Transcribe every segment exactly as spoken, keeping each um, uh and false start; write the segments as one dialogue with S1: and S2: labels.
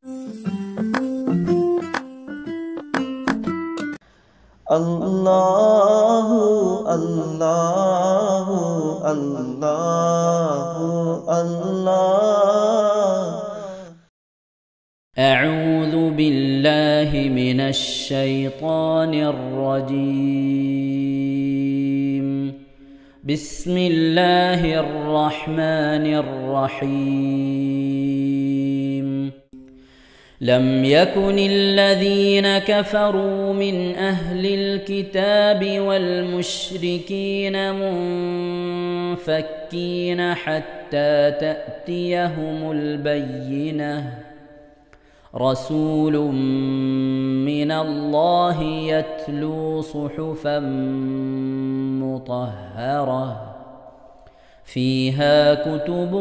S1: الله الله الله الله.
S2: أعوذ بالله من الشيطان الرجيم. بسم الله الرحمن الرحيم. لم يكن الذين كفروا من أهل الكتاب والمشركين منفكين حتى تأتيهم البينة. رسول من الله يتلو صحفا مطهرة فيها كتب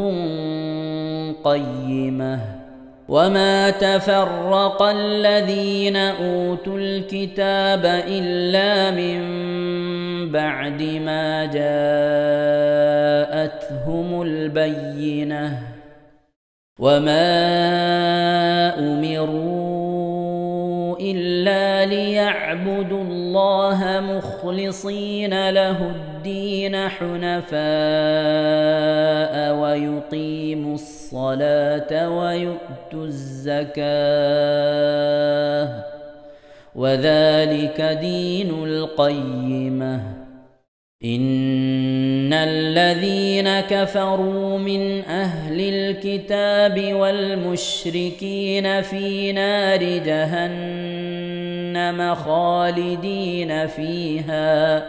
S2: قيمة. وما تفرق الذين أوتوا الكتاب إلا من بعد ما جاءتهم البينة. وما أمروا إلا ليعبدوا الله مخلصين له الدين حنفاء ويقيموا الصلاة ويؤتوا الزكاة وذلك دين القيمة. إن الذين كفروا من أهل الكتاب والمشركين في نار جهنم خالدين فيها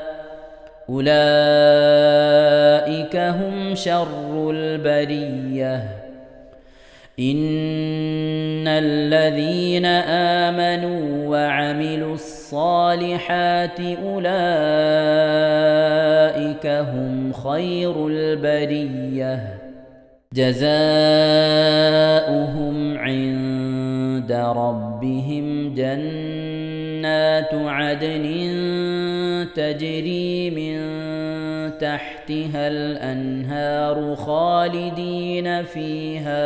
S2: أولئك هم شر البرية. إن الذين آمنوا وعملوا الصالحات أولئك هم خير البرية. جزاؤهم عند ربهم جنات عدن تجري من تحتها الأنهار خالدين فيها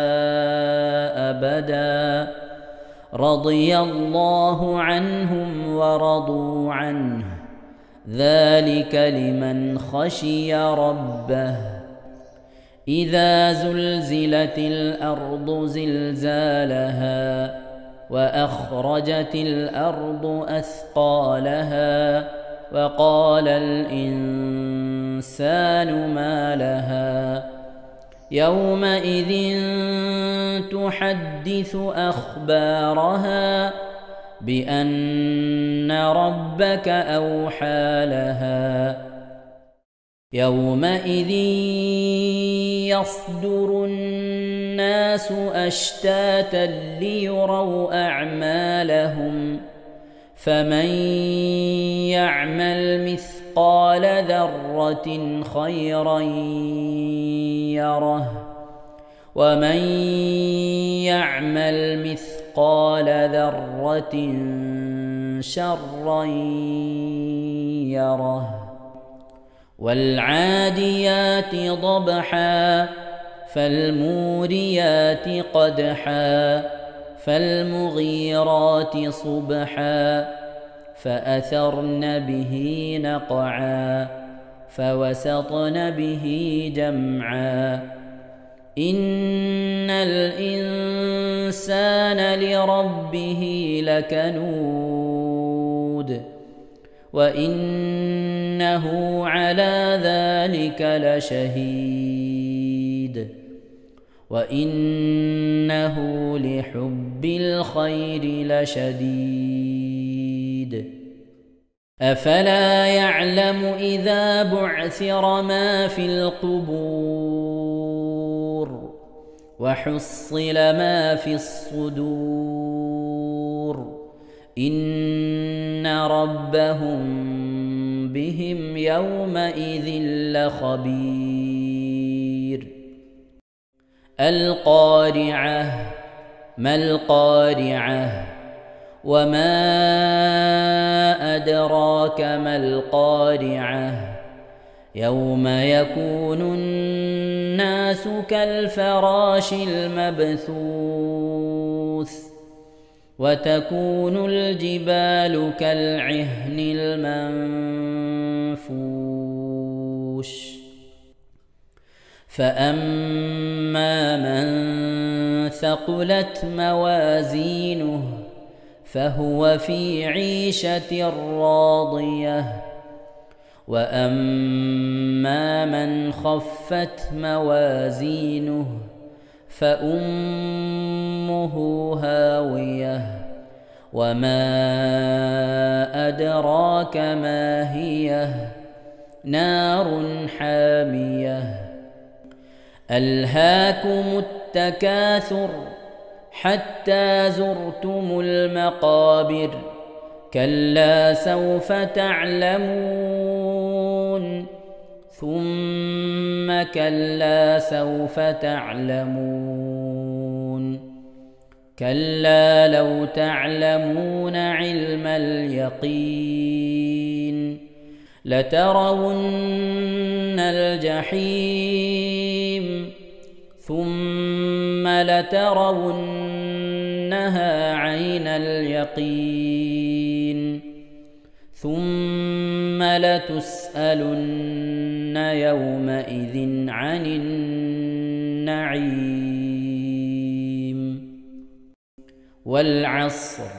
S2: أبدا. رضي الله عنهم ورضوا عنه ذلك لمن خشي ربه. إذا زلزلت الأرض زلزالها وأخرجت الأرض أثقالها وقال الإنسان ما لها يومئذ تحدث أخبارها بأن ربك أوحى لها. يومئذ يصدر الناس أشتاتا ليروا أعمالهم فمن يعمل مثقال ذرة خيرا يره ومن يعمل مثقال ذرة شرا يره. والعاديات ضبحا فالموريات قدحا فالمغيرات صبحا فأثرن به نقعا فوسطن به جمعا. إن الإنسان لربه لكنود وإنه على ذلك لشهيد وإنه لحب الخير لشديد. أفلا يعلم إذا بعثر ما في القبور وحصل ما في الصدور إن ربهم بهم يومئذ لخبير. القارعة ما القارعة وما أدراك ما القارعة يوم يكون الناس كالفراش المبثوث وتكون الجبال كالعهن المنفوش فأما من ثقلت موازينه فهو في عيشة راضية وأما من خفت موازينه فأمه هاوية وما أدراك ما هي نار حامية ألهاكم التكاثر حتى زرتم المقابر كلا سوف تعلمون ثم كلا سوف تعلمون كلا لو تعلمون علم اليقين لترون الجحيم ثم لترونها عين اليقين ثم لتسألن يومئذ عن النعيم والعصر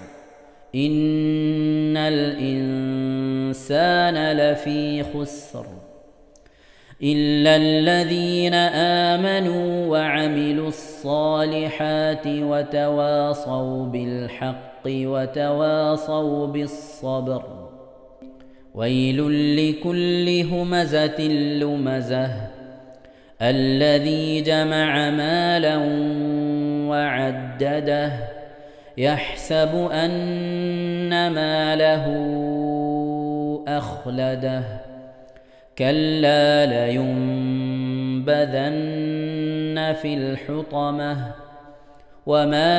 S2: إن الإنسان لفي خسر إلا الذين آمنوا وعملوا الصالحات وتواصوا بالحق وتواصوا بالصبر ويل لكل همزة لمزة الذي جمع مالا وعدده يحسب أن ماله أخلده كلا لينبذن في الحطمة وما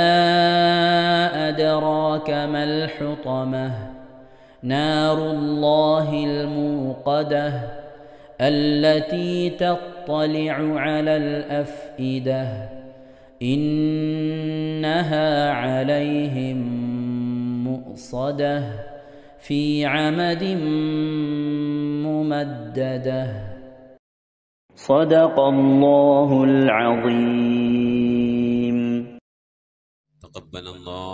S2: أدراك ما الحطمة نار الله الموقدة التي تطلع على الأفئدة إنها عليهم مؤصدة في عمد ممددة صدق الله العظيم.
S1: تقبل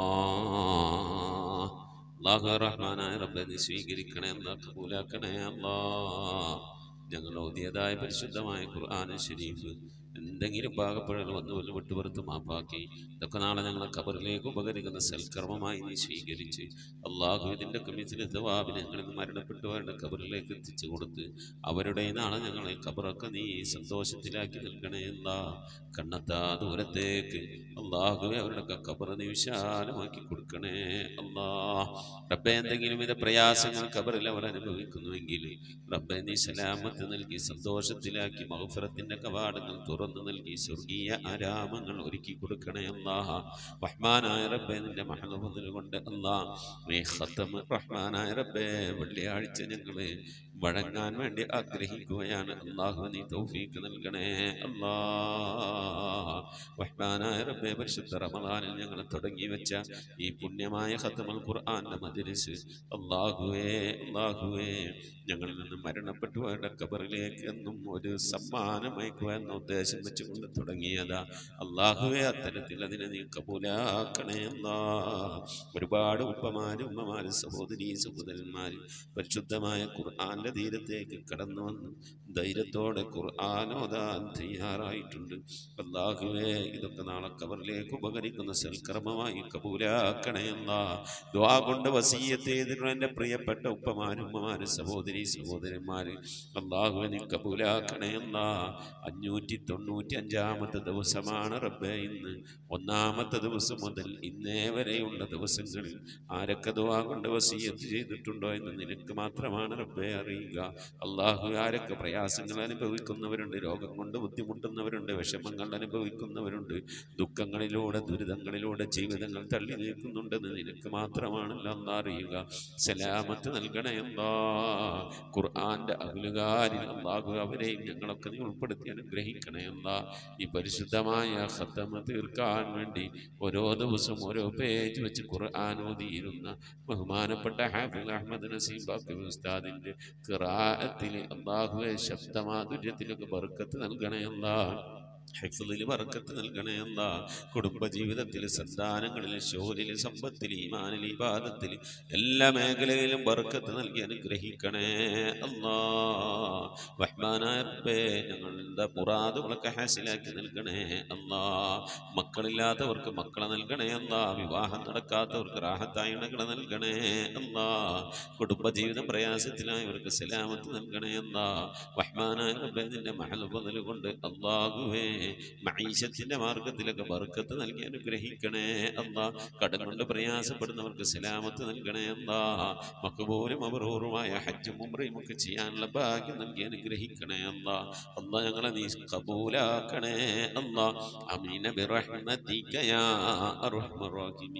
S1: الله الله الرحمن ربنا സ്വീകരിക്കണേ അല്ലാഹ് കബൂലാക്കണേ അല്ലാഹ് ഞങ്ങൾ ഓതിയതായ പരിശുദ്ധമായ ഖുർആൻ ശരീഫ് എന്തെങ്കിലും പാകപ്പെടൽ വന്നു വല്ല വിട്ടുപുറത്ത് മാപ്പാക്കി ഇതൊക്കെ നാളെ ഞങ്ങളെ ഖബറിലേക്ക് ഉപകരിക്കുന്ന സൽക്കർമ്മമായി നീ സ്വീകരിച്ച് അള്ളാഹു ഇതിൻ്റെ കമ്മിറ്റിലെ ദവാബിനെ ഞങ്ങളിൽ നിന്ന് മരണപ്പെട്ടവരുടെ ഖബറിലേക്ക് എത്തിച്ചു കൊടുത്ത് അവരുടെ നാളെ ഞങ്ങളെ ഖബറൊക്കെ നീ സന്തോഷത്തിലാക്കി നിൽക്കണേ അല്ലാ കണ്ണെത്താ ദൂരത്തേക്ക് അള്ളാഹുവെ അവരുടെയൊക്കെ ഖബർ നീ വിശാലമാക്കി കൊടുക്കണേ അല്ലാ റബ്ബെ എന്തെങ്കിലും ഇത് പ്രയാസങ്ങൾ ഖബറിൽ അവർ അനുഭവിക്കുന്നുവെങ്കിൽ റബ്ബെ നീ സലാമത്ത് നൽകി സന്തോഷത്തിലാക്കി മഗ്ഫിറത്തിൻ്റെ കവാടങ്ങൾ തുറന്നു നൽകി സ്വർഗീയ ആരാമങ്ങൾ ഒരുക്കി കൊടുക്കണേ അല്ലാഹ് റഹ്മാനായ റബ്ബെ നിന്റെ മഹ്ഫദൽ കൊണ്ട് അല്ലാഹ് നീ ഖതം റഹ്മാനായ റബ്ബെ വെള്ളിയാഴ്ച ഞങ്ങളെ വഴങ്ങാൻ വേണ്ടി ആഗ്രഹിക്കുകയാണ് അല്ലാഹു നീ തൗഫീഖ് നൽകണേ അല്ലാഹ് റഹ്മാനായ റബ്ബെ പരിശുദ്ധ റമളാനിൽ ഞങ്ങൾ തുടങ്ങി വെച്ച ഈ പുണ്യമായ ഖതമുൽ ഖുർആന്റെ മജ്ലിസ് അല്ലാഹുവേ അല്ലാഹുവേ ഞങ്ങളിൽ നിന്ന് മരണപ്പെട്ടു പോയ ഖബറിലേക്ക് എന്നും ഒരു സമ്മാനമയക്കുക എന്ന ഉദ്ദേശം വെച്ചുകൊണ്ട് തുടങ്ങിയതാ അല്ലാഹുവേ അത്തരത്തിൽ അതിനെ നീ കബൂലാക്കണേ അല്ലാഹ് ഒരുപാട് ഉപ്പമാര് ഉമ്മമാര് സഹോദരീ സഹോദരന്മാര് പരിശുദ്ധമായ ഖുർആന്റെ തീരത്തേക്ക് കടന്നു വന്ന് ധൈര്യത്തോടെ ഖുർആൻ ഓതാൻ തയ്യാറായിട്ടുണ്ട് അല്ലാഹുവേ ഇതൊക്കെ നാളെ ഖബറിലേക്ക് ഉപകരിക്കുന്ന സൽക്കർമ്മമായി കബൂലാക്കണേ അല്ലാഹ് ദുആ കൊണ്ട് വസിയ്യത്ത് ചെയ്തിട്ടുള്ള എൻ്റെ പ്രിയപ്പെട്ട ഉപ്പമാര് ഉമ്മമാര് സഹോദരീ സഹോദരന്മാര് അല്ലാഹുവേ നീ കബൂലാക്കണേ അല്ലാഹ് അഞ്ഞൂറ്റി തൊണ്ണൂറ്റി അഞ്ചാമത്തെ ദിവസമാണ് റബ്ബേ ഇന്ന് ഒന്നാമത്തെ ദിവസം മുതൽ ഇന്നേ വരെയുള്ള ദിവസങ്ങളിൽ ആരൊക്കെ ദുആ കൊണ്ട് വസിയ്യത്ത് ചെയ്തിട്ടുണ്ടോ എന്ന് നിനക്ക് മാത്രമാണ് റബ്ബേ അറിയുക അറിയുക. അള്ളാഹു ആരൊക്കെ പ്രയാസങ്ങൾ അനുഭവിക്കുന്നവരുണ്ട്, രോഗം കൊണ്ട് ബുദ്ധിമുട്ടുന്നവരുണ്ട്, വിഷമങ്ങൾ അനുഭവിക്കുന്നവരുണ്ട്, ദുഃഖങ്ങളിലൂടെ ദുരിതങ്ങളിലൂടെ ജീവിതങ്ങൾ തള്ളി നീക്കുന്നുണ്ടെന്ന് നിനക്ക് മാത്രമാണല്ലോ അല്ലാഹ് അറിയുക. സലാമത്ത് നൽകണേ അല്ലാഹ്. ഖുർആന്റെ അഹ്ലുകാരിൽ അല്ലാഹു അവരെയും ഞങ്ങളൊക്കെ നീ ഉൾപ്പെടുത്തി അനുഗ്രഹിക്കണേ അല്ലാഹ്. ഈ പരിശുദ്ധമായ ഖത്മ തീർക്കാൻ വേണ്ടി ഓരോ ദിവസവും ഓരോ പേജ് വെച്ച് ഖുർആൻ ഓതിയിരുന്ന ബഹുമാനപ്പെട്ട ഹാഫിദ് അഹ്മദ് നസീം ബാക്കി ഉസ്താദിന്റെ ഖിറാഅത്തിൽ അല്ലാഹുവേ ശബ്ദമാധുര്യത്തിലൊക്കെ ബർക്കത്ത് നൽകണേ അല്ലാഹ്. ഹിഫ്ളിൽ ബർക്കത്ത് നൽകണേ അല്ലാഹ്. കുടുംബജീവിതത്തിൽ, സന്താനങ്ങളിൽ, ശോരിൽ, സമ്പത്തിൽ, ഈമാനിൽ, ഇബാദത്തിൽ എല്ലാ മേഖലയിലും ബർക്കത്ത് നൽകി അനുഗ്രഹിക്കണേ അല്ലാഹ്. റഹ്മാനായ റബ്ബേ ഞങ്ങളുടെ മുറാദുകളൊക്കെ ഹാസിലാക്കി നൽകണേ അല്ലാഹ്. മക്കളില്ലാത്തവർക്ക് മക്കളെ നൽകണേ അല്ലാഹ്. വിവാഹം നടക്കാത്തവർക്ക് റാഹത്തായ ഇണകളെ നൽകണേ അല്ലാഹ്. കുടുംബജീവിതം പ്രയാസത്തിലായവർക്ക് സലാമത്ത് നൽകണേ അല്ലാഹ്. റഹ്മാനായ റബ്ബേ നിന്റെ മഹൽ ഫദ്ൽ കൊണ്ട് അല്ലാഹുവേ മഈശത്തിന്റെ മാർഗത്തിലൊക്കെ ബർക്കത്ത് നൽകി അനുഗ്രഹിക്കണേ അല്ലാഹ്. കടം കൊണ്ട് പ്രയാസപ്പെടുന്നവർക്ക് സലാമത്ത് നൽകണേ അല്ലാഹ്. മഖ്ബൂലും മബ്റൂറുമായ ഹജ്ജും ഉംറയും ഒക്കെ ചെയ്യാനുള്ള ഭാഗ്യം നൽകി അനുഗ്രഹിക്കണേ അല്ലാഹ്. അല്ലാഹ് ഞങ്ങളെ നീ ഖബൂലാക്കണേ അല്ലാഹ്. ആമീൻ ബിറഹ്മതിക യാ അർഹമർ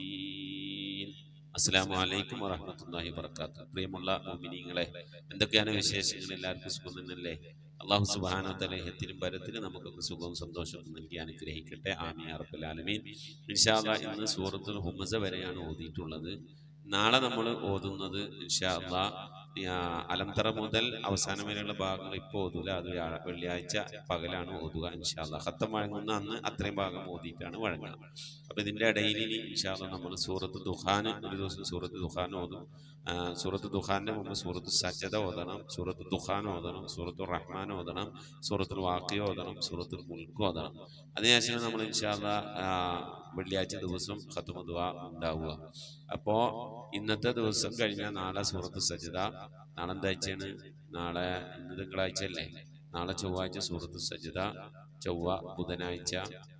S1: റഹീമീൻ. അസ്സലാമു അലൈക്കും വറഹ്മത്തുള്ളാഹി വബറകാതുഹു. പ്രിയമുള്ള മുഅ്മിനീങ്ങളെ, എന്തൊക്കെയാണ് വിശേഷങ്ങൾ? എല്ലാവർക്കും സുഖം തന്നെയല്ലേ? അല്ലാഹു സുബ്ഹാനഹു വ തആല ഇഹത്തിലും പരത്തിലും നമുക്കൊക്കെ സുഖവും സന്തോഷവും നൽകി അനുഗ്രഹിക്കട്ടെ. ആമീൻ യാ റബ്ബൽ ആലമീൻ. ഇൻഷാ അല്ലാഹ് ഇന്ന് സൂറത്തുൽ ഹുമസ വരെയാണ് ഓതിയിട്ടുള്ളത്. നാളെ നമ്മൾ ഓതുന്നത് ഇൻഷാ അല്ലാഹ് അലംതറ മുതൽ അവസാനം വരെയുള്ള ഭാഗങ്ങൾ ഇപ്പോൾ ഓതൂല, അത് വെള്ളിയാഴ്ച പകലാണ് ഓതുക ഇൻഷാ അല്ലാഹ്. ഖത്തം വഴങ്ങുന്ന അന്ന് അത്രയും ഭാഗം ഓതിയിട്ടാണ് വഴങ്ങുക. അപ്പോൾ ഇതിൻ്റെ ഇടയിൽ ഇനി ഇൻഷാ അല്ലാഹ് നമ്മൾ സൂറത്ത് ദുഖാൻ ഒരു ദിവസം സൂറത്ത് ദുഖാൻ ഓതും. സൂറത്ത് ദുഖാൻ്റെ മുമ്പ് സൂറത്ത് സജ്ജദ ഓതണം, സൂറത്ത് ദുഖാൻ ഓതണം, സൂറത്ത് റഹ്മാൻ ഓതണം, സൂറത്തുൽ വാഖിയ ഓതണം, സൂറത്തുൽ മുൽക്ക് ഓതണം. അതിനുശേഷം നമ്മൾ ഇൻഷാ അല്ലാഹ് വെള്ളിയാഴ്ച ദിവസം ഖത്മ ദുആ ഉണ്ടാവുക. അപ്പോൾ ഇന്നത്തെ ദിവസം കഴിഞ്ഞാൽ നാളെ സൂറത്ത് സജ്ജദ, നാളെ എന്താഴ്ചയാണ്? നാളെ ഇന്ന് തിങ്കളാഴ്ച അല്ലേ? നാളെ ചൊവ്വാഴ്ച സൂറത്ത് സജ്ജദ, ചൊവ്വ ബുധനാഴ്ച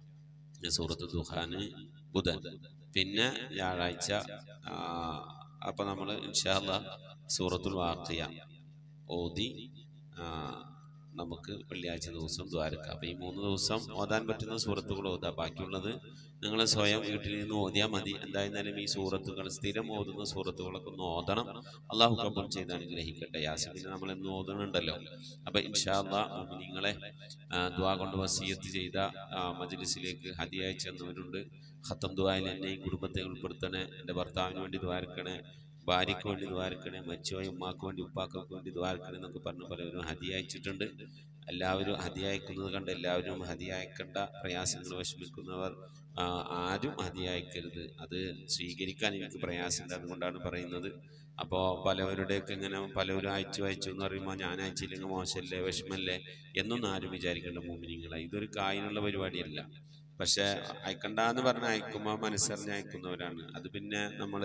S1: സൂറത്ത് ദുഖാന്, ബുധൻ പിന്നെ വ്യാഴാഴ്ച. അപ്പം നമ്മൾ ഇൻഷാ അല്ലാഹ് സൂറത്തുൽ വാഖിയ ഓതി നമുക്ക് വെള്ളിയാഴ്ച ദിവസം ദ്വാരക്കാം. അപ്പം ഈ മൂന്ന് ദിവസം ഓതാൻ പറ്റുന്ന സൂറത്തുകൾ ഓതാ. ബാക്കിയുള്ളത് നിങ്ങൾ സ്വയം വീട്ടിൽ നിന്ന് ഓതിയാൽ മതി. എന്തായിരുന്നാലും ഈ സൂറത്തുകൾ സ്ഥിരം ഓതുന്ന സൂറത്തുകളൊക്കെ ഒന്ന് ഓതണം. അള്ളാഹു കബൂൽ ചെയ്ത് അനുഗ്രഹിക്കട്ടെ. യാസീൻ നമ്മൾ എന്ന് ഓതുന്നുണ്ടല്ലോ. അപ്പം ഇൻഷാ അല്ലാഹ് മുഅ്മിനീങ്ങളെ, ദുആ കൊണ്ട് വസിയത്ത് ചെയ്ത മജ്ലിസിലേക്ക് ഹദിയ അയച്ചവരുണ്ട്. ഖത്തം ദുആയിൽ എന്നെയും കുടുംബത്തെ ഉൾപ്പെടുത്തണേ, എൻ്റെ ഭർത്താവിന് വേണ്ടി ദ്വാരക്കണേ, ഭാര്യയ്ക്ക് വേണ്ടി ദ്വാരക്കണേ, മരിച്ചുപോയ ഉമ്മാക്ക് വേണ്ടി ഉപ്പാക്കൊക്കെ വേണ്ടി ദ്വാരക്കണേ എന്നൊക്കെ പറഞ്ഞ് പലവരും ഹദിയ അയച്ചിട്ടുണ്ട്. എല്ലാവരും ഹദിയ അയക്കുന്നത് കണ്ട് എല്ലാവരും ഹദിയ അയക്കേണ്ട. പ്രയാസങ്ങൾ വിഷമിക്കുന്നവർ ആരും ഹദിയ അയക്കരുത്. അത് സ്വീകരിക്കാൻ എനിക്ക് പ്രയാസമുണ്ട്, അതുകൊണ്ടാണ് പറയുന്നത്. അപ്പോൾ പലവരുടെയൊക്കെ ഇങ്ങനെ പലവരും അയച്ചു അയച്ചു എന്ന് പറയുമ്പോൾ ഞാൻ അയച്ചില്ലെങ്കിൽ മോശമല്ലേ, വിഷമല്ലേ എന്നൊന്നും ആരും വിചാരിക്കേണ്ട മുഅ്മിനീങ്ങളെ. ഇതൊരു കായിനുള്ള പരിപാടിയല്ല. പക്ഷെ അയക്കണ്ട എന്ന് പറഞ്ഞാൽ അയക്കുമ്പോൾ മനസ്സറിഞ്ഞ് അയക്കുന്നവരാണ്. അത് പിന്നെ നമ്മൾ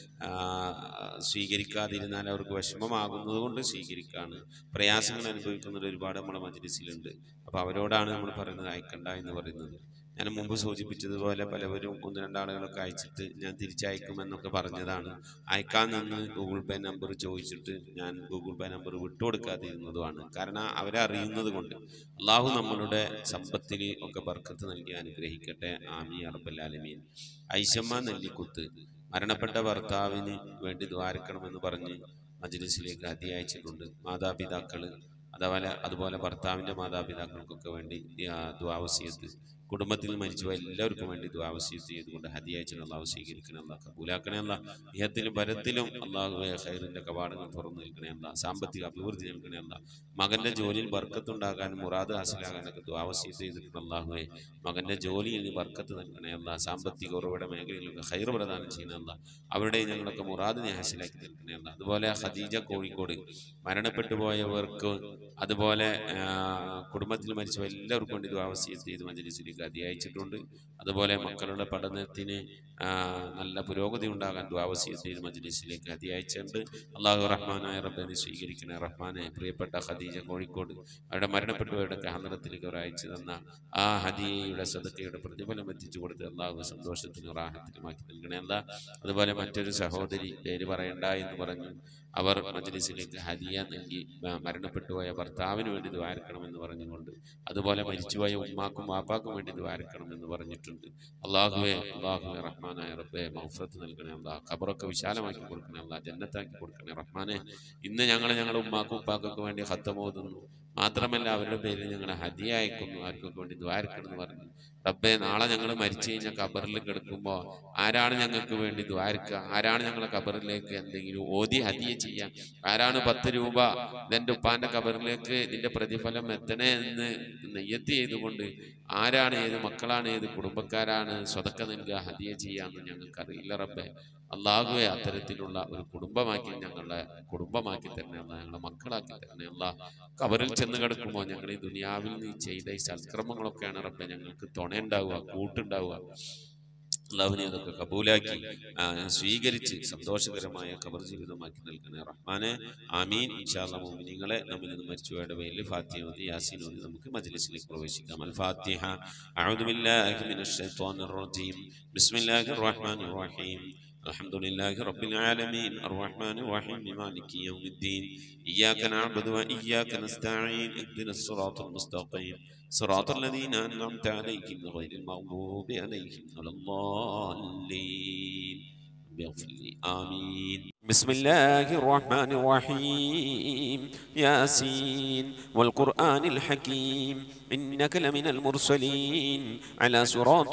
S1: സ്വീകരിക്കാതിരുന്നാൽ അവർക്ക് വിഷമമാകുന്നത് കൊണ്ട് സ്വീകരിക്കാണ്. പ്രയാസങ്ങൾ അനുഭവിക്കുന്നത് ഒരുപാട് നമ്മളെ മജ്‌ലിസിലുണ്ട്. അപ്പോൾ അവരോടാണ് നമ്മൾ പറയുന്നത് അയക്കണ്ട എന്ന് പറയുന്നത്. ഞാൻ മുമ്പ് സൂചിപ്പിച്ചതുപോലെ പലവരും ഒന്ന് രണ്ടാളുകളൊക്കെ അയച്ചിട്ട് ഞാൻ തിരിച്ചയക്കുമെന്നൊക്കെ പറഞ്ഞതാണ്. അയക്കാൻ നിന്ന് ഗൂഗിൾ പേ നമ്പർ ചോദിച്ചിട്ട് ഞാൻ ഗൂഗിൾ പേ നമ്പർ വിട്ടുകൊടുക്കാതിരുന്നതുമാണ്. കാരണം അവരെ അറിയുന്നത് കൊണ്ട്. അള്ളാഹു നമ്മളുടെ സമ്പത്തിൽ ഒക്കെ ബർക്കത്ത് നൽകി അനുഗ്രഹിക്കട്ടെ. ആമീൻ യാ റബ്ബൽ ആലമീൻ. ഐഷമ്മ നെല്ലിക്കുത്ത് മരണപ്പെട്ട ഭർത്താവിന് വേണ്ടി ദ്വാരക്കണമെന്ന് പറഞ്ഞ് മജ്‌ലിസിലേക്ക് ഹദിയ അയച്ചിട്ടുണ്ട്. മാതാപിതാക്കൾ അതുപോലെ അതുപോലെ ഭർത്താവിൻ്റെ മാതാപിതാക്കൾക്കൊക്കെ വേണ്ടി ദുആ വസിയത്ത്, കുടുംബത്തിൽ മരിച്ചു എല്ലാവർക്കും വേണ്ടി ദുആ വസിയത്ത് ചെയ്തുകൊണ്ട് ഹദിയ അയച്ചിട്ട് അല്ലാഹു സ്വീകരിക്കണേ, അല്ലാഹു കബൂലാക്കണേ. അല്ലാഹ് ഇഹത്തിലും പരത്തിലും അല്ലാഹുവേ ഖൈറിന്റെ കവാടങ്ങൾ തുറന്നു നൽകണേ. അല്ലാഹ് സാമ്പത്തിക അഭിവൃദ്ധി നൽകണേ. അല്ലാഹ് മകന്റെ ജോലിയിൽ ബർക്കത്തുണ്ടാകാനും മുറാദ് ഹാസിലാകാനൊക്കെ ദുആ വസിയത്ത് ചെയ്തിട്ടുണ്ട്. അല്ലാഹുവേ മകന്റെ ജോലിയിൽ നീ ബർക്കത്ത് നൽകണേ. അല്ലാഹ് സാമ്പത്തിക ഉറവിട മേഖലയിലൊക്കെ ഖൈർ പ്രദാനം ചെയ്യണേ. അല്ലാഹ് അവരുടെ ഞങ്ങളൊക്കെ മുറാദ് നീ ഹാസിലാക്കി നൽകണേ. അല്ലാഹ് അതുപോലെ ഖദീജ കോഴിക്കോട് മരണപ്പെട്ടു പോയവർക്ക് അതുപോലെ കുടുംബത്തിൽ മരിച്ച എല്ലാവർക്കും വേണ്ടി ദുആ വസിയത്ത് ചെയ്ത് മജ്‌ലിസിലേക്ക് മജ്ലിസിലേക്ക് ഹദിയ അയച്ചിട്ടുണ്ട്. അതുപോലെ മക്കളുടെ പഠനത്തിന് നല്ല പുരോഗതി ഉണ്ടാകാൻ ദുആ വസിയത്ത് ചെയ്ത് മജ്ലിസിലേക്ക് ഹദിയ അയച്ചിട്ടുണ്ട്. അല്ലാഹു റഹ്മാനായ റബ്ബേ നീ സ്വീകരിക്കണേ റഹ്മാനെ. പ്രിയപ്പെട്ട ഖദീജ കോഴിക്കോട് അവരുടെ മരണപ്പെട്ടവരുടെ ഹദ്റത്തിലേക്ക് അവർ അയച്ചു തന്ന ആ ഹദിയയുടെ സദഖയുടെ പ്രതിഫലം എത്തിച്ചു കൊടുത്ത് അല്ലാഹു സന്തോഷത്തിനും റാഹത്തിനുമാക്കി നൽകണേ അല്ലാ. അതുപോലെ മറ്റൊരു സഹോദരി പേര് പറയണ്ട എന്ന് പറഞ്ഞു, അവർ മജ്ലിസിലേക്ക് ഹദിയ നൽകി മരണപ്പെട്ടുപോയ ഭർത്താവിന് വേണ്ടി ദ്വാരക്കണമെന്ന് പറഞ്ഞുകൊണ്ട്, അതുപോലെ മരിച്ചുപോയ ഉമ്മാക്കും വാപ്പാക്കും വേണ്ടി ദ്വാരക്കണമെന്ന് പറഞ്ഞിട്ടുണ്ട്. അള്ളാഹുവേ അള്ളാഹുവേ റഹ്മാനായ റബ്ബേ മഗ്ഫിറത്ത് നൽകണേ അല്ലാഹ്. ഖബറൊക്കെ വിശാലമാക്കി കൊടുക്കണേ അല്ലാഹ്, ജന്നത്താക്കി കൊടുക്കണേ റഹ്മാനെ. ഇന്ന് ഞങ്ങൾ ഞങ്ങളുടെ ഉമ്മാക്കും ഉപ്പാക്കൊക്കെ വേണ്ടി ഖത്തം ഓതുന്നു, മാത്രമല്ല അവരുടെ പേരിൽ ഞങ്ങൾ ഹദിയ അയക്കുന്നു, അവർക്കൊക്കെ വേണ്ടി ദ്വാരക്കണം എന്ന് പറഞ്ഞു. റബ്ബേ നാളെ ഞങ്ങൾ മരിച്ചു കഴിഞ്ഞാൽ ഖബറിൽ കിടക്കുമ്പോൾ ആരാണ് ഞങ്ങൾക്ക് വേണ്ടി ദ്വാരക്കുക? ആരാണ് ഞങ്ങളെ ഖബറിലേക്ക് എന്തെങ്കിലും ഓതി ഹദിയ ചെയ്യാൻ? ആരാണ് പത്ത് രൂപ ഇതെൻ്റെ ഉപ്പാന്റെ ഖബറിലേക്ക് ഇതിന്റെ പ്രതിഫലം എത്തണേ എന്ന് നെയ്യത്ത് ചെയ്തുകൊണ്ട് ആരാണ്, ഏത് മക്കളാണ്, ഏത് കുടുംബക്കാരാണ് സ്വതക്ക നൽകുക ഹദിയ ചെയ്യാന്ന് ഞങ്ങൾക്കറിയില്ല റബ്ബേ. അള്ളാഹുവെ അത്തരത്തിലുള്ള ഒരു കുടുംബമാക്കി ഞങ്ങളുടെ കുടുംബമാക്കി തരണേ അല്ലാ, ഞങ്ങളെ മക്കളാക്കി തരണേ അല്ലാ. ഖബറിൽ ചെന്ന് കിടക്കുമ്പോൾ ഞങ്ങൾ ഈ ദുനിയാവിൽ നീ ചെയ്ത ഈ സൽക്രമങ്ങളൊക്കെയാണ് റബ്ബെ ഞങ്ങൾക്ക് തുണയുണ്ടാവുക, കൂട്ടുണ്ടാവുക. അള്ളാഹുവിനെ അതൊക്കെ കബൂലാക്കി സ്വീകരിച്ച് സന്തോഷകരമായ ഖബർ ജീവിതമാക്കി നൽകണേ റഹ്മാനെ. ആമീൻ. ഇൻഷാ അല്ലാഹ് മുഅ്മിനീങ്ങളെ നമ്മിൽ നിന്ന് മരിച്ചുപോയവരുടെ പേരിൽ ഫാത്തിഹ ഓതി യാസീൻ ഓതി നമുക്ക് മജ്ലിസിലേക്ക് പ്രവേശിക്കാം. അൽ ഫാത്തിഹ. അഊദു ബില്ലാഹി മിനശ് ശൈത്വാനിർ റജീം. ബിസ്മില്ലാഹിർ റഹ്മാനിർ റഹീം. الحمد لله رب العالمين الرحمن الرحيم مالك يوم الدين إياك نعبد وإياك نستعين اهدنا الصراط المستقيم صراط الذين أنعمت عليهم غير المغضوب عليهم ولا الضالين اغفر لي آمين. بسم الله الرحمن الرحيم. ياسين والقرآن الحكيم إنك لمن المرسلين على صراط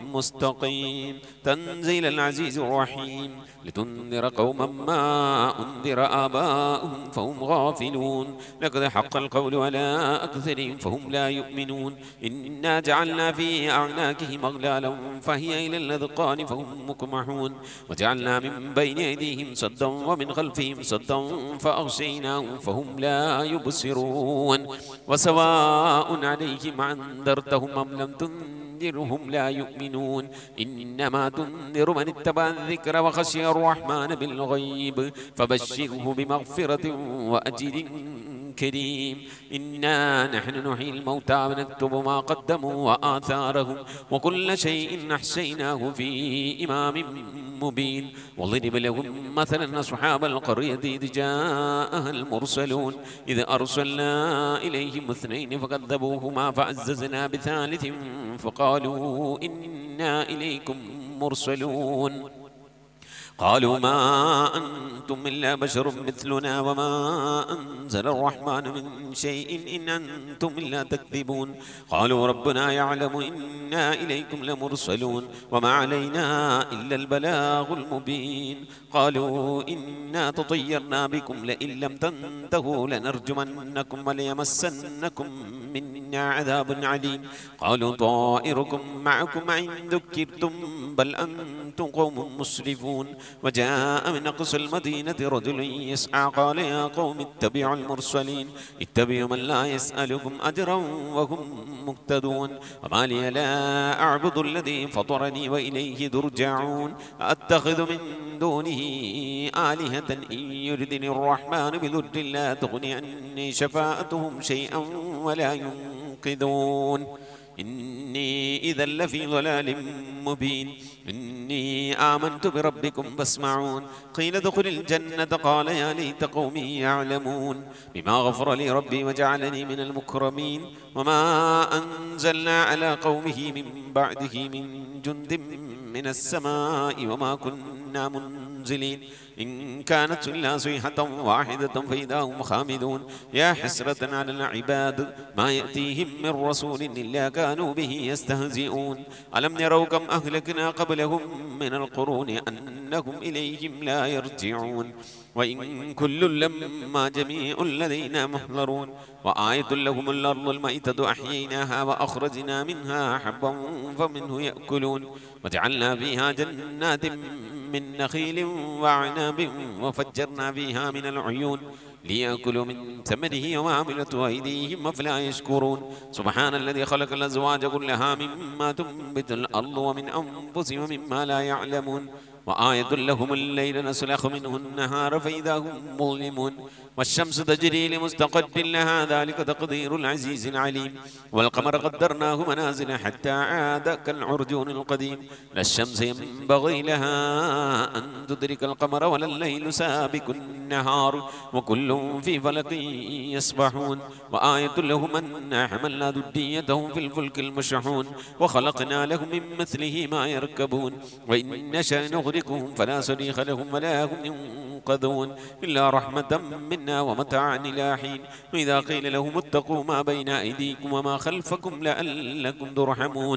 S1: مستقيم تنزيل العزيز الرحيم لتنذر قوما ما أنذر آباؤهم فهم غافلون لقد حق القول على أكثرهم فهم لا يؤمنون إنا جعلنا في أعناقهم أغلالا فهي إلى الأذقان فهم مقمحون وجعلنا من بين أيديهم صدا ومن خلفهم صدا فأغشيناهم فهم لا يبصرون وسواء عليهم أنذرتهم أم لم تنذرهم لا يؤمنون إنما تنذر من اتبع الذكر وخشي الرحمن بالغيب فبشره بمغفرة وأجر كريم. إنا نحن نحيي الموتى ونكتب ما قدموا وآثارهم وكل شيء أحصيناه في إمام مبين واضرب لهم مثلا أصحاب القرية إذ جاءها المرسلون إذ أرسلنا إليهم اثنين فكذبوهما فعززنا بثالث فقالوا إنا إليكم مرسلون قالوا ما أنتم إلا بشر مثلنا وما أنزل الرحمن من شيء إن أنتم إلا تكذبون قالوا ربنا يعلم إنا إليكم لمرسلون وما علينا إلا البلاغ المبين قالوا إنا تطيرنا بكم لئن لم تنتهوا لنرجمنكم وليمسنكم منا عذاب عليم قالوا طائركم معكم إن ذكرتم بل أنتم قوم مسرفون وجاء من أقصى المدينة رجل يسعى قال يا قوم اتبعوا المرسلين اتبعوا من لا يسألكم أجرا وهم مهتدون وما لي لا أعبد الذي فطرني وإليه ترجعون أتخذ من دونه آلهة إن يردني الرحمن بضر لا تغني عني شفاعتهم شيئا ولا ينقذون إني إذا لفي ضلال مبين إني آمنت بربكم فاسمعون قيل ادخل الجنة قال يا ليت قومي يعلمون بما غفر لي ربي وجعلني من المكرمين وما أنزلنا على قومه من بعده من جند من السماء وما كنا منزلين إن كانت إلا صيحة واحدة فإذا هم خامدون يا حسرة على العباد ما يأتيهم من رسول إلا كانوا به يستهزئون ألم يروا كم أهلكنا قبلهم من القرون أنهم إليهم لا يرجعون وإن كل لما جميع لدينا محضرون وآية لهم الأرض الميتة أحييناها وأخرجنا منها حبا فمنه يأكلون وجعلنا فيها جنات من نخيل وعناب وفجرنا فيها من العيون ليأكلوا من ثمره وما عملته أيديهم أفلا يشكرون سبحان الذي خلق الأزواج كلها مما تنبت الأرض ومن أنفسهم ومما لا يعلمون وآية لهم الليل نسلخ منه النهار فإذا هم مظلمون والشمس تجري لمستقر لها ذلك تقدير العزيز العليم والقمر قدرناه منازل حتى عاد كالعرجون القديم لا الشمس ينبغي لها أن تدرك القمر ولا الليل سابق النهار وكل في فلك يسبحون وآية لهم أنا حملنا ذريتهم في الفلك المشحون وخلقنا لهم من مثله ما يركبون وإن نشأ نغرقهم فلا صريخ لهم ولا هم ينقذون إلا رحمة منا ومتاعا إلى حين وإذا قيل لهم اتقوا ما بين أيديكم وما خلفكم لعلكم ترحمون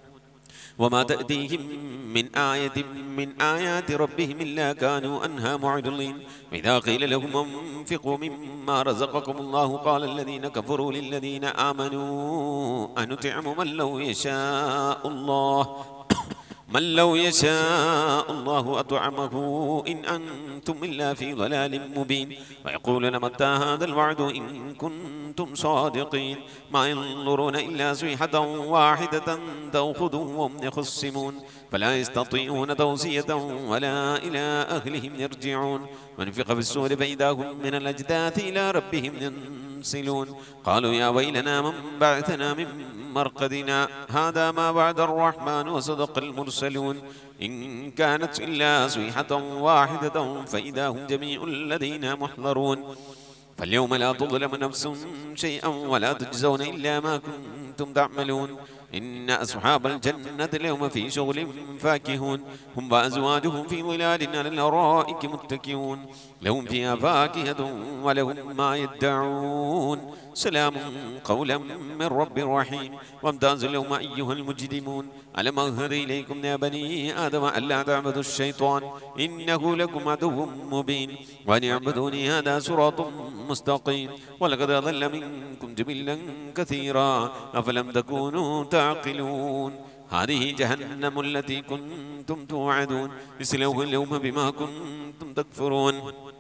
S1: وما تأتيهم من آية من آيات ربهم إلا كانوا عنها معرضين وإذا قيل لهم انفقوا مما رزقكم الله قال الذين كفروا للذين آمنوا أنطعم من لو يشاء الله من لو يشاء الله أطعمه إن أنتم إلا في ضلال مبين ويقولون متى هذا الوعد إن كنتم صادقين ما ينظرون إلا صيحة واحدة تأخذهم وهم يخصمون فلا يستطيعون توصية ولا إلى أهلهم يرجعون ونفخ في السور فإذا هم من الأجداث إلى ربهم ينسلون قالوا يا ويلنا من بعثنا من مرقدنا هذا ما وعد الرحمن وصدق المرسلون إن كانت إلا صيحة واحدة فإذا هم جميع الذين محضرون فاليوم لا تظلم نفس شيئا ولا تجزون إلا ما كنتم تعملون إن أصحاب الجنة اليوم في شغل فاكهون هم وأزواجهم في ظلال على الأرائك متكئون لهم فيها فاكهة ولهم ما يدعون سلام قولا من رب رحيم وامتازوا اليوم أيها المجرمون ألم أظهر إليكم يا بني آدم ألا تعبدوا الشيطان إنه لكم عدو مبين وأن اعبدوني هذا صراط مستقيم ولقد أضل منكم جبلا كثيرا أفلم تكونوا تعقلون هذه جهنم التي كنتم توعدون اصلوها اليوم بما كنتم تكفرون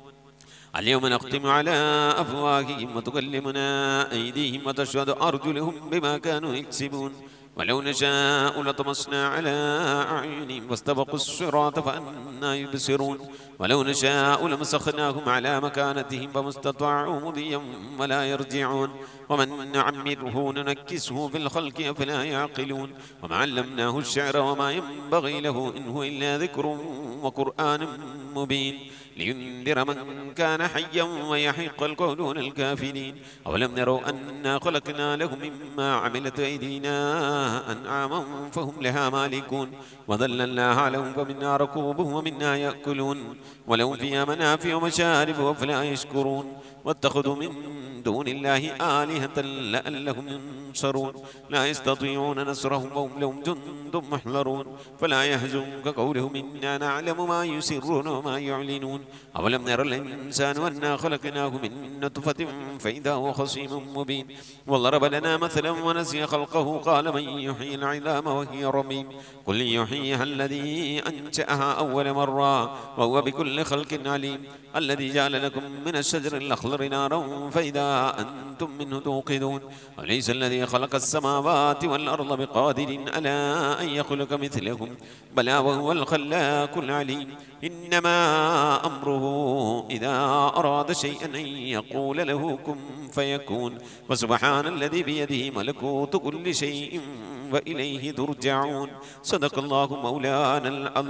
S1: اليوم نختم على أفواههم وتكلمنا أيديهم وتشهد أرجلهم بما كانوا يكسبون ولو نشاء لطمسنا على أعينهم واستبقوا الصراط فأنى يبصرون ولو نشاء لمسخناهم على مكانتهم فما استطاعوا مضيا ولا يرجعون ومن نعمره ننكسه في الخلق أفلا يعقلون وما علمناه الشعر وما ينبغي له إن هو إلا ذكر وقرآن مبين لينذر من كان حيا ويحق القول على الكافرين أولم يروا أنا خلقنا لهم مما عملت أيدينا أنعاما فهم لها مالكون وذللناها لهم فمنا ركوبهم ومنا يأكلون ولهم فيها منافع ومشارب وفلا يشكرون واتخذوا من دون الله آلهة لعلهم ينصرون لا يستطيعون نصرهم وهم لهم جند محضرون فلا يحزنك قولهم إنا نعلم ما يسرون وما يعلنون أولم ير الإنسان أنا خلقناه من نطفة فإذا هو خصيم مبين وضرب لنا مثلا ونسي خلقه قال من يحيي العظام وهي رميم قل يحييها الذي أنشأها أول مرة وهو بكل خلق عليم الذي جعل لكم من الشجر الأخضر نارا فإذا أنتم منه توقدون وليس الذي خلق السماوات والأرض بقادر على أن يخلق مثلهم بلى وهو الخلاق العليم إنما أمره إذا أراد شيئا أن يقول له كن فيكون وسبحان الذي بيده ملكوت كل شيء وإليه ترجعون صدق الله مولانا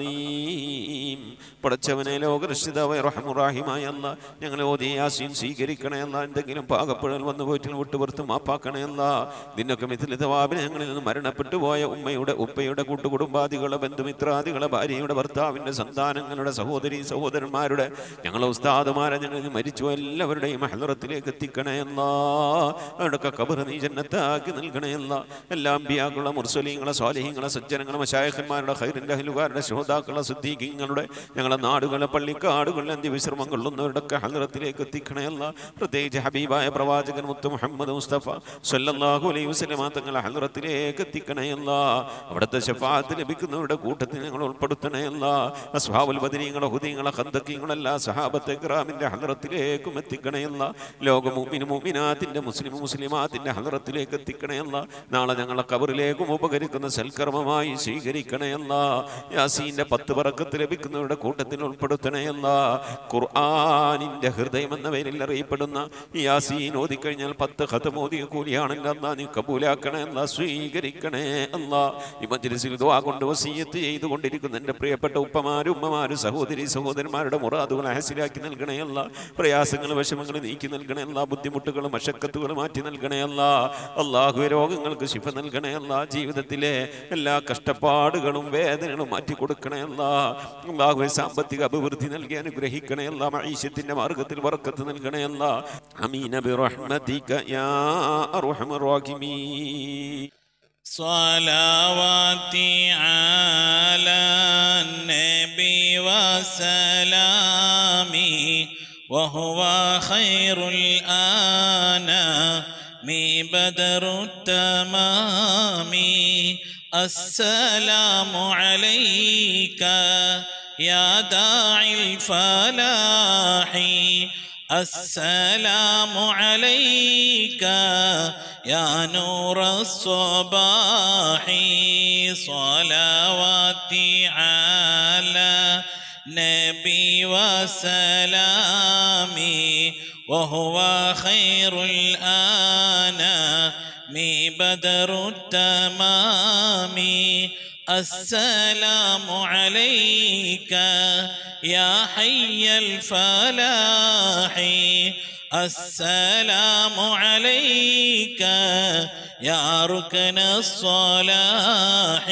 S1: العظيم പടച്ചവനെ ലോകരക്ഷിതാവായ റഹ്മാനുറഹീമായ അല്ലാഹ് ഞങ്ങളെ ഓതിയ യാസീൻ സ്വീകരിക്കണേ അല്ലാഹ് എന്തെങ്കിലും പാകപ്പെടൽ വന്നു പോയിട്ട് വിട്ടുപുറത്ത് മാപ്പാക്കണേ അല്ലാഹ് നിന്നൊക്കെ മിഥില തവാബിനെ ഞങ്ങളിൽ നിന്ന് മരണപ്പെട്ടു പോയ ഉമ്മയുടെ ഉപ്പയുടെ കൂട്ടുകുടുംബാദികളെ ബന്ധുമിത്രാദികളെ ഭാര്യയുടെ ഭർത്താവിൻ്റെ സന്താനങ്ങളുടെ സഹോദരി സഹോദരന്മാരുടെ ഞങ്ങളെ ഉസ്താദുമാരെ ഞങ്ങൾ മരിച്ചു എല്ലാവരുടെയും ഹളറത്തിലേക്ക് എത്തിക്കണേ അല്ലാഹ് അവരുടെയൊക്കെ ഖബർ നീ ജന്നത്താക്കി നൽകണേ അല്ലാഹ് എല്ലാ അമ്പിയാക്കളും അമ്പിയാക്കളെ മുർസലീങ്ങളെ സ്വാലിഹീങ്ങളെ സജ്ജനങ്ങളെ മശായിഖന്മാരുടെ ഖൈറിൻ്റെ അഹ്ലുകാരുടെ ശുഹദാക്കളെ സിദ്ദീഖീങ്ങളുടെ ഞങ്ങളെ നാടുകളെ പള്ളിക്കാടുകളിൽ അന്ത്യവിശ്രമം കൊള്ളുന്നവരുടെയൊക്കെ ഹദ്റത്തിലേക്ക് എത്തിക്കണേ അല്ലാ. പ്രത്യേകിച്ച് ഹബീബായ പ്രവാചകൻ മുത്ത് മുഹമ്മദ് മുസ്തഫ സ്വല്ലല്ലാഹു അലൈഹി വസല്ലം തങ്ങളെ ഹദ്റത്തിലേക്ക് എത്തിക്കണേ അല്ലാ. അവിടുത്തെ ശഫാഅത്ത് ലഭിക്കുന്നവരുടെ കൂട്ടത്തിൽ ഞങ്ങൾ ഉൾപ്പെടുത്തണേ അല്ലാ. അസ്ഹാബുൽ ബദരീങ്ങളെ ഹുദീങ്ങളെ ഖന്ദഖീങ്ങളെല്ലാ സഹാബത്തെ കിറാമിൻ്റെ ഹദ്റത്തിലേക്കും എത്തിക്കണേ അല്ലാ. ലോക മുഅ്മിനു മുഅ്മിനാത്തിന്റെ മുസ്ലിം മുസ്ലിമാത്തിന്റെ ഹദ്റത്തിലേക്ക് എത്തിക്കണേ അല്ലാ. നാളെ ഞങ്ങളെ ഖബറിലേക്കും ഉപകരിക്കുന്ന സൽക്കർമ്മമായി സ്വീകരിക്കണേ അല്ലാ. യാസീന്റെ പത്ത് ബറക്കത്ത് ലഭിക്കുന്നവരുടെ കൂട്ടത്തിൽ ഉൾപ്പെടുത്തണേ അല്ലാ. ഖുർആനിന്റെ ഹൃദയം എന്ന പേരിൽ അറിയപ്പെടുന്ന യാസീൻ ഓതിക്കഴിഞ്ഞാൽ പത്ത് ഖതം ഓതിയ കൂലിയാണല്ലോ അല്ലാ. നീ കബൂലാക്കണേ അല്ലാ, സ്വീകരിക്കണേ അല്ലാ. ഈ മജ്ലിസിൽ ദുആ കൊണ്ട് വസിയത്ത് ചെയ്തുകൊണ്ടിരിക്കുന്ന എൻ്റെ പ്രിയപ്പെട്ട ഉപ്പമാരും ഉമ്മമാരും സഹോദരി സഹോദരന്മാരുടെ മുറാദുകൾ ഹാസിലാക്കി നൽകണേ അല്ലാ. പ്രയാസങ്ങൾ വിഷമങ്ങൾ നീക്കി നൽകണേ അല്ലാ. ബുദ്ധിമുട്ടുകളും മശക്കത്തുകൾ മാറ്റി നൽകണേ അല്ലാ. അല്ലാഹുവേ രോഗങ്ങൾക്ക് ശിഫ നൽകണേ അല്ലാ. ജീവിതത്തിലെ എല്ലാ കഷ്ടപ്പാടുകളും വേദനകളും മാറ്റി കൊടുക്കണേ അല്ലാ. അല്ലാഹുവേ സാമ്പത്തിക അഭിവൃദ്ധി നൽകി അനുഗ്രഹിക്കണേ അല്ലാ. മഈശത്തിന്റെ മാർഗ്ഗത്തിൽ ബർക്കത്ത് നൽകണേ അല്ലാ. ആമീൻ ബിറഹ്മതിക യാ അർഹമർ റഹീമീൻ.
S3: صلواتي على النبي وسلامي وهو خير الأنام بدر التمام. السلام عليك يا داعي الفلاح. السلام عليك يا نور الصباح. صلواتي على نبي وسلامي وهو خير الأنام بدر التمام. السلام عليك يا حي الفلاح. السلام عليك يا ركن الصلاح.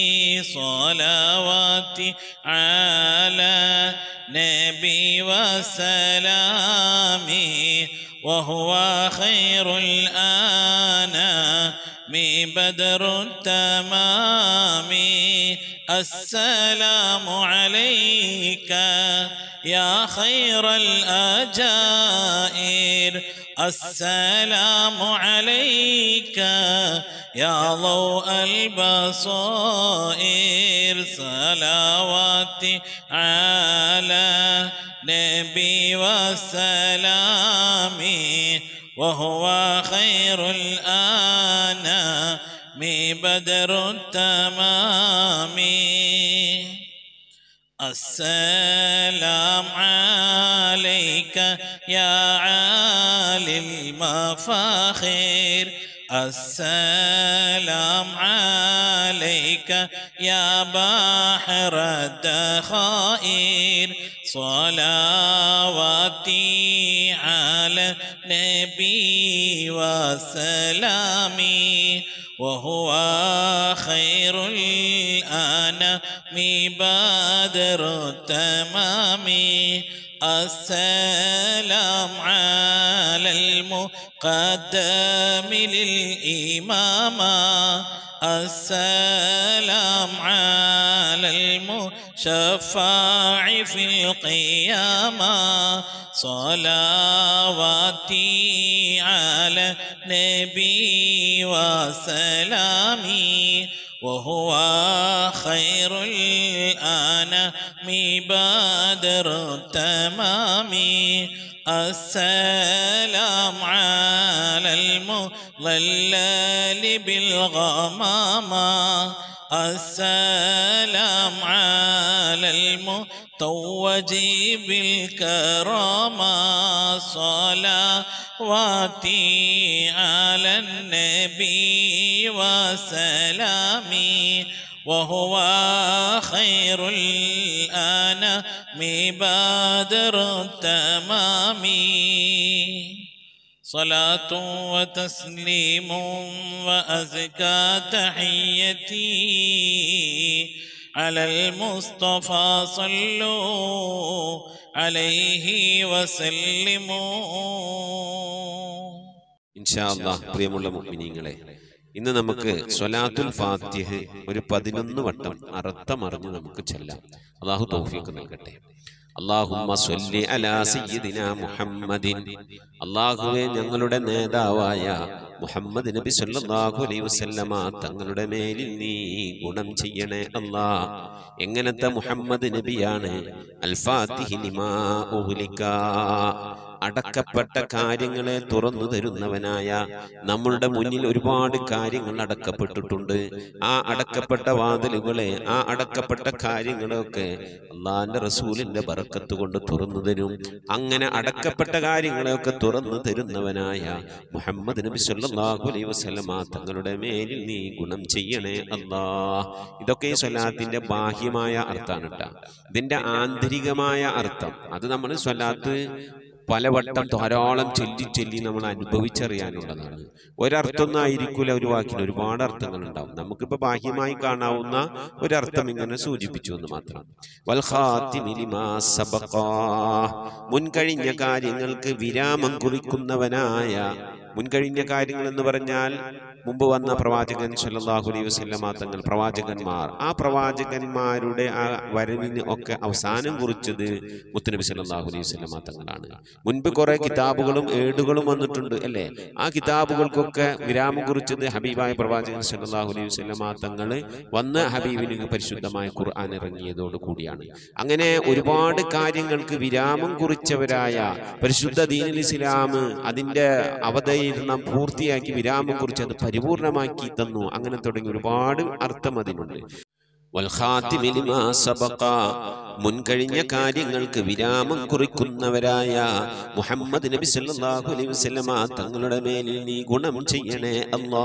S3: صلواتي على نبي وسلامي وهو خير الأنام بدر التمام. السلام عليك يا خير الأجائر. السلام عليك يا ضوء البصائر. صلواتي على نبي وسلامي وهو خير الأنام بدر التمام. السلام عليك يا عالي المفاخر. السلام عليك يا بحر الدخائر. صلواتي على النبي وسلامي وهو خير الأنام بدر التمام. السلام على المقدم للإمامة. السلام على المشفع في القيامة. صلواتي على النبي وسلامي وهو خير الأنام بدر التمام. السلام على المضلل بالغمامة. السلام على المتوج بالكرامة. صلواتي على النبي وسلامي وهو خير الأنام بدر التمام. صلاة وتسليم وأزكى تحيتي على المصطفى صلوا عليه وسلموا.
S1: ഇൻഷാ അല്ലാഹ് പ്രിയമുള്ള മുഅ്മിനീങ്ങളെ, ഇന്ന് നമുക്ക് സ്വലാത്തുൽ ഫാത്തിഹ് ഒരു പതിനൊന്ന് വട്ടം അർത്ഥമറിഞ്ഞ് നമുക്ക് ചെല്ലാം. അല്ലാഹു തൗഫീഖ് നൽകട്ടെ. അല്ലാഹുമ്മ സ്വല്ലി അലാ സയ്യിദിനാ മുഹമ്മദിൻ. അല്ലാഹുവേ, ഞങ്ങളുടെ നേതാവായ മുഹമ്മദ് നബി സല്ലല്ലാഹു അലൈഹി വസല്ലമ തങ്ങളുടെ മേലിൽ നീ ഗുണം ചെയ്യണേ അല്ലാ. എങ്ങനത്തെ മുഹമ്മദ് നബിയാണ്? അൽ ഫാത്തിഹി ലിമാ ഉഗ്ലിക, അടക്കപ്പെട്ട കാര്യങ്ങളെ തുറന്നു തരുന്നവനായ. നമ്മളുടെ മുന്നിൽ ഒരുപാട് കാര്യങ്ങൾ അടക്കപ്പെട്ടിട്ടുണ്ട്. ആ അടക്കപ്പെട്ട വാതിലുകളെ, ആ അടക്കപ്പെട്ട കാര്യങ്ങളെയൊക്കെ അള്ളാഹിന്റെ റസൂലിന്റെ ബറക്കത്ത് കൊണ്ട് തുറന്നു തരും. അങ്ങനെ അടക്കപ്പെട്ട കാര്യങ്ങളെയൊക്കെ തുറന്നു തരുന്നവനായ മുഹമ്മദ് നബി സല്ലല്ലാഹു അലൈഹി വസല്ലമ തങ്ങളുടെ മേലിൽ നീ ഗുണം ചെയ്യണേ അല്ലാ. ഇതൊക്കെ ഈ സ്വലാത്തിന്റെ ബാഹ്യമായ അർത്ഥമാണ് കേട്ടോ. ഇതിന്റെ ആന്തരികമായ അർത്ഥം അത് നമ്മൾ സ്വലാത്ത് പലവട്ടം ധാരാളം ചൊല്ലി ചൊല്ലി നമ്മൾ അനുഭവിച്ചറിയാനുള്ളതാണ്. ഒരർത്ഥമൊന്നും ആയിരിക്കില്ല ഒരു വാക്കിന്, ഒരുപാട് അർത്ഥങ്ങൾ ഉണ്ടാവും. നമുക്കിപ്പോ ബാഹ്യമായി കാണാവുന്ന ഒരർത്ഥം ഇങ്ങനെ സൂചിപ്പിച്ചു എന്ന് മാത്രം. വൽ ഖാതിമി ലിമാ സബഖ, മുൻകഴിഞ്ഞ കാര്യങ്ങൾക്ക് വിരാമം കുറിക്കുന്നവനായ. മുൻകഴിഞ്ഞ കാര്യങ്ങൾ എന്ന് പറഞ്ഞാൽ മുമ്പ് വന്ന പ്രവാചകൻ സല്ലല്ലാഹു അലൈഹി വസല്ലമ തങ്ങൾ, പ്രവാചകന്മാർ, ആ പ്രവാചകന്മാരുടെ ആ വരവിന് ഒക്കെ അവസാനം കുറിച്ചത് മുത്തുനബി സല്ലല്ലാഹു അലൈഹി വസല്ലമ തങ്ങളാണ്. മുൻപ് കുറെ കിതാബുകളും ഏടുകളും വന്നിട്ടുണ്ട് അല്ലേ? ആ കിതാബുകൾക്കൊക്കെ വിരാമം കുറിച്ചത് ഹബീബായ പ്രവാചകൻ സല്ലല്ലാഹു അലൈഹി വസല്ലമ തങ്ങൾ വന്ന് ഹബീബിന് പരിശുദ്ധമായ ഖുർആൻ ഇറങ്ങിയതോട് കൂടിയാണ്. അങ്ങനെ ഒരുപാട് കാര്യങ്ങൾക്ക് വിരാമം കുറിച്ചവരായ പരിശുദ്ധ ദീനുൽ ഇസ്ലാം അതിന്റെ അവതരണം പൂർത്തിയാക്കി വിരാമം കുറിച്ചത് പരിപൂർണമാക്കി തന്നു. അങ്ങനെ തുടങ്ങി ഒരുപാട് അർത്ഥം അതിനുണ്ട്. വൽ ഖാതിമി ലിമാ സബഖ, മുൻകഴിഞ്ഞ കാര്യങ്ങൾക്ക് വിരാമം കുറിക്കുന്നവരായ മുഹമ്മദ് നബി സല്ലല്ലാഹു അലൈഹി വസല്ലമ തങ്ങളുടെ മേലിൽ നീ ഗുണം ചെയ്യണേ അല്ലാ.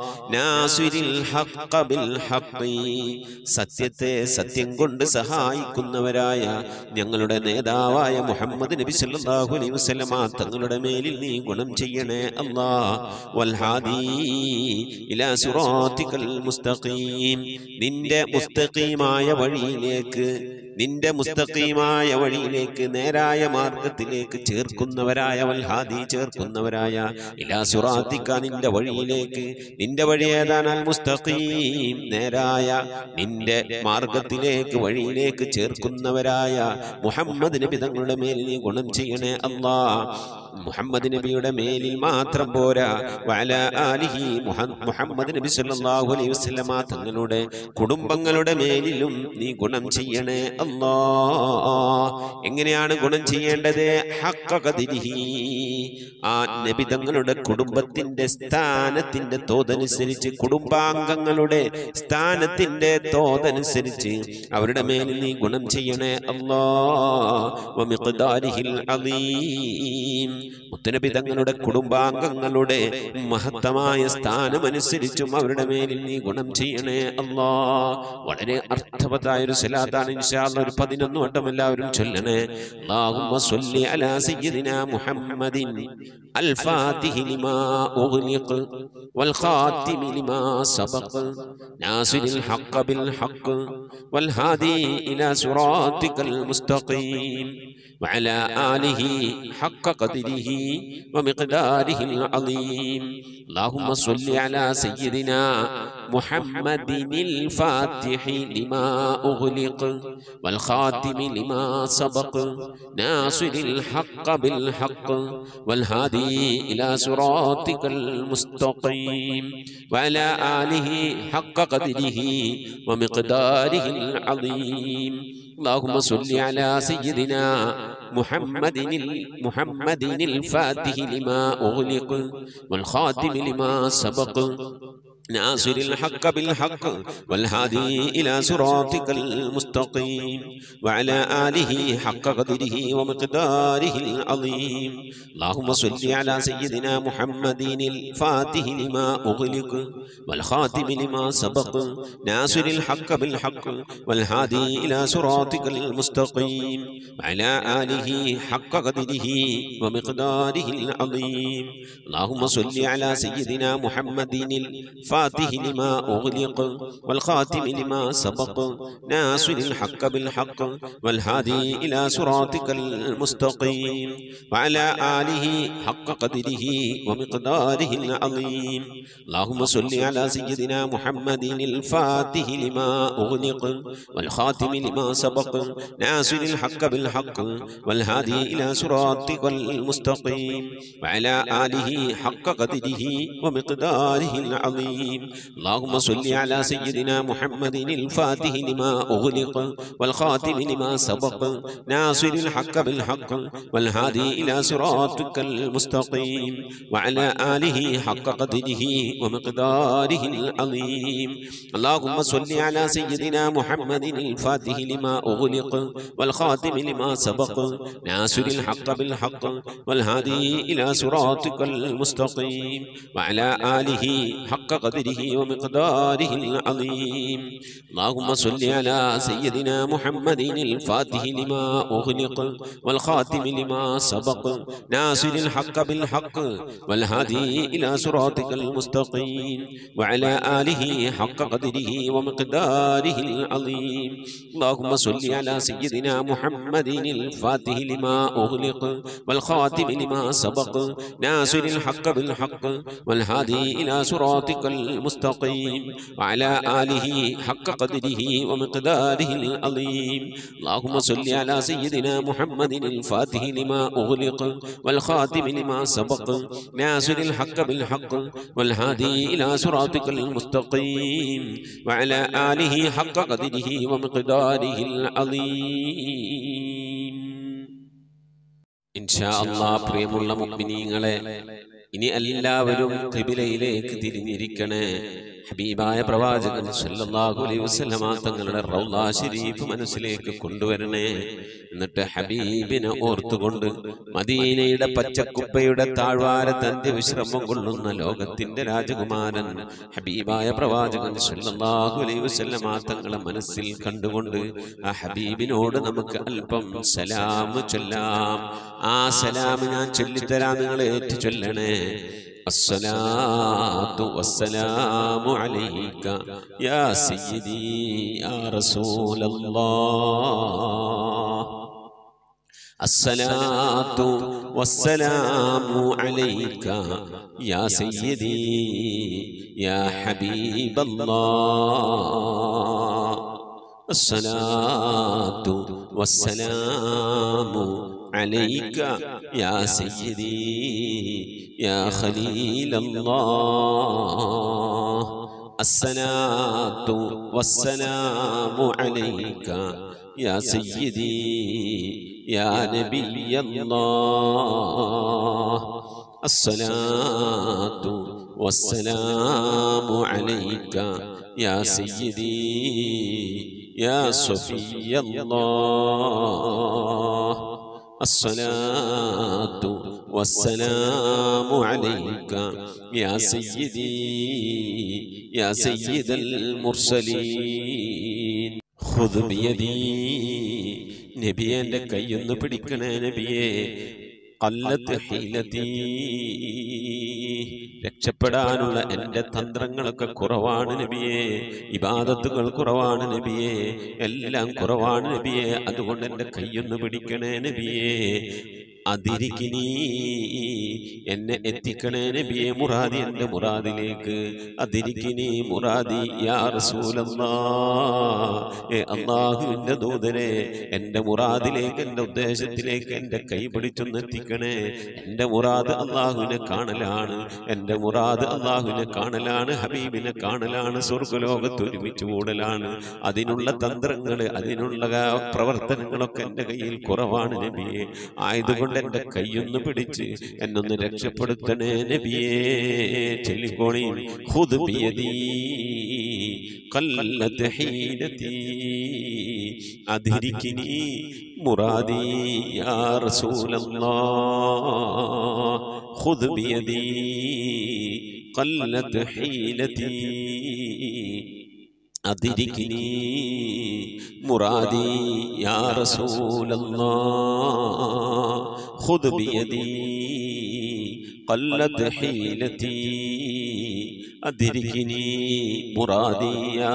S1: നാസിരിൽ ഹഖ്ഖ ബിൽ ഹഖ്ഖി, സത്യത്തെ സത്യം കൊണ്ട് സഹായിക്കുന്നവരായ ഞങ്ങളുടെ നേതാവായ മുഹമ്മദ് നബി സല്ലല്ലാഹു അലൈഹി വസല്ലമ തങ്ങളുടെ മേലിൽ നീ ഗുണം ചെയ്യണേ അല്ലാ. വൽ ഹാദി ഇലാ സിറാത്തിക്കൽ മുസ്തഖീം, നിന്റെ മുസ്തഖീമായ വഴിയിലേക്ക്, നിന്റെ മുസ്തഖീമായ വഴിയിലേക്ക്, നേരായ മാർഗത്തിലേക്ക് ചേർക്കുന്നവരായ, വൽഹാദി ചേർക്കുന്നവരായ, ഇലാ സിറാത്തിക, നിന്റെ വഴിയിലേക്ക്. നിന്റെ വഴി ഏതാണ്? അൽ മുസ്തഖീം, നേരായ നിന്റെ മാർഗത്തിലേക്ക്, വഴിയിലേക്ക് ചേർക്കുന്നവരായ മുഹമ്മദ് നബി തങ്ങളുടെ മേലിൽ നീ ഗുണം ചെയ്യണേ അല്ലാ. മുഹമ്മദ് നബിയുടെ മേലിൽ മാത്രം പോരാ, വഅലാ ആലിഹി, മുഹമ്മദ് നബി സല്ലല്ലാഹു അലൈഹി വസല്ലമ തങ്ങളുടെ കുടുംബങ്ങളുടെ മേലിലും നീ ഗുണം ചെയ്യണേ അല്ലാ. എങ്ങനെയാണ് ഗുണം ചെയ്യേണ്ടത്? ഹഖ്ഖ ഖദ്രിഹി, ആ നബി തങ്ങളുടെ കുടുംബത്തിന്റെ സ്ഥാനത്തിന്റെ തോതനുസരിച്ച്, കുടുംബാംഗങ്ങളുടെ സ്ഥാനത്തിന്റെ തോതനുസരിച്ച് അവരുടെ മേലിൽ നീ ഗുണം ചെയ്യണേ അല്ലാ. വമിഖ്ദാരിഹിൽ അളീം, മുത്തുനബി തങ്ങളുടെ കുടുംബാംഗങ്ങളുടെ മഹത്തമായ സ്ഥാനമനുസരിച്ചും അവരുടെ മേലിൽ നീ ഗുണം ചെയ്യണേ അല്ലാ. വളരെ അർത്ഥവത്തായ ഒരു സ്വലാത്താണ്. ഇൻഷാ അല്ലാഹ് ഒരു പതിനൊന്ന് വട്ടം എല്ലാവരും ചൊല്ലണേ. അല്ലാഹുമ്മ സ്വല്ലി അലാ സയ്യിദിനാ മുഹമ്മദിൻ അൽ ഫാത്തിഹി ലിമാ ഉഗ്ലിഖ വൽ ഖാതിമി ലിമാ സബഖ നാസിരിൽ ഹഖ്ഖ ബിൽ ഹഖ് വൽ ഹാദി ഇലാ സിറാത്തിക്കൽ മുസ്തഖീം وعلى آله حق قدره ومقداره العظيم. اللهم صل على سيدنا محمد الفاتح لما أغلق والخاتم لما سبق ناصر الحق بالحق والهادي إلى صراطك المستقيم وعلى آله حق قدره ومقداره العظيم. اللهم صل على سيدنا محمد محمد الفاتح لما أغلق والخاتم لما سبق ناصر الحق بالحق والهادي إلى صراطك المستقيم وعلى آله حق قدره ومقداره العظيم. اللهم صل على سيدنا محمد الفاتح لما أغلق والخاتم لما سبق ناصر الحق بالحق والهادي إلى صراطك المستقيم وعلى آله حق قدره ومقداره العظيم. اللهم صل على سيدنا محمد الفاتح الفاتح لما أغلق والخاتم لما سبق ناصر الحق بالحق والهادي إلى صراطك المستقيم وعلى آله حق قدره ومقداره العظيم. اللهم صل على سيدنا محمد الفاتح لما أغلق والخاتم لما سبق ناصر الحق بالحق والهادي إلى صراطك المستقيم وعلى آله حق قدره ومقداره العظيم. اللهم صل على سيدنا محمد الفاتح لما أغلق والخاتم لما سبق ناصر الحق بالحق والهادي إلى صراطك المستقيم وعلى آله حق قدره ومقداره العظيم. اللهم صل على سيدنا محمد الفاتح لما أغلق والخاتم لما سبق ناصر الحق بالحق والهادي إلى صراطك المستقيم وعلى آله حق قدره ومقداره العظيم. اللهم صل على سيدنا محمد الفاتح لما أغلق والخاتم لما سبق ناصر الحق بالحق والهادي إلى صراطك المستقيم وعلى آله حق قدره ومقداره العظيم. اللهم صل على سيدنا محمد الفاتح لما أغلق والخاتم لما سبق ناصر الحق بالحق والهادي إلى صراطك المستقيم وعلى آله حق قدره ومقداره العظيم. اللهم صل على سيدنا محمد الفاتح لما أغلق والخاتم لما سبق ناصر الحق بالحق والهادي إلى صراطك المستقيم وعلى آله حق قدره ومقداره العظيم. إن شاء الله പ്രിയമുള്ള മുഅ്മിനീങ്ങളെ, ഇനി എല്ലാവരും ഖിബിലയിലേക്ക് തിരിഞ്ഞിരിക്കണേ. ഹബീബായ പ്രവാചകൻ സല്ലല്ലാഹു അലൈഹി വസല്ലമ തങ്ങളുടെ റൗള ശരീഫ് മനസ്സിലേക്ക് കൊണ്ടുവരണേ. എന്നിട്ട് ഹബീബിനെ ഓർത്തുകൊണ്ട് മദീനയുടെ പച്ചക്കുപ്പയുടെ താഴ്വാരത്ത് അന്ത്യവിശ്രമം കൊള്ളുന്ന ലോകത്തിന്റെ രാജകുമാരൻ ഹബീബായ പ്രവാചകൻ സല്ലല്ലാഹു അലൈഹി വസല്ലമ തങ്ങളെ മനസ്സിൽ കണ്ടുകൊണ്ട് ആ ഹബീബിനോട് നമുക്ക് അല്പം സലാം ചൊല്ലാം. ആ സലാം ഞാൻ ചൊല്ലിത്തരാം, നിങ്ങൾ ഏറ്റു ചൊല്ലണേ. الصلاة والسلام عليك يا سيدي يا رسول الله. الصلاة والسلام عليك يا سيدي يا حبيب الله. الصلاة والسلام عليك يا سيدي يا خليل الله. الصلاة والسلام عليك يا سيدي يا نبي الله. الصلاة والسلام عليك يا سيدي يا صفي الله. الصلاة والسلام عليك يا سيدي يا سيد المرسلين. خذ بيدي നബിയെ, എൻ്റെ കൈയൊന്ന് പിടിക്കണേ നബിയെ. ഖല്ലത്ത് ഹീലതീ, രക്ഷപ്പെടാനുള്ള എൻ്റെ തന്ത്രങ്ങളൊക്കെ കുറവാണ് നബിയെ. ഇബാദത്തുകൾ കുറവാണ് നബിയെ, എല്ലാം കുറവാണ് നബിയെ. അതുകൊണ്ട് എൻ്റെ കൈയൊന്ന് പിടിക്കണേ നബിയെ. അതിരിക്കിനി, എന്നെ എത്തിക്കണേ നബിയെ മുറാദി, എൻ്റെ മുറാദിലേക്ക്. അതിരിക്കിനി മുറാദി യാ റസൂലല്ലാഹ്. ഏ അല്ലാഹുവിൻ്റെ ദൂതനെ, എൻ്റെ മുറാദിലേക്ക്, എൻ്റെ ഉദ്ദേശത്തിലേക്ക് എൻ്റെ കൈ പിടിച്ചൊന്ന് എത്തിക്കണേ. എൻ്റെ മുറാദ് അല്ലാഹുവിനെ കാണലാണ്, എൻ്റെ മുറാദ് അല്ലാഹുവിനെ കാണലാണ്, ഹബീബിനെ കാണലാണ്, സ്വർഗ്ഗലോകത്ത് ഒരുമിച്ച് കൂടലാണ്. അതിനുള്ള തന്ത്രങ്ങൾ, അതിനുള്ള പ്രവർത്തനങ്ങളൊക്കെ എൻ്റെ കയ്യിൽ കുറവാണ് നബിയെ. ആയതുകൊണ്ട് എൻ്റെ കൈയൊന്ന് പിടിച്ച് എന്നൊന്ന് രക്ഷപ്പെടുത്തണേ നബിയേ. ചൊല്ലിക്കോണി. ഖുദ് ബിയദീ ഖല്ലത്ത് ഹീലതീ അദ്രികിനി മുറാദി യാ റസൂലല്ലാഹ്. ഖുദ് ബിയദീ ഖല്ലത്ത് ഹീലതീ أدركني مرادي يا رسول الله. خذ بيدي قلت حيلتي അദ്രികിനി മുറാദി യാ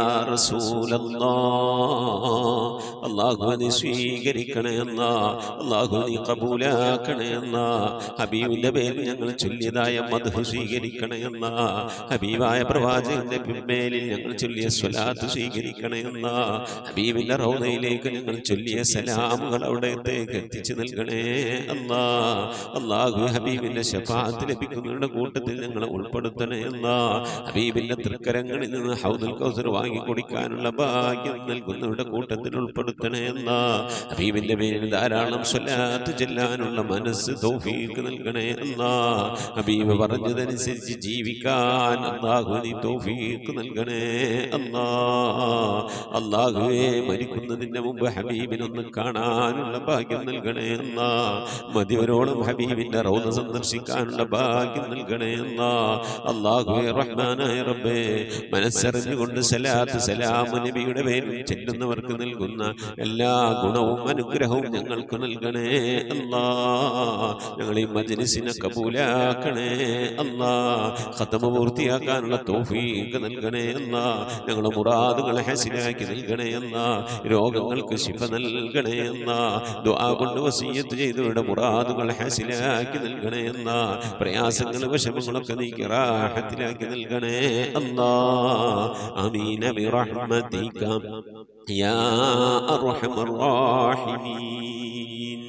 S1: റസൂലല്ലാഹ്. അല്ലാഹുവേ നീ സ്വീകരിക്കണേ അല്ലാഹ്, അല്ലാഹുവേ നീ ഖബൂലാക്കണേ അല്ലാഹ്. ഹബീബിന്റെ പേരിൽ ഞങ്ങൾ ചൊല്ലിയതായ മദ്ഹ് സ്വീകരിക്കണേ അല്ലാഹ്. ഹബീബായ പ്രവാചകന്റെ മേലിൽ ഞങ്ങൾ ചൊല്ലിയ സ്വലാത്ത് സ്വീകരിക്കണേ അല്ലാഹ്. ഹബീബിന്റെ റൗദയിലേക്ക് ഞങ്ങൾ ചൊല്ലിയ സലാമുകൾ അവിടത്തേക്ക് എത്തിച്ചു നൽകണേ അല്ലാഹ്. അല്ലാഹു ഹബീബിന്റെ ശഫാഅത്ത് ലഭിക്കുന്നവരുടെ കൂട്ടത്തിൽ ഞങ്ങളെ ഉൾപ്പെടുത്തണേ അല്ലാഹ്. ഹബീബിന്റെ തൃക്കരങ്ങളിൽ നിന്ന് ഹൗദുൽ കൗസർ വാങ്ങി കുടിക്കാനുള്ള ഭാഗ്യം നൽകുന്നവരുടെ കൂട്ടത്തിൽ ഉൾപ്പെടുത്തണേ അല്ലാഹ്. ഹബീബിന്റെ പേരിൽ ധാരാളം സ്വലാത്ത് ചെല്ലാനുള്ള മനസ്സ് തൗഫീഖ് നൽകണേ അല്ലാഹ്. ഹബീബ് പറഞ്ഞതനുസരിച്ച് ജീവിക്കാൻ അല്ലാഹു നീ തൗഫീഖ് നൽകണേ അല്ലാഹ്. അല്ലാഹുവേ മരിക്കുന്നതിന്റെ മുമ്പ് ഹബീബിനൊന്ന് കാണാനുള്ള ഭാഗ്യം നൽകണേ അല്ലാഹ്. മതിവരോളം ഹബീബിന്റെ റൗദ സന്ദർശിക്കാനുള്ള ഭാഗ്യം നൽകണേ അല്ലാഹ്. അല്ലാഹുവേ റഹ്മാനായ റബ്ബേ മനസ്സറിഞ്ഞുകൊണ്ട് സലാത്ത് സലാം നബിയുടെ പേരിൽ ചെല്ലുന്നവർക്ക് നൽകുന്ന എല്ലാ ഗുണവും അനുഗ്രഹവും ഞങ്ങൾക്ക് നൽകണേ അല്ലാഹ്. ഞങ്ങൾ ഈ മജ്ലിസിനെ കബൂലാക്കണേ അല്ലാഹ്. ഖതമ പൂർത്തിയാക്കാനുള്ള തൗഫീഖ് നൽകണേ അല്ലാഹ്. ഞങ്ങളുടെ മുറാദുകളെ ഹസിലാക്കി നൽകണേ അല്ലാഹ്. രോഗങ്ങൾക്ക് ശിഫ നൽകണേ അല്ലാഹ്. ദുആ കൊണ്ട് വസിയ്യത്ത് ചെയ്തവരുടെ മുറാദുകൾ ഹസിലാക്കി നൽകണേ അല്ലാഹ്. പ്രയാസങ്ങൾ വിഷമങ്ങളൊക്കെ നീക്കി റാഹത്തിലാക്കി നൽകണേ അല്ലാഹ്. ആമീൻ ബിറഹ്മതിക യാ അർഹമർ റഹീമീൻ.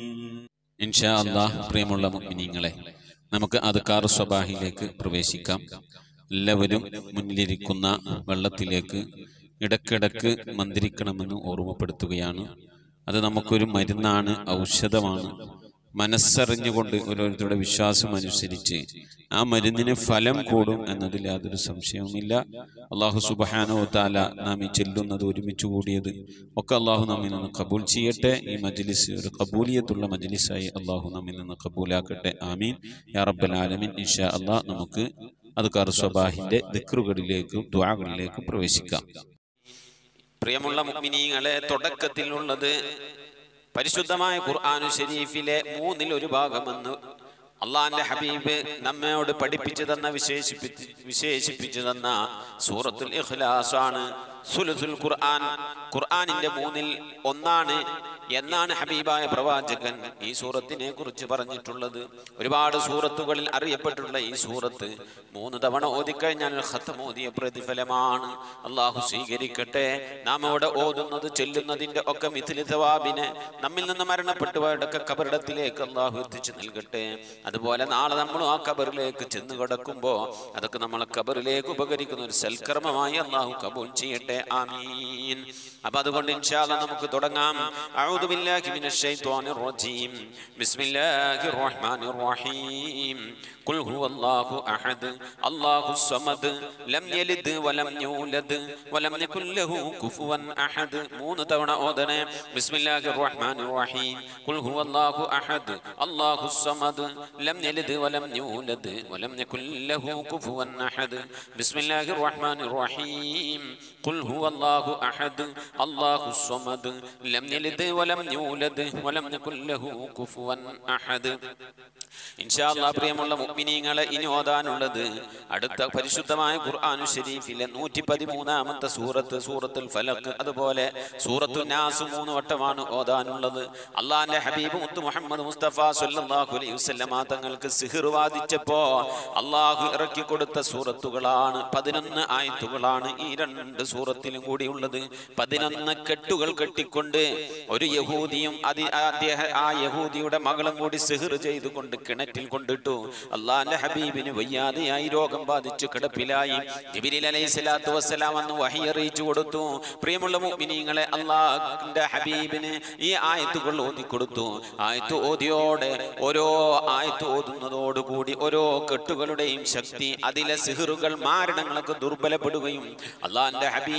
S4: ഇൻഷാ അല്ലാഹ് പ്രിയമുള്ള മുഅ്മിനീങ്ങളെ, നമുക്ക് അദ്കാർ സ്വബാഹിലേക്ക് പ്രവേശിക്കാം. എല്ലാവരും മുന്നിലിരിക്കുന്ന വെള്ളത്തിലേക്ക് ഇടക്കിടക്ക് മന്ത്രിക്കണമെന്ന് ഓർമ്മപ്പെടുത്തുകയാണ്. അത് നമുക്കൊരു മരുന്നാണ്, ഔഷധമാണ്. മനസ്സറിഞ്ഞുകൊണ്ട് ഓരോരുത്തരുടെ വിശ്വാസം അനുസരിച്ച് ആ മരുന്നിന് ഫലം കൂടും എന്നതിൽ യാതൊരു സംശയവുമില്ല. അള്ളാഹു സുബ്ഹാനഹു വ തആല നാം ഈ ചെല്ലുന്നത്, ഒരുമിച്ച് കൂടിയത് ഒക്കെ അള്ളാഹു നമ്മിൽ നിന്ന് കബൂൽ ചെയ്യട്ടെ. ഈ മജ്ലിസ് ഒരു കബൂലിയത്തുള്ള മജ്ലിസായി അള്ളാഹു നമ്മിൽ നിന്ന് കബൂലാക്കട്ടെ. ആമീൻ യാ റബ്ബൽ ആലമീൻ. ഇൻഷാ അള്ളാഹ് നമുക്ക് അദ്കാർ സ്വബാഹിന്റെ ദിക്റുകളിലേക്കും ദുആകളിലേക്കും പ്രവേശിക്കാം.
S1: പ്രിയമുള്ള മുഅ്മിനീങ്ങളെ, തുടക്കത്തിലുള്ളത് പരിശുദ്ധമായ ഖുർആൻ ശരീഫിലെ മൂന്നിൽ ഒരു ഭാഗമെന്ന് അള്ളാന്റെ ഹബീബ് നമ്മോട് പഠിപ്പിച്ചു തന്ന വിശേഷിപ്പിച്ച് വിശേഷിപ്പിച്ചു തന്ന സൂറത്തുൽ ഇഖ്ലാസ് ആണ്. സുലുസുൽ ഖുർആൻ, ഖുർആനിന്റെ മൂന്നിൽ ഒന്നാണ് എന്നാണ് ഹബീബായ പ്രവാചകൻ ഈ സൂറത്തിനെ കുറിച്ച് പറഞ്ഞിട്ടുള്ളത്. ഒരുപാട് സൂറത്തുകളിൽ അറിയപ്പെട്ടുള്ള ഈ സൂറത്ത് മൂന്ന് തവണ ഓതിക്കഴിഞ്ഞാൽ ഖത്ം ഓതിയ പ്രതിഫലമാണ്. അള്ളാഹു സ്വീകരിക്കട്ടെ. നാം ഇവിടെ ഓതുന്നത് ചൊല്ലുന്നതിന്റെ ഒക്കെ മിഥിലി സവാബിനെ നമ്മിൽ നിന്ന് മരണപ്പെട്ടുപോയതൊക്കെ കബറിടത്തിലേക്ക് അള്ളാഹു എത്തിച്ചു നൽകട്ടെ. അതുപോലെ നാളെ നമ്മൾ ആ കബറിലേക്ക് ചെന്ന് കിടക്കുമ്പോൾ അതൊക്കെ നമ്മളെ കബറിലേക്ക് ഉപകരിക്കുന്ന ഒരു സൽക്കർമ്മമായി അള്ളാഹു കബൂൽ ചെയ്യട്ടെ. ആമീൻ. അപ്പൊ അതുകൊണ്ട് ഇൻഷാ അല്ലാഹ് നമുക്ക് തുടങ്ങാം. അഊദു ബില്ലാഹി മിനശ് ശൈത്വാനിർ റജീം. ബിസ്മില്ലാഹിർ റഹ്മാനിർ റഹീം. ഖുൽ ഹുവല്ലാഹു അഹദ് അല്ലാഹുസ് സമദ് ലം യലിദ് വലം യൂലദ് വലം യകുൽ ലഹു കുഫുവൻ അഹദ്. മൂന്ന് തവണ ഓതണേ. ബിസ്മില്ലാഹിർ റഹ്മാനിർ റഹീം. ഖുൽ ഹുവല്ലാഹു അഹദ് അല്ലാഹുസ് സമദ് ലം യലിദ് വലം യൂലദ് വലം യകുൽ ലഹു കുഫുവൻ അഹദ്. ബിസ്മില്ലാഹിർ റഹ്മാനിർ റഹീം. ഖുൽ ഹുവല്ലാഹു അഹദ് അല്ലാഹുസ് സമദ് ലം യലിദ് വലം യൂലദ് വലം യകുൽ ലഹു കുഫുവൻ അഹദ്. ഇൻഷാ അല്ലാഹ് പ്രിയമുള്ള മുഅ്മിനീങ്ങളെ, ഇനി ഓതാനുള്ളത് അടുത്ത പരിശുദ്ധമായ ഖുർആനു ശരീഫിലെ നൂറ്റി പതിമൂന്നാമത്തെ സൂറത്ത് സൂറത്തുൽ ഫലഖ്, അതുപോലെ സൂറത്തുൻ നാസ് മൂന്ന് വട്ടമാണ് ഓതാനുള്ളത്. അള്ളാഹിന്റെ ഹബീബ് മുത്ത് മുഹമ്മദ് മുസ്തഫ സ്വല്ലല്ലാഹു അലൈഹി വസല്ലമ തങ്ങൾക്ക് സിഹ്ർ വാദിച്ചപ്പോ അള്ളാഹു ഇറക്കി കൊടുത്ത സൂറത്തുകളാണ്. പതിനൊന്ന് ആയത്തുകളാണ് ഈ രണ്ട് സൂറത്തിലും കൂടി ഉള്ളത്. പതിനൊന്ന് കെട്ടുകൾ കെട്ടിക്കൊണ്ട് ഒരു യഹൂദിയും അതി ആ യഹൂദിയുടെ മകളും കൂടി സിഹ്ർ ചെയ്തുകൊണ്ട് കിണറ്റിൽ കൊണ്ടിട്ടു. അള്ളാഹിന്റെ ഹബീബിന് വയ്യാതെയായി രോഗം ബാധിച്ചു കിടപ്പിലായി. ജിബ്രീൽ അലൈഹിസ്സലാത്തു വസ്സലാം അന്ന് വഹി അറിയിച്ചു കൊടുത്തു. പ്രിയമുള്ള മുഅ്മിനീങ്ങളെ, അള്ളാഹിന്റെ ഹബീബിന് ഈ ആയത്തുകൾ ഓതി കൊടുത്തു. ആയത്ത് ഓതിയോടെ ഓരോ ആയത്ത് ഓതുന്നതോടുകൂടി ഓരോ കെട്ടുകളുടെയും ശക്തി, അതിലെ സിഹ്റുകൾ മാരണങ്ങളൊക്കെ ദുർബലപ്പെടുകയും അള്ളാഹിന്റെ ഹബീബ്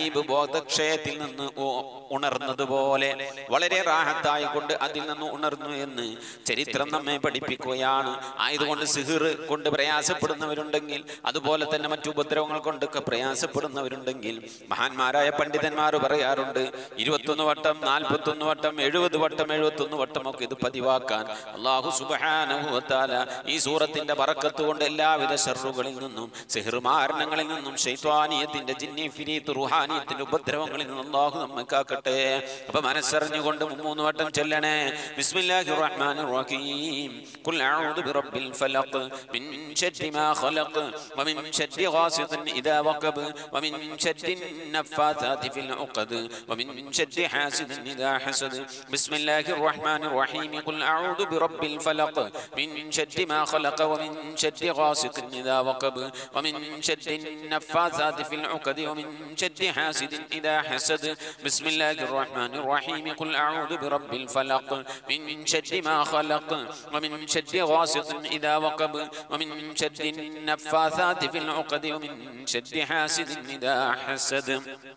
S4: ഹബീബ് ബോധക്ഷയത്തിൽ നിന്ന് ഉണർന്നതുപോലെ വളരെ റാഹത്തായി കൊണ്ട് അതിൽ നിന്ന് ഉണർന്നു എന്ന് ചരിത്രം നമ്മെ പഠിപ്പിക്കുകയാണ്. ആയതുകൊണ്ട് സിഹിർ കൊണ്ട് പ്രയാസപ്പെടുന്നവരുണ്ടെങ്കിൽ, അതുപോലെ തന്നെ മറ്റു ഉപദ്രവങ്ങൾ കൊണ്ടൊക്കെ പ്രയാസപ്പെടുന്നവരുണ്ടെങ്കിൽ മഹാന്മാരായ പണ്ഡിതന്മാർ പറയാറുണ്ട്, ഇരുപത്തൊന്ന് വട്ടം, നാൽപ്പത്തൊന്ന് വട്ടം, എഴുപത് വട്ടം, എഴുപത്തൊന്ന് വട്ടം ഒക്കെ ഇത് പതിവാക്കാൻ അല്ലാഹു സുബ്ഹാനഹു വ തആല ഈ സൂറത്തിന്റെ ബറക്കത്ത് കൊണ്ട് എല്ലാവിധ ശർറുകളിൽ നിന്നും, സിഹിർ മാരണങ്ങളിൽ നിന്നും, ശൈത്വാനിയത്തിന്റെ, ജിന്നി ഫിരീത്ത് റുഹാനിയത്തിന്റെ ഉപദ്രവങ്ങളിൽ നിന്നും അല്ലാഹു നമ്മെ കാക്കട്ടെ. അപ്പൊ മനസ്സറിഞ്ഞുകൊണ്ട് മൂന്ന് വട്ടം ചൊല്ലണേ. ബിസ്മില്ലാഹിർ റഹ്മാനിർ റഹീം. ഖുൽ അഊദു ബിറബ്ബിൽ ഫലഖ് മിൻ ശർരി മാ ഖലഖ് വമിൻ ശർരി ഗാസിഖിൻ ഇദാ വഖബ് വമിൻ ശർരി നഫ്ഫാതാതി ഫിൽ ഉഖദ് വമിൻ ശർരി ഹാസിദിൻ ഇദാ ഹസദ്. ബിസ്മില്ലാഹിർ റഹ്മാനിർ റഹീം. ഖുൽ അഊദു ബിറബ്ബിൽ ഫലഖ് മിൻ ശർരി മാ ഖലഖ വമിൻ ശർരി ഗാസിഖിൻ ഇദാ വഖബ് വമിൻ ശർരി നഫ്ഫാതാതി ഫിൽ ഉഖദ് വമിൻ ശർരി ഹാസിദിൻ ഇദാ ഹസദ്. ബിസ്മില്ലാഹിർ റഹ്മാനിർ റഹീം. ഖുൽ അഊദു ബിറബ്ബിൽ ഫലഖ് മിൻ ശർരി മാ ഖലഖ വമിൻ ശർരി ഗാസിഖിൻ ഇദാ വഖബ് വമിൻ ശർരി നഫ്ഫാതാതി ഫിൽ ഉഖദ് വമിൻ ശർരി ഹാസിദിൻ ഇദാ ഹസദ്.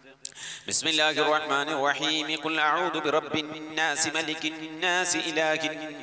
S4: بسم الله الرحمن الرحيم. قل أعوذ برب الناس ملك الناس إله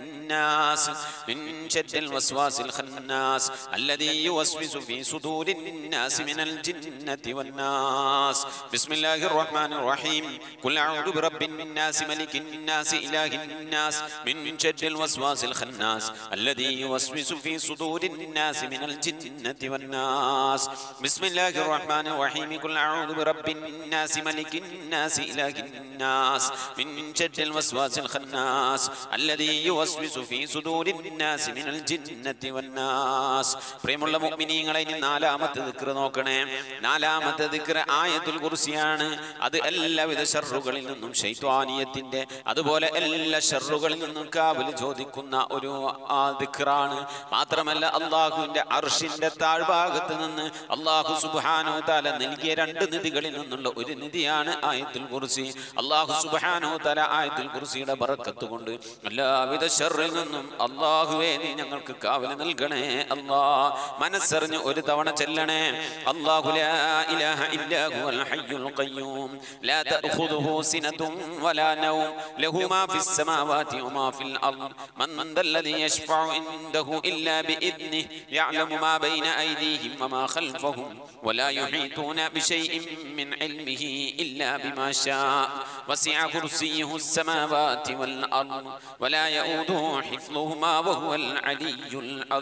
S4: الناس من شر الوسواس الخناس الذي يوسوس في صدور الناس من الجنة والناس. بسم الله الرحمن الرحيم. قل أعوذ برب الناس ملك الناس إله الناس من شر الوسواس الخناس الذي يوسوس في صدور الناس من الجنة والناس. بسم الله الرحمن الرحيم. قل أعوذ برب الناس ملك الناس إله الناس من شر الوسواس الخناس الذي يوسوس في صدور الناس من الجنة والناس. പ്രിയമുള്ള മുഅ്മിനീങ്ങളെ, ഇനി നാലാമത്തെ ദിക്ർ നോക്കണേ. നാലാമത്തെ ദിക്ർ ആയത്തുൽ കുർസിയാണ്. അത് എല്ലാവിധ ശർറുകളിൽ നിന്നും, ശൈത്വാനിയത്തിന്റെ അതുപോലെ എല്ലാ ശർറുകളിൽ നിന്നും കാവൽ ചോദിക്കുന്ന ഒരു ദിക്റാണ്. മാത്രമല്ല അല്ലാഹുവിന്റെ അർശിന്റെ താഴ്ഭാഗത്ത് നിന്ന് അല്ലാഹു സുബ്ഹാനഹു വ തആല നൽകിയ രണ്ട് നിധികളിൽ നിന്നുള്ള ഒരു നിധിയാണ് ആയത്തുൽ കുർസി. അല്ലാഹു സുബ്ഹാനഹു വ തആല ആയത്തുൽ കുർസിയുടെ ബറക്കത്ത് കൊണ്ട് എല്ലാവിധ ശർറിൽ നിന്നും അല്ലാഹുവേ നീ ഞങ്ങൾക്ക് കാവൽ നൽകണേ അല്ലാഹ്. മനസ്സറിഞ്ഞ് ഒരു തവണ ചെല്ലണേ. അല്ലാഹു ലാ ഇലാഹ ഇല്ലാ ഹുവൽ ഹയ്യുൽ ഖയ്യൂം ലാ തഅഖുദുഹു സിനതും വലാ നൗം ലഹു മാ ഫിസ് സമാവാതി വമാ ഫിൽ അർദ് മൻ ദല്ലദി യശ്ഫഉ ഇൻദഹു ഇല്ലാ ബിഇദ്നിഹി യഅലമു മാ ബൈന അയ്ദീഹിം വമാ ഖൽഫഹും വലാ യുഹീതൂന ബിശൈഇൻ മിൻ ഇൽമിഹി ഇല്ലാ ബിമാ ശാഅ വസിഅ കുർസിയ്യുഹു السماوات والأرض ولا يؤوده حفظهما وهو العلي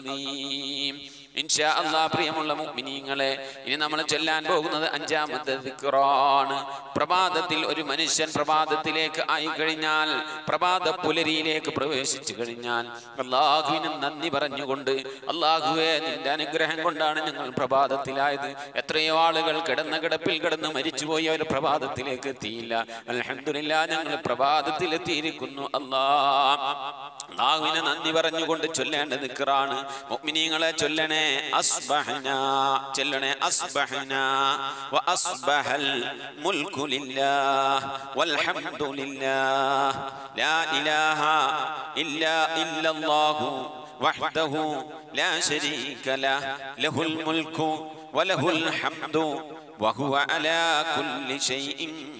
S4: العظيم. ഇൻഷാ അല്ലാഹ് പ്രിയമുള്ള മുഅ്മിനീങ്ങളെ, ഇനി നമ്മൾ ചൊല്ലാൻ പോകുന്നത് അഞ്ചാമത്തെ ദിക്റാണ്. പ്രഭാതത്തിൽ ഒരു മനുഷ്യൻ പ്രഭാതത്തിലേക്ക് ആയി കഴിഞ്ഞാൽ, പ്രഭാത പുലരിയിലേക്ക് പ്രവേശിച്ചു കഴിഞ്ഞാൽ അല്ലാഹുവിന് നന്ദി പറഞ്ഞുകൊണ്ട്, അല്ലാഹുവേ നിന്റെ അനുഗ്രഹം കൊണ്ടാണ് ഞങ്ങൾ പ്രഭാതത്തിലായത്. എത്രയോ ആളുകൾ കിടന്ന കിടപ്പിൽ കിടന്ന് മരിച്ചുപോയി, അവർ പ്രഭാതത്തിലേക്ക് എത്തിയില്ല. അൽഹംദുലില്ലാഹ് ഞങ്ങൾ പ്രഭാതത്തിൽ എത്തിയിരിക്കുന്നു. അല്ലാഹ് അല്ലാഹുവിന് നന്ദി പറഞ്ഞുകൊണ്ട് ചൊല്ലേണ്ട ദിക്റാണ്. മുഅ്മിനീങ്ങളെ ചൊല്ലണേ. أصبحنا جلنا أصبحنا وأصبح الملك لله والحمد لله لا إله إلا إلا الله وحده لا شريك له له الملك وله الحمد وهو على كل شيء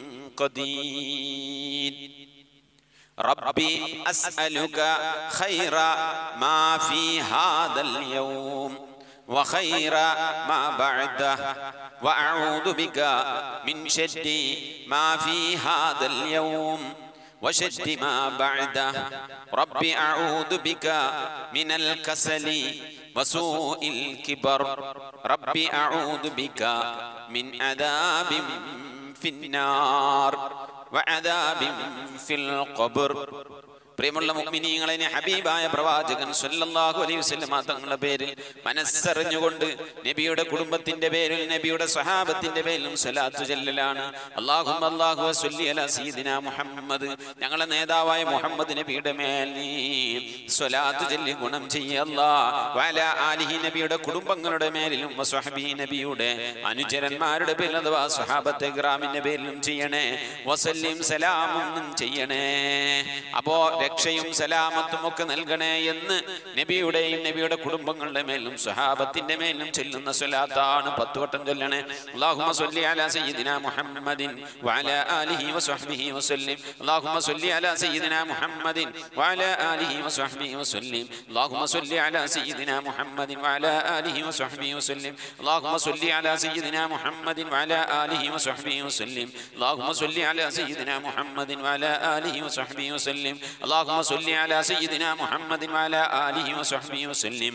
S4: قدير. ربي أسألك خير ما في هذا اليوم وخير ما بعده وأعوذ بك من شر ما في هذا اليوم وشر ما بعده. ربي أعوذ بك من الكسل وسوء الكبر. ربي أعوذ بك من عذاب في النار وعذاب في القبر. പ്രിയമുള്ള മുഅ്മിനീങ്ങളെ, ഹബീബായ പ്രവാചകൻ സല്ലല്ലാഹു അലൈഹി വസല്ലം തങ്ങളുടെ പേരിൽ മനസ്സറിഞ്ഞുകൊണ്ട് നബിയുടെ കുടുംബത്തിന്റെ പേരിൽ, നബിയുടെ സ്വഹാബത്തിന്റെ പേരിലും സ്വലാത്ത് ചൊല്ലലാണ്. അല്ലാഹുമ്മ അല്ലാഹു സ്വല്ലി അലാ സയ്യിദിനാ മുഹമ്മദ്, ഞങ്ങളുടെ നേതാവായ മുഹമ്മദ് നബിയുടെ മേൽ നീ സ്വലാത്ത് ചൊല്ലി ഗുണം ചെയ്യ അല്ലാഹ്. വഅലാ ആലിഹി, നബിയുടെ കുടുംബങ്ങളുടെ മേലിലും വസ്വഹബി, നബിയുടെ അനുചരന്മാരുടെ പേരിൽ അഥവാ സ്വഹാബത്തെ കിറാമിന്റെ പേരിലും ചെയ്യണേ. വസല്ലിം, സലാമും ചെയ്യണേ. അപ്പോ
S1: രക്ഷയും സലാമത്തും ഒക്കെ നൽകണേ എന്ന് നബിയുടെയും നബിയുടെ കുടുംബങ്ങളുടെ മേലും സ്വഹാബത്തിന്റെ മേലും ചെല്ലുന്ന സ്വലാത്താണ്. പത്ത് വട്ടം ചൊല്ലണേ. അല്ലാഹുമ്മ സ്വല്ലി അലാ സയ്യിദിനാ മുഹമ്മദിൻ വഅലാ ആലിഹി വസഹ്ബിഹി വസല്ലിം. അല്ലാഹുമ്മ സ്വല്ലി അലാ സയ്യിദിനാ മുഹമ്മദിൻ വഅലാ ആലിഹി വസഹ്ബിഹി വസല്ലിം. അല്ലാഹുമ്മ സ്വല്ലി അലാ സയ്യിദിനാ മുഹമ്മദിൻ വഅലാ ആലിഹി വസഹ്ബിഹി വസല്ലിം. അല്ലാഹുമ്മ സ്വല്ലി അലാ സയ്യിദിനാ മുഹമ്മദിൻ വഅലാ ആലിഹി വസഹ്ബിഹി വസല്ലിം. അല്ലാഹുമ്മ സ്വല്ലി അലാ സയ്യിദിനാ മുഹമ്മദിൻ വഅലാ ആലിഹി വസഹ്ബിഹി വസല്ലിം. അല്ലാഹുമ്മ സ്വല്ലി അലാ സയ്യിദിനാ മുഹമ്മദിൻ വഅലാ ആലിഹി വസഹ്ബിഹി വസല്ലിം.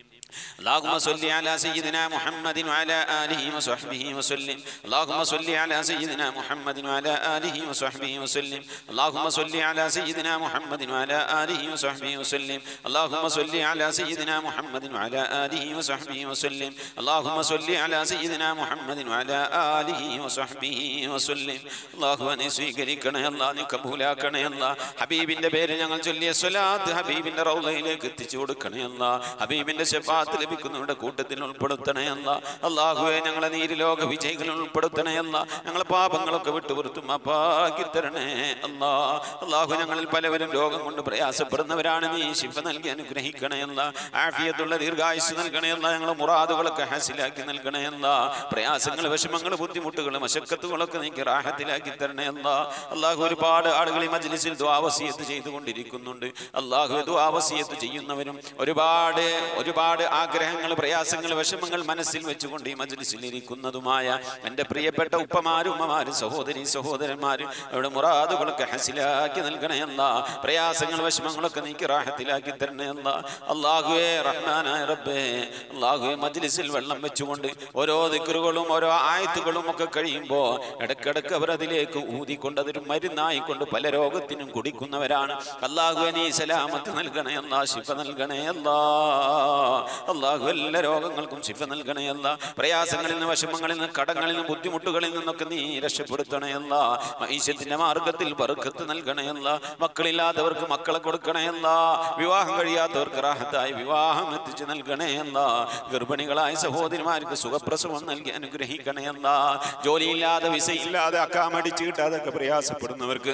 S1: اللهم صل على سيدنا محمد وعلى آله وصحبه وسلم. اللهم صل على سيدنا محمد وعلى آله وصحبه وسلم. اللهم صل على سيدنا محمد وعلى آله وصحبه وسلم. اللهم صل على سيدنا محمد وعلى آله وصحبه وسلم. اللهم صل على سيدنا محمد وعلى آله وصحبه وسلم. اللهم സ്വീകരിക്കണേ അല്ലാഹ്, നീ കബൂലാക്കണേ അല്ലാഹ്. ഹബീബിന്റെ പേര് ഞങ്ങൾ ചൊല്ലിയ സ്വലാത്ത് ഹബീബിന്റെ റൗളയിലേക്ക് എത്തിച്ചു കൊടുക്കണേ അല്ലാഹ്. ഹബീബിന്റെ ശഫാഅത്ത് ലഭിക്കുന്നവരുടെ കൂട്ടത്തിൽ ഉൾപ്പെടുത്തണേ അല്ലാഹ്. അല്ലാഹുവേ, ഞങ്ങളെ നീരിലോക വിജയികളിൽ ഉൾപ്പെടുത്തണേ അല്ലാഹ്. ഞങ്ങളെ പാപങ്ങളൊക്കെ വിട്ടുപുറത്തും മാപ്പാക്കി തരണേ അല്ലാഹ്. അല്ലാഹു, ഞങ്ങളിൽ പലവരും രോഗം കൊണ്ട് പ്രയാസപ്പെടുന്നവരാണ്. നീ ശിഫ നൽകി അനുഗ്രഹിക്കണേ അല്ലാഹ്. ആഫിയത്തുള്ള ദീർഘായുസ് നൽകണേ അല്ലാഹ്. ഞങ്ങളെ മുറാദുകളൊക്കെ ഹാസിലാക്കി നൽകണേ അല്ലാഹ്. പ്രയാസങ്ങൾ, വിഷമങ്ങൾ, ബുദ്ധിമുട്ടുകൾ, മശക്കത്തുകളൊക്കെ നീക്കി റാഹത്തിലാക്കി തരണേ അല്ലാഹ്. അല്ലാഹു, ഒരുപാട് ആളുകൾ ഈ മജ്ലിസിൽ ദുആ വസിയത്ത് ചെയ്തുകൊണ്ടിരിക്കുന്നുണ്ട്. അല്ലാഹു, ദുആ വസിയത്ത് ചെയ്യുന്നവരും ഒരുപാട് ഒരുപാട് ആഗ്രഹങ്ങൾ, പ്രയാസങ്ങൾ, വിഷമങ്ങൾ മനസ്സിൽ വെച്ചുകൊണ്ട് ഈ മജ്ലിസിൽ ഇരിക്കുന്നതുമായ എൻ്റെ പ്രിയപ്പെട്ട ഉപ്പമാരും ഉമ്മമാരും സഹോദരി സഹോദരന്മാരും അവരുടെ മുറാദുകളൊക്കെ ഹസിലാക്കി നൽകണേ അല്ലാഹ്. പ്രയാസങ്ങൾ, വിഷമങ്ങളൊക്കെ നീക്കി റാഹത്തിലാക്കി തരണേ അല്ലാഹ്. അല്ലാഹുവേ, റഹ്മാനായ റബ്ബേ, അല്ലാഹുവേ, മജ്ലിസിൽ വെള്ളം വെച്ചുകൊണ്ട് ഓരോ ദിക്റുകളും ഓരോ ആയത്തുകളും ഒക്കെ കഴിയുമ്പോൾ ഇടക്കിടക്ക് അവർ അതിലേക്ക് ഊതിക്കൊണ്ട് അതൊരു മരുന്നായിക്കൊണ്ട് പല രോഗത്തിനും കുടിക്കുന്നവരാണ്. അല്ലാഹുവേ, നീ സലാമത്ത് നൽകണേ അല്ലാഹ്, ശിഫ നൽകണേ അല്ലാഹ്. അല്ലാഹു, എല്ലാ രോഗങ്ങൾക്കും ശിഫ നൽകണേ അല്ലാഹ്. പ്രയാസങ്ങളിൽ നിന്ന്, വിഷമങ്ങളിൽ നിന്ന്, കടങ്ങളിൽ നിന്ന്, ബുദ്ധിമുട്ടുകളിൽ നിന്നൊക്കെ നീ രക്ഷപ്പെടുത്തണേ അല്ലാഹ്. മഈശത്തിന്റെ മാർഗത്തിൽ ബർക്കത്ത് നൽകണേ അല്ലാഹ്. മക്കളില്ലാത്തവർക്ക് മക്കളെ കൊടുക്കണേ അല്ലാഹ്. വിവാഹം കഴിയാത്തവർക്ക് റാഹത്തായി വിവാഹം എത്തിച്ചു നൽകണേ അല്ലാഹ്. ഗർഭിണികളായ സഹോദരിമാർക്ക് സുഖപ്രസവം നൽകി അനുഗ്രഹിക്കണേ അല്ലാഹ്. ജോലിയില്ലാതെ, വിസയില്ലാതെ, അക്കാമടിച്ച് കിട്ടാതൊക്കെ പ്രയാസപ്പെടുന്നവർക്ക്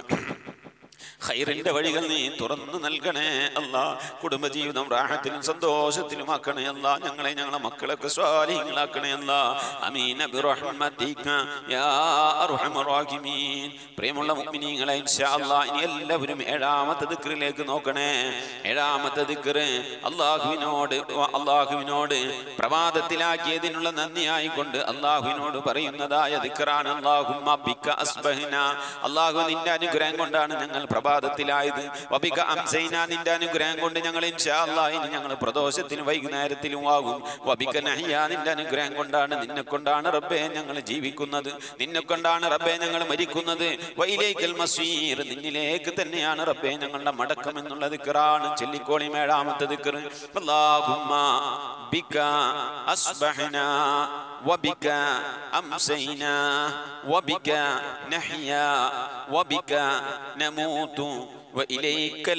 S1: ഖൈറിന്റെ വഴികൾ നീ തുറന്നു നൽകണേ അല്ലാഹ്. കുടുംബജീവിതം റാഹത്തിലും സന്തോഷത്തിലും ആക്കണേ അല്ലാഹ്. ഞങ്ങളെ ഞങ്ങളെ മക്കളൊക്കെ സ്വാലിഹീങ്ങളാക്കണേ അല്ലാഹ്. ആമീൻ ബിറഹ്മതിക യാ അർഹമർ റഹീമീൻ. പ്രിയമുള്ള മുഅ്മിനീങ്ങളെ, ഇൻഷാ അല്ലാഹ് ഇനി എല്ലാവരും ഏഴാമത്തെ ദിക്റിലേക്ക് നോക്കണേ. ഏഴാമത്തെ ദിക്ർ അല്ലാഹുവിനോട് അല്ലാഹുവിനോട് പ്രഭാതത്തിലാക്കിയതിനുള്ള നന്ദിയായിക്കൊണ്ട് അല്ലാഹുവിനോട് പറയുന്നതായ ദിക്റാണ്. അല്ലാഹുമ്മ ബിക അസ്ബഹ്നാ. അല്ലാഹു, നിന്റെ അനുഗ്രഹം കൊണ്ടാണ് ഞങ്ങൾ പ്രഭാതത്തിലായത്. വബിക അംസൈന, നിന്റെ അനുഗ്രഹം കൊണ്ട് ഞങ്ങൾ ഇൻഷാ അല്ലാഹ് ഇനി ഞങ്ങൾ പ്രദോഷത്തിലും വൈകുന്നേരത്തിലും ആകും. വബിക നഹ്യാ, നിന്റെ അനുഗ്രഹം കൊണ്ടാണ്, നിന്നെ കൊണ്ടാണ് റബ്ബേ ഞങ്ങൾ ജീവിക്കുന്നത്, നിന്നെ കൊണ്ടാണ് റബ്ബേ ഞങ്ങൾ മരിക്കുന്നത്. വഇലൈക്കൽ മസീർ, നിന്നിലേക്ക് തന്നെയാണ് റബ്ബേ ഞങ്ങളുടെ മടക്കം എന്നുള്ള ദിക്റാണ്. ചൊല്ലിക്കോളി ഏഴാമത്തെ ദിക്ർ. അല്ലാഹുമ്മ ബിക അസ്ബഹ്നാ വബിക അംസൈനാ വബിക നഹ്യാ വബിക നമൂതു വഇലൈക്കൽ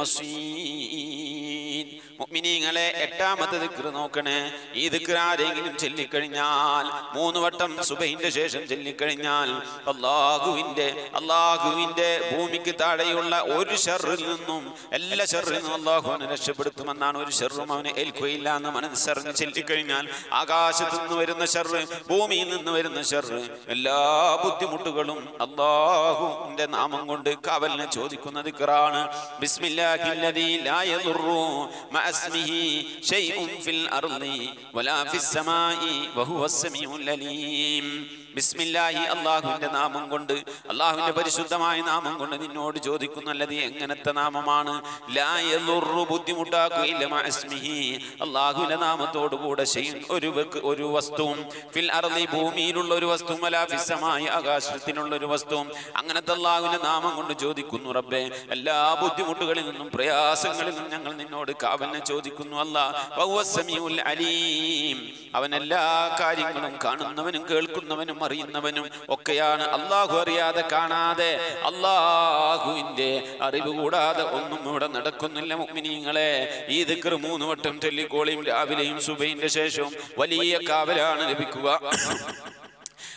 S1: മസീർ. മുഅ്മിനീങ്ങളെ, എട്ടാമത്തെ ദിക്ർ നോക്കണേ. ഈ ദിക്ർ ആരെങ്കിലും ചൊല്ലിക്കഴിഞ്ഞാൽ, മൂന്ന് വട്ടം സുബഹിന്റെ ശേഷം ചൊല്ലിക്കഴിഞ്ഞാൽ അല്ലാഹുവിന്റെ അല്ലാഹുവിന്റെ ഭൂമിക്ക് താഴെയുള്ള ഒരു ശർറിൽ നിന്നും, എല്ലാ ശർറിൽ നിന്നും അല്ലാഹു അവനെ രക്ഷപ്പെടുത്തുമെന്നാണ്. ഒരു ശർറും അവനെ ഏൽക്കുകയില്ല എന്ന് മനസ്സറിഞ്ഞ് ചൊല്ലിക്കഴിഞ്ഞാൽ ആകാശത്തു നിന്ന് വരുന്ന ശർറ്, ഭൂമിയിൽ നിന്ന് വരുന്ന ശർറ്, എല്ലാ ബുദ്ധിമുട്ടുകളും അല്ലാഹുവിന്റെ നാമം കൊണ്ട് കാവലിനെ ചോദിക്കുന്ന ദിക്റാണ്. ബിസ്മില്ലാഹില്ലദീ ലാ യദുറു മഅസ്മിഹി ശൈഉൻ ഫിൽ അർളി വലാ ഫിസ് സമാഇ വഹുവസ് സമീഉൽ അലീം. ബിസ്മില്ലാഹി, അല്ലാഹുവിന്റെ നാമം കൊണ്ട്, അല്ലാഹുവിന്റെ പരിശുദ്ധമായ നാമം കൊണ്ട് നിന്നോട് ചോദിക്കുന്നല്ലത് എങ്ങനത്തെ നാമമാണ്? ലാ യദുറു, ബുദ്ധിമുട്ടാക്കുകയില്ല, മഅസ്മിഹി, അല്ലാഹുവിന്റെ നാമത്തോട് കൂടെ ശൈഉൻ, ഒരു ഒരു വസ്തുവും, ഫിൽ അർളി, ഭൂമിയിലുള്ള ഒരു വസ്തുവും, വലാ ഫിസ് സമാഇ, ആകാശത്തിലുള്ള ഒരു വസ്തുവും. അങ്ങനത്തെ അല്ലാഹുവിന്റെ നാമം കൊണ്ട് ചോദിക്കുന്നു റബ്ബേ. എല്ലാ ബുദ്ധിമുട്ടുകളിൽ നിന്നും പ്രയാസങ്ങളിൽ നിന്നും ഞങ്ങൾ നിന്നോട് കാവലിനെ ചോദിക്കുന്നു അല്ലാഹ്. വഹുവസ് സമീഉൽ അലീം, അവൻ എല്ലാ കാര്യങ്ങളും കാണുന്നവനും കേൾക്കുന്നവനും അറിയുന്നവനും ഒക്കെയാണ്. അല്ലാഹു അറിയാതെ, കാണാതെ, അല്ലാഹുവിന്റെ അറിവ് കൂടാതെ ഒന്നും ഇവിടെ നടക്കുന്നില്ല. മുഅ്മിനീങ്ങളെ, ഈ ദിക്ർ മൂന്ന് വട്ടം ചൊല്ലിക്കോളിയും രാവിലെയും സുബഹിന്റെ ശേഷവും വലിയ കാവലാണ് ലഭിക്കുക.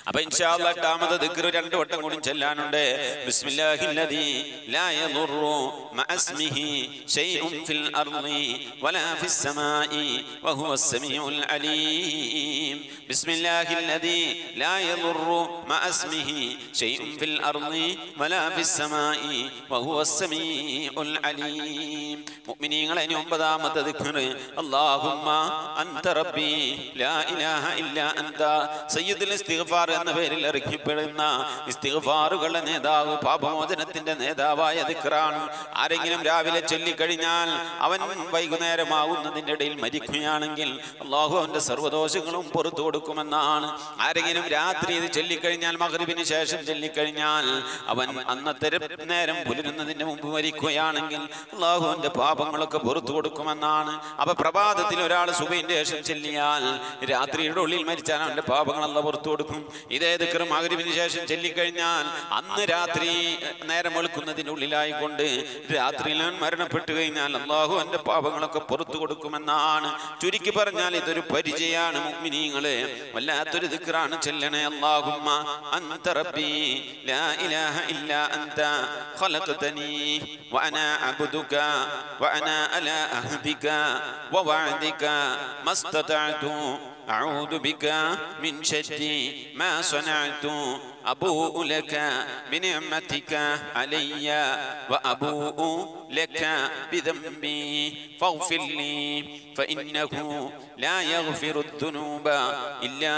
S1: അപ്പൊ ഇൻഷാ അല്ലാഹ് എട്ടാമത്തെ ദിക്ർ രണ്ട് വട്ടം കൂടി ചെല്ലാനുണ്ട്. ബിസ്മില്ലാഹില്ലദീ ലാ യദുറു മഅസ്മിഹി ശൈഉൻ ഫിൽ അർളി വലാ ഫിസ് സമാഇ വഹുവസ് സമീഉൽ അലീം. ബിസ്മില്ലാഹില്ലദീ ലാ യദുറു മഅസ്മിഹി ശൈഉൻ ഫിൽ അർളി വലാ ഫിസ് സമാഇ വഹുവസ് സമീഉൽ അലീം. മുഅ്മിനീങ്ങളെ ഇനി ഒമ്പതാമത്തെ ദിക്ർ അല്ലാഹുമ്മ അൻത റബ്ബി ലാ ഇലാഹ ഇല്ലാ അൻത. സയ്യിദുൽ ഇസ്തിഗ്ഫാർ എന്ന പേരിൽ അറിയപ്പെടുന്ന ഇസ്തിഗ്ഫാറുകളുടെ നേതാവ്, പാപമോചനത്തിന്റെ നേതാവായ ദിക്റാണ്. ആരെങ്കിലും രാവിലെ ചൊല്ലിക്കഴിഞ്ഞാൽ അവൻ വൈകുന്നേരമാകുന്നതിൻ്റെ ഇടയിൽ മരിക്കുകയാണെങ്കിൽ അള്ളാഹു അവന്റെ സർവ്വദോഷങ്ങളും പുറത്തു കൊടുക്കുമെന്നാണ്. ആരെങ്കിലും രാത്രി ഇത് ചൊല്ലിക്കഴിഞ്ഞാൽ, മഗ്രിബിന് ശേഷം ചൊല്ലിക്കഴിഞ്ഞാൽ അവൻ അന്നത്തെ നേരം പുലരുന്നതിന് മുമ്പ് മരിക്കുകയാണെങ്കിൽ അള്ളാഹു അവന്റെ പാപങ്ങളൊക്കെ പുറത്തു കൊടുക്കുമെന്നാണ്. അപ്പൊ പ്രഭാതത്തിൽ ഒരാൾ സുബഹിന്റെ ശേഷം ചൊല്ലിയാൽ രാത്രിയുടെ ഉള്ളിൽ മരിച്ചാൽ അവന്റെ പാപങ്ങൾ അല്ലാഹു പുറത്തു കൊടുക്കും. ഇതേ ദിക്ർ മഗ്രിബിന് ശേഷം ചൊല്ലിക്കഴിഞ്ഞാൽ അന്ന് രാത്രി നേരം വെളുക്കുന്നതിന് ഉള്ളിലായിക്കൊണ്ട് രാത്രിയിൽ അവൻ മരണപ്പെട്ടു കഴിഞ്ഞാൽ അള്ളാഹു അവന്റെ പാപങ്ങളൊക്കെ പുറത്തു കൊടുക്കുമെന്നാണ്. ചുരുക്കി പറഞ്ഞാൽ ഇതൊരു പരിചയമാണ് മുഅ്മിനീങ്ങളെ, വല്ലാത്തൊരു ദിക്റാണ് ചൊല്ലണേ. അല്ലാഹുമ്മ അൻത റബ്ബി ലാ ഇലാഹ ഇല്ലാ അൻത ഖലഖതനി വഅനാ അബ്ദുക വഅനാ അലാ അഹ്ദിക വവഅദിക മസ്തതഅതു أعوذ بك من شر ما صنعت أبوء لك بنعمتك علي وأبوء لك بذنبي فاغفر لي فإنه لا يغفر الذنوب إلا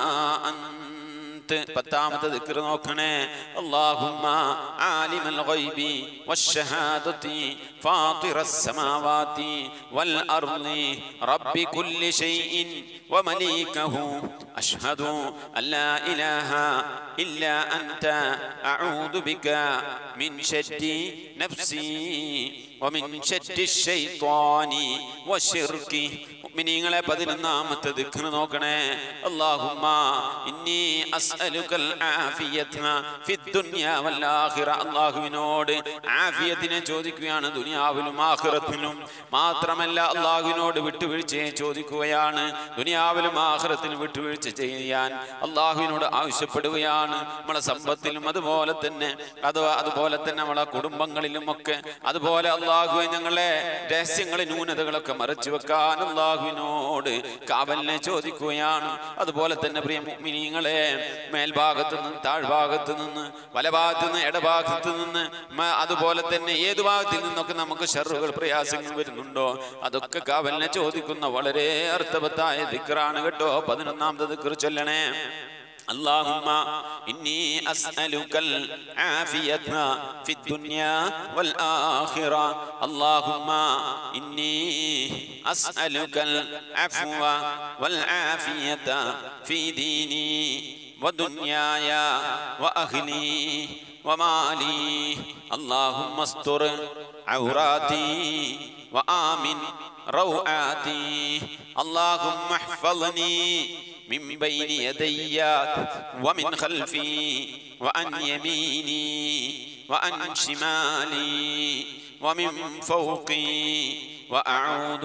S1: أنت. പത്താമത്തെ ദിക്ർ നോക്കണേ. അല്ലാഹുമ്മ ആലിമൽ ഗൈബി വശ്ശഹാദതി ഫാത്തിറസ് സമാവാതി വൽ അർളി റബ്ബി കുല്ലി ശൈഇൻ വമലീകഹു അഷ്ഹദു അല്ലാ ഇലാഹ ഇല്ലാ അൻത അഊദു ബിക മിൻ ശർരി നഫ്സി വമിൻ ശർരി ശൈത്വാനി വശിർകി. മുഅ്മിനീങ്ങളെ പതിനൊന്നാമത്തെ ദിക്ർ നോക്കണേ. അല്ലാഹുമ്മ ഇന്നി അസ്അലുകൽ ആഫിയത ഫിദ്ദുനിയ വൽ ആഖിറ. അല്ലാഹുവിനോട് ആഫിയത്തിനെ ചോദിക്കുകയാണ് ദുനിയാവിലും ആഖിറത്തിലും. മാത്രമല്ല അല്ലാഹുവിനോട് വിട്ടുവീഴ്ചയെ ചോദിക്കുകയാണ്. ദുനിയാവിലും ആഖിറത്തിലും വിട്ടുവീഴ്ച ചെയ്യാൻ അല്ലാഹുവിനോട് ആവശ്യപ്പെടുകയാണ്. നമ്മളെ സമ്പത്തിലും അതുപോലെ തന്നെ അത് അതുപോലെ തന്നെ നമ്മളെ കുടുംബങ്ങളിലും ഒക്കെ അതുപോലെ അല്ലാഹുവേ ഞങ്ങളെ രഹസ്യങ്ങളെ ന്യൂനതകളൊക്കെ മറച്ചു വെക്കാൻ അല്ലാഹുവിനോട് കാവലിനെ ചോദിക്കുകയാണ്. അതുപോലെ തന്നെ പ്രിയ മുഅ്മിനീങ്ങളെ, മേൽഭാഗത്തു നിന്ന് താഴ്ഭാഗത്തു നിന്ന് വലഭാഗത്തു നിന്ന് ഇടഭാഗത്തു നിന്ന് അതുപോലെ തന്നെ ഏതു ഭാഗത്തിൽ നിന്നൊക്കെ നമുക്ക് ശർറുകൾ പ്രയാസങ്ങൾ വരുന്നുണ്ടോ അതൊക്കെ കാവലിനെ ചോദിക്കുന്ന വളരെ അർത്ഥവത്തായ ദിക്റാണ് കേട്ടോ. പതിനൊന്നാമത്തെ ദിക്ർ ചൊല്ലണേ. اللهم إني أسألك العافية في الدنيا والآخرة. اللهم إني أسألك العفو والعافية في ديني ودنياي وأهلي ومالي. اللهم استر عوراتي وآمن روعاتي. اللهم احفظني من بين يدي ومن خلفي وعن يميني وعن شمالي ومن فوقي وأعوذ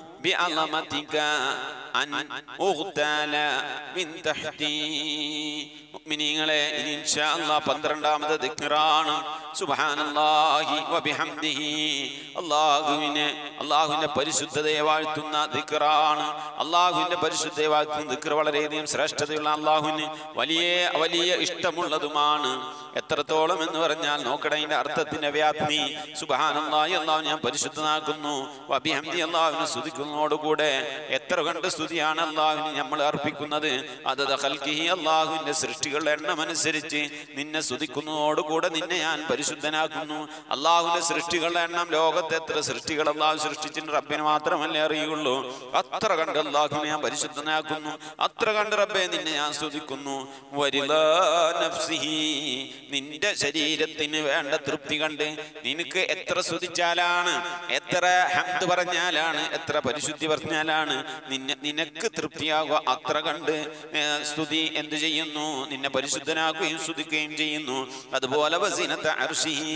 S1: بعظمتك أن أغتال من تحتي. മുഅ്മിനീങ്ങളെ ഇനി ഇൻഷാ അല്ലാഹ് പന്ത്രണ്ടാമത്തെ ദിക്റാണ്. സുബ്ഹാനല്ലാഹി വബിഹംദിഹി. അല്ലാഹുവിനെ അല്ലാഹുവിന്റെ പരിശുദ്ധതയെ വാഴ്ത്തുന്ന ദിക്റാണ്. അല്ലാഹുവിന്റെ പരിശുദ്ധതയെ വാഴ്ത്തുന്ന ദിക്ർ വളരെയധികം ശ്രേഷ്ഠതയുള്ള അല്ലാഹുവിന് വലിയ വലിയ ഇഷ്ടമുള്ളതുമാണ്. എത്രത്തോളം എന്ന് പറഞ്ഞാൽ നോക്കട അതിന്റെ അർത്ഥത്തിന്റെ വ്യാപ്തി. സുബ്ഹാനല്ലാഹി അല്ലാഹു ഞാൻ പരിശുദ്ധനാക്കുന്നു, വബിഹംദി അല്ലാഹുവിനെ സ്തുതിക്കുന്നതോടുകൂടെ എത്ര കണ്ട് സ്തുതിയാണ് അല്ലാഹുവിന് നമ്മൾ അർപ്പിക്കുന്നത്. അതത് ഖൽഖിഹി അല്ലാഹുവിന്റെ സൃഷ്ടികളുടെ എണ്ണം അനുസരിച്ച് നിന്നെ സ്തുതിക്കുന്നതോടുകൂടെ നിന്നെ ഞാൻ പരിശുദ്ധനാക്കുന്നു. അള്ളാഹുവിന്റെ സൃഷ്ടികളുടെ എണ്ണം ലോകത്തെ എത്ര സൃഷ്ടികൾ അള്ളാഹു സൃഷ്ടിച്ചിട്ട് റബ്ബിന് മാത്രമല്ലേ അറിയുള്ളൂ. അത്ര കണ്ട് അള്ളാഹുവിനെ ഞാൻ പരിശുദ്ധനാക്കുന്നു, അത്ര കണ്ട് റബ്ബെ നിന്നെ ഞാൻ സ്തുതിക്കുന്നു. വരിലാ നഫ്സിഹി, നിന്റെ ശരീരത്തിന് വേണ്ട തൃപ്തി കണ്ട് നിനക്ക് എത്ര സ്തുതിച്ചാലാണ്, എത്ര ഹംദ് പറഞ്ഞാലാണ്, എത്ര പരിശുദ്ധി പറഞ്ഞാലാണ് നിന്നെ നിനക്ക് തൃപ്തിയാകുക അത്ര കണ്ട് സ്തുതി എന്ത് ചെയ്യുന്നു നിന്നെ പരിശുദ്ധനാക്കുകയും സ്തുതിക്കുകയും ചെയ്യുന്നു. അതുപോലെ വസീനത അർശിഹി,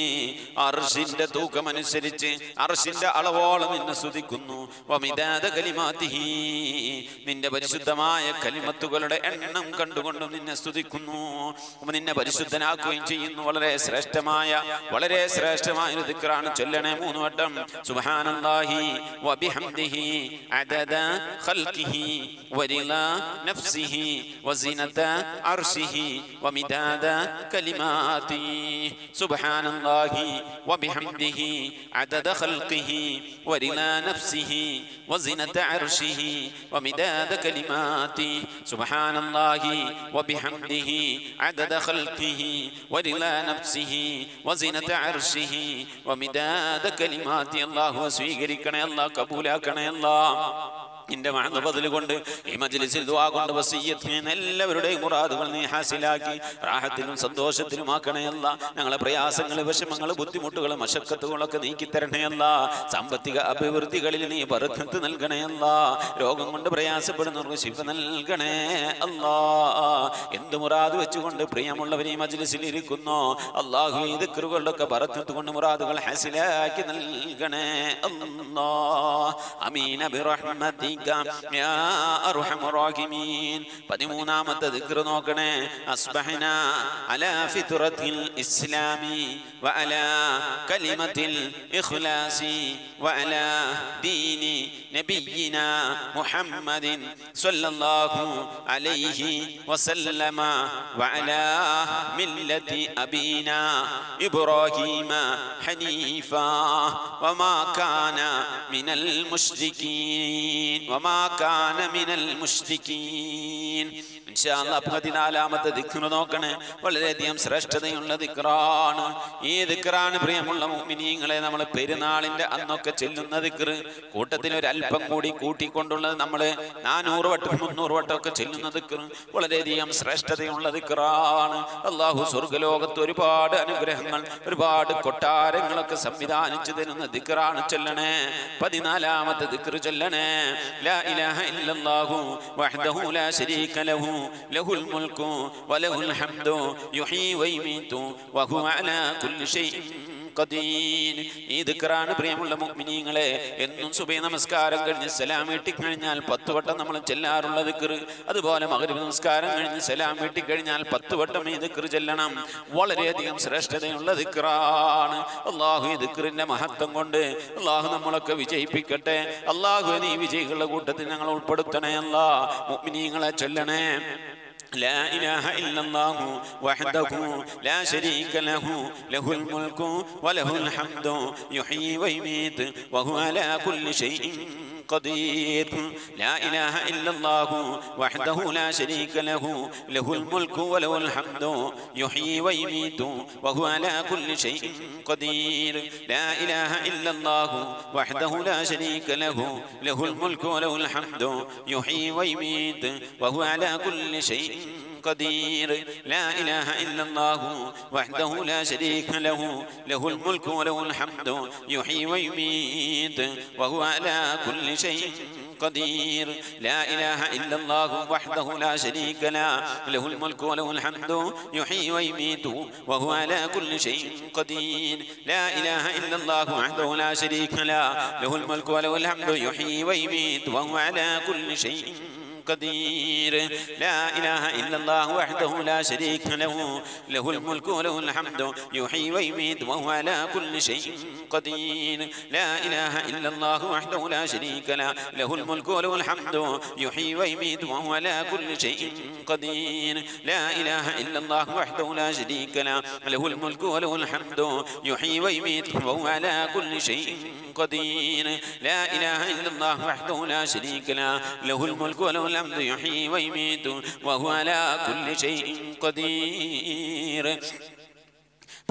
S1: അർശിന്റെ തൂക്കമനുസരിച്ച് അർശിന്റെ അളവോളം നിന്നെ സ്തുതിക്കുന്നു. വമിദാദ കലിമാതിഹി, നിന്റെ പരിശുദ്ധമായ കലിമത്തുകളുടെ എണ്ണം കണ്ടുകൊണ്ടും നിന്നെ സ്തുതിക്കുന്നു. നിന്നെ പരിശുദ്ധനാക്കുകയും ചെയ്യുന്നു. വളരെ ശ്രേഷ്ഠമായ വളരെ ശ്രേഷ്ഠമായ ഒരു ദിക്റാണ്. ചൊല്ലണേ മൂന്ന് വട്ടം. സുബ്ഹാനല്ലാഹി വബിഹംദിഹി അദദ ഖൽഖിഹി വരിളാ നഫ്സിഹി വസിനത അർശിഹി വമിദാദ കലിമാതി. സുബ്ഹാനല്ലാഹി വബിഹംദിഹി അദദ ഖൽഖിഹി വരിളാ നഫ്സിഹി വസിനത അർശിഹി വമിദാദ കലിമാതി. സുബ്ഹാനല്ലാഹി വബിഹംദിഹി അദദ ഖൽഖിഹി വരിളാ നഫ്സിഹി വസിനത അർശിഹി വമിദാദ കലിമാതി. അല്ലാഹു സ്വീകരിക്കണേ, അല്ലാഹു കബൂലാക്കണേ. അല്ലാഹ് നിന്റെ മഅന ബദൽ കൊണ്ട് ഈ മജ്ലിസിൽ ദുആ കൊണ്ട് വസിയ്യത്തിന് എല്ലാവരുടെയും മുറാദുകൾ നീ ഹാസിലാക്കി റാഹത്തിലും സന്തോഷത്തിലും ആക്കണേ അല്ലാ. ഞങ്ങളെ പ്രയാസങ്ങൾ, വിഷമങ്ങൾ, ബുദ്ധിമുട്ടുകൾ, മശക്കത്തുകളൊക്കെ നീക്കി തരണേ അല്ലാ. സാമ്പത്തിക അഭിവൃദ്ധികളിൽ നീ ബർക്കത്ത് നൽകണേ അല്ലാ. രോഗം കൊണ്ട് പ്രയാസപ്പെടുന്നവർക്ക് ശിഫ നൽകണേ അല്ലാ. എന്ത് മുറാദ് വെച്ചുകൊണ്ട് പ്രിയമുള്ളവർ ഈ മജ്ലിസിൽ ഇരിക്കുന്നോ അല്ലാഹു ഈ ദിക്റുകളിലൊക്കെ ബർക്കത്ത് കൊണ്ട് മുറാദുകൾ ഹാസിലാക്കി നൽകണേ അല്ലാ. അമീന ബിറഹ്മതി യാ അർഹമർ റഹീമീൻ. പതിമൂന്നാമത്തെ ദിക്ർ നോക്കണേ. അസ്ബഹനാ അലാ ഫിത്രത്തിൽ ഇസ്ലാമി വഅലാ കലിമത്തിൽ ഇഖ്ലാസി വഅലാ ദീനി നബിയിനാ മുഹമ്മദിൻ സ്വല്ലല്ലാഹു അലൈഹി വസല്ലമ വഅലാ മില്ലതി അബീനാ ഇബ്രാഹീമ ഹനീഫാ വമാ കാന മിനൽ മുശ്രികീൻ വമാ കാന മിനൽ മുശ്രികീൻ. ഇൻഷാ അല്ലാഹ് പതിനാലാമത്തെ ദിക്ർ നോക്കണേ. വളരെയധികം ശ്രേഷ്ഠതയുള്ള ദിക്റാണ്. ഈ ദിക്റാണ് പ്രിയമുള്ള മുഅ്മിനീങ്ങളെ നമ്മൾ പെരുന്നാളിന്റെ അന്നൊക്കെ ചെല്ലുന്ന ദിക്ർ. കൂട്ടത്തിൽ ഒരു അല്പം കൂടി കൂട്ടിക്കൊണ്ടുള്ളത് നമ്മൾ നാനൂറ് വട്ടം മുന്നൂറ് വട്ടം ഒക്കെ ചെല്ലുന്ന ദിക്ർ. വളരെയധികം ശ്രേഷ്ഠതയുള്ള ദിക്റാണ്. അല്ലാഹു സ്വർഗ്ഗലോകത്ത് ഒരുപാട് അനുഗ്രഹങ്ങൾ, ഒരുപാട് കൊട്ടാരങ്ങളൊക്കെ സംവിധാനിച്ചു തരുന്ന ദിക്റാണ്. ചൊല്ലണേ. പതിനാലാമത്തെ ദിക്ർ ചൊല്ലണേ. ലാ ഇലാഹ ഇല്ലല്ലാഹു വഹ്ദഹു ലാ ശരീക ലഹു ലഹുൽ മുൽക്കു വലഹുൽ ഹംദു യുഹീ വയുമീതു വഹുവ അലാ കുല്ലി ഷൈഇൻ ഖദീർ. ഈ ദിക്റാണ് പ്രിയമുള്ള മുഅ്മിനീങ്ങളെ. എന്നും സുബഹി നമസ്കാരം കഴിഞ്ഞ് സലാം വീട്ടി കഴിഞ്ഞാൽ പത്ത് വട്ടം നമ്മൾ ചെല്ലാറുള്ള ദിക്ർ. അതുപോലെ മഗ്രിബ് നമസ്കാരം കഴിഞ്ഞ് സലാം വീട്ടി കഴിഞ്ഞാൽ പത്ത് വട്ടം ഈ ദിക്ർ ചെല്ലണം. വളരെയധികം ശ്രേഷ്ഠതയുള്ള ദിക്റാണ്. അല്ലാഹു ഈ ദിക്റിന്റെ മഹത്വം കൊണ്ട് അല്ലാഹു നമ്മളൊക്കെ വിജയിപ്പിക്കട്ടെ. അല്ലാഹു നീ വിജയികളുടെ കൂട്ടത്തിൽ ഞങ്ങൾ ഉൾപ്പെടുത്തണേ. അല്ലാഹ് മുഅ്മിനീങ്ങളെ ചൊല്ലണേ. لا إله إلا الله وحده لا شريك له له الملك وله الحمد يحيي ويميت وهو على كل شيء قدير. لا إله إلا الله وحده لا شريك له له الملك وله الحمد يحيي ويميت وهو على كل شيء قدير. لا إله إلا الله وحده لا شريك له له الملك وله الحمد يحيي ويميت وهو على كل شيء قدير. لا إله إلا الله وحده لا شريك له له الملك وله الحمد يحيي ويميت وهو على كل شيء قدير. لا إله إلا الله وحده لا شريك له له الملك وله الحمد يحيي ويميت وهو على كل شيء قدير. لا إله إلا الله وحده لا شريك له له الملك وله الحمد يحيي ويميت وهو على كل شيء قدير. لا إله إلا الله وحده لا شريك له له الملك وله الحمد يحيي ويميت وهو على كل شيء قدير. لا إله إلا الله وحده لا شريك له له الملك وله الحمد يحيي ويميت وهو على كل شيء قدير. لا إله إلا الله وحده لا شريك له له الملك وله الحمد يحيي ويميت وهو على كل شيء قدير. لا إله إلا الله وحده لا شريك له له الملك وله الحمد يحيي ويميت وهو على كل شيء قدير.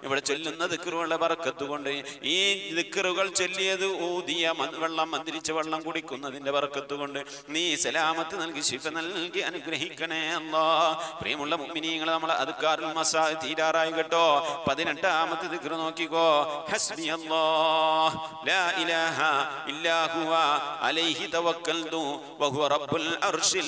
S1: ഇവിടെ ചൊല്ലുന്ന ദിക്റുകളുടെ ബർക്കത്ത് കൊണ്ട്, ഈ ദിക്റുകൾ ചൊല്ലിയത് ഊതിയ വെള്ളം മന്ത്രിച്ച വെള്ളം കുടിക്കുന്നതിന്റെ ബർക്കത്ത് കൊണ്ട് നീ സലാമത്ത് നൽകി ശിഫ നൽകി അനുഗ്രഹിക്കണേ അല്ലാഹ്. പ്രിയമുള്ള മുഅ്മിനീങ്ങളെ, നമ്മൾ അദ്കാറുൽ മസാ തീരാറായി കേട്ടോ. പതിനെട്ടാമത്തെ ദിക്ർ നോക്കിക്കോ. ഹസ്ബി അല്ലാഹ് ലാ ഇലാഹ ഇല്ലാ ഹുവ അലൈഹി തവക്കൽതു വഹുവ റബ്ബുൽ അർശിൽ